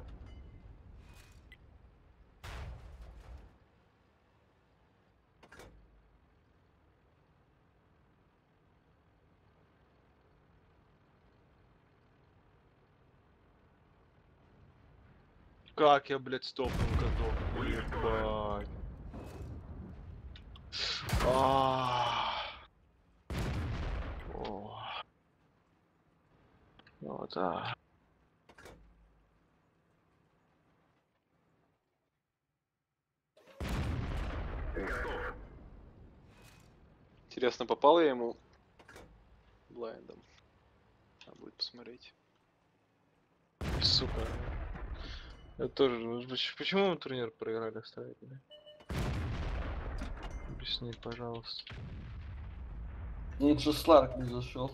Как я, блядь, стопнул готов. Ебать. О. Вот так. Готов. Интересно, попал я ему блайндом? Надо будет посмотреть. Сука. Я тоже. Почему мы турнир проиграли, кстати? Объясни, пожалуйста. Лучше Сларк не зашел.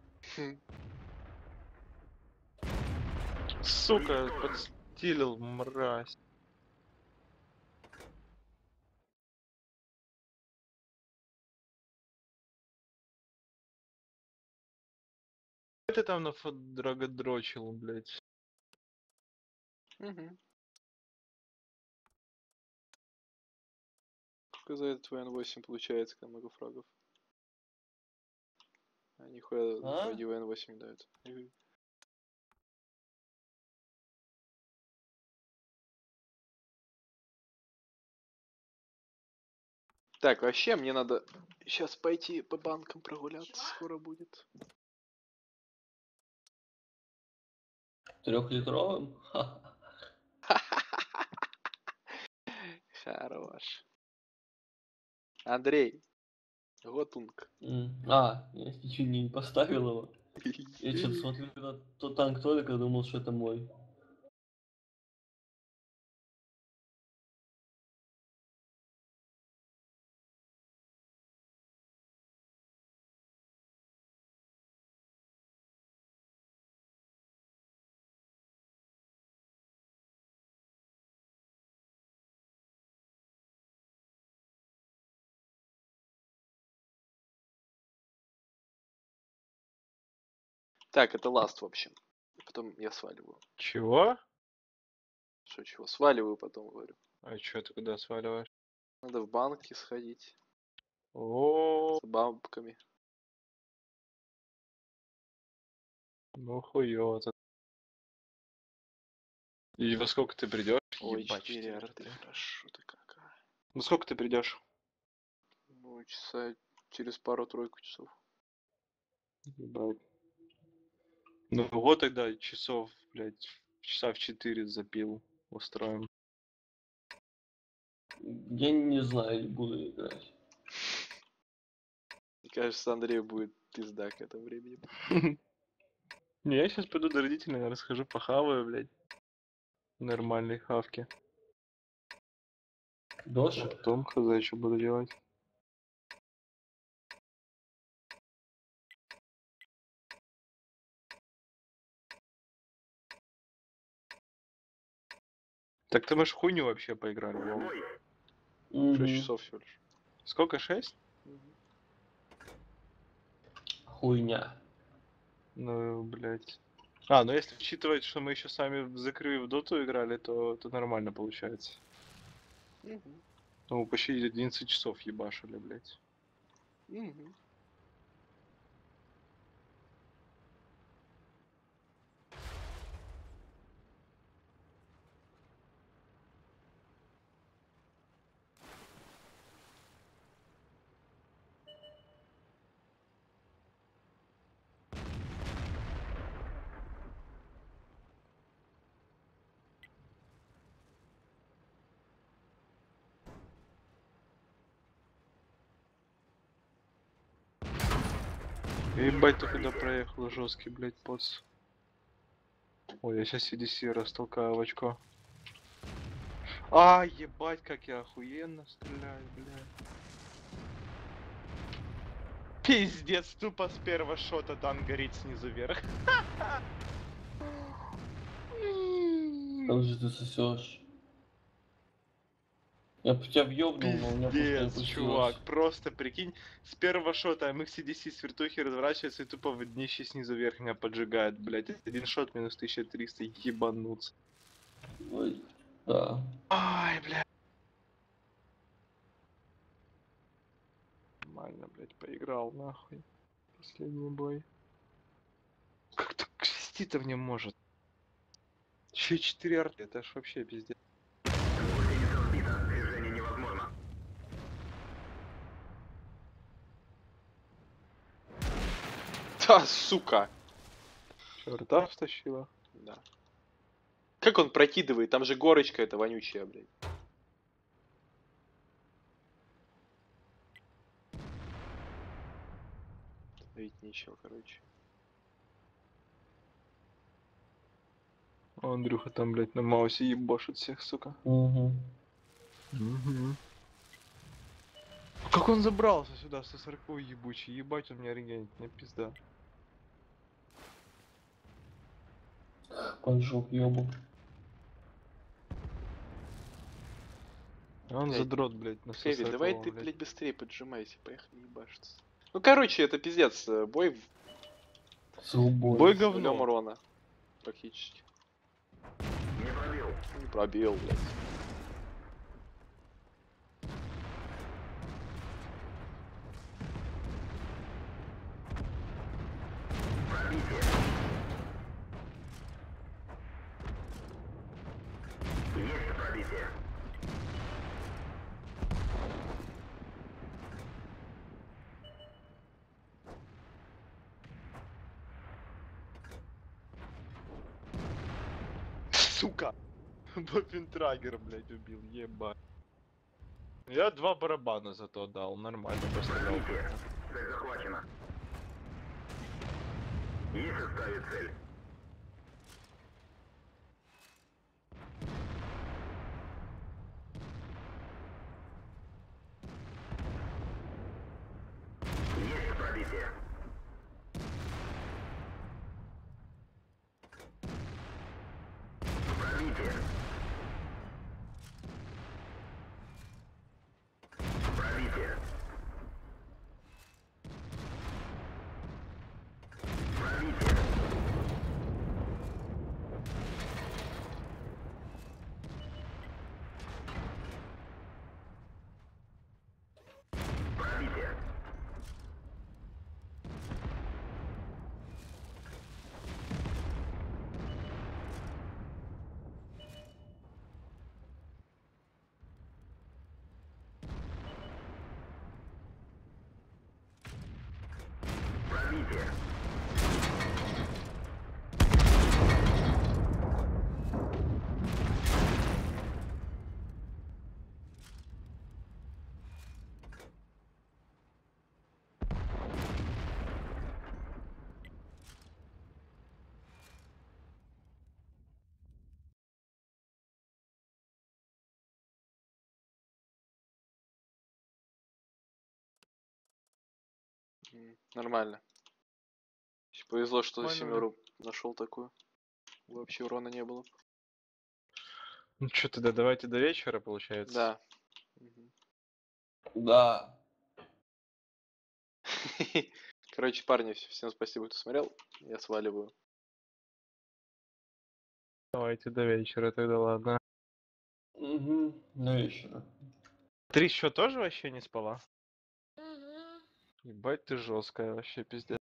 Сука, подстилил, мразь. Ты там драгодрочил, блядь. Угу. Сколько за этот ВН-8 получается, когда много фрагов? А нихуя А? ради ВН-8 дают. Так, вообще мне надо сейчас пойти по банкам прогуляться, скоро будет. 3-литровым? Хорош. Андрей. Готунг. А, я ничего не поставил его. Я что-то смотрю на тот танк Толика, думал, что это мой. Так, это ласт, в общем. Потом я сваливаю. Чего? Что, чего? Сваливаю потом, говорю. А чё ты куда сваливаешь? Надо в банки сходить. О, С бабками. ну хуёво. И во сколько ты придешь? Ой, Ебать, 4 4 арты, арты. хорошо ты какая. Ну сколько ты придешь? Ну, часа через пару-тройку часов. Ебать. Ну вот тогда часов, блядь, часа в 4 запил устроим. Я не знаю, буду играть. Мне кажется, Андрею будет пизда к этому времени. Не, я сейчас пойду до родителей, наверное, схожу похаваю, блядь. Нормальной хавки. А Доша? потом хз, что буду делать. Так ты мы ж в хуйню вообще поиграли, Вова. 6 Мгм. часов всего лишь. Сколько, 6? Хуйня. Ну, блядь. А, ну если учитывать, что мы еще сами в закрыв в доту играли, то нормально получается. Мгм. Ну, почти 11 часов ебашили, блядь. Мгм. Ебать, ты куда проехал, жесткий, блядь, поц. Ой, я сейчас CDC растолкаю в очко. А, ебать, как я охуенно стреляю, блядь. Пиздец, тупо с первого шота танк горит снизу вверх. Как же ты сосешь? Я бы тебя въебнул, но у меня пушка не Пиздец, чувак, пустилась. просто прикинь, с первого шота MX-CDC с вертухи разворачивается и тупо в днище снизу вверх меня поджигает, блядь. Один шот минус 1300, ебануться. Ой, да. Ай, блядь. Нормально, блядь, поиграл, нахуй. Последний бой. Как так свести-то в нем может? Еще 4 арты, это ж вообще пиздец. Гусеница сбита. Движение невозможно. Да, сука! Че, рта втащила? Да. Как он прокидывает? Там же горочка эта вонючая, блядь. Ведь ничего, короче. А Андрюха там, блядь, на маусе ебошит всех, сука. Угу. Угу. Как он забрался сюда со 40 ебучий? Ебать, он меня регенит, мне пизда. Поджог ёбу. А он Блядь, задрот, блядь, на Хэви, 140, давай ты, блядь. блядь, быстрее поджимайся, поехали ебашиться. Ну, короче, это пиздец. Бой С губой. Бой с нулем говно. урона. Практически. Не пробил. Не пробил, блядь. Пробитие. Есть пробитие. Сука! Баффинтрагер, блядь, убил, ебать. Я 2 барабана зато дал, нормально пострелял. Пробитие. Цель захвачена. Есть составить цель. Есть пробитие. Пробитие. Пробитие. Пробитие. укрытие. Нормально. Повезло, что Нормально, семеру нашел такую. Вообще урона не было. Ну что тогда, давайте до вечера, получается? Да. Мгм. Да. Короче, парни, всем спасибо, кто смотрел. Я сваливаю. Давайте до вечера тогда, ладно. Угу. До вечера. Три еще тоже вообще не спала? Ебать ты жесткая, вообще пиздец.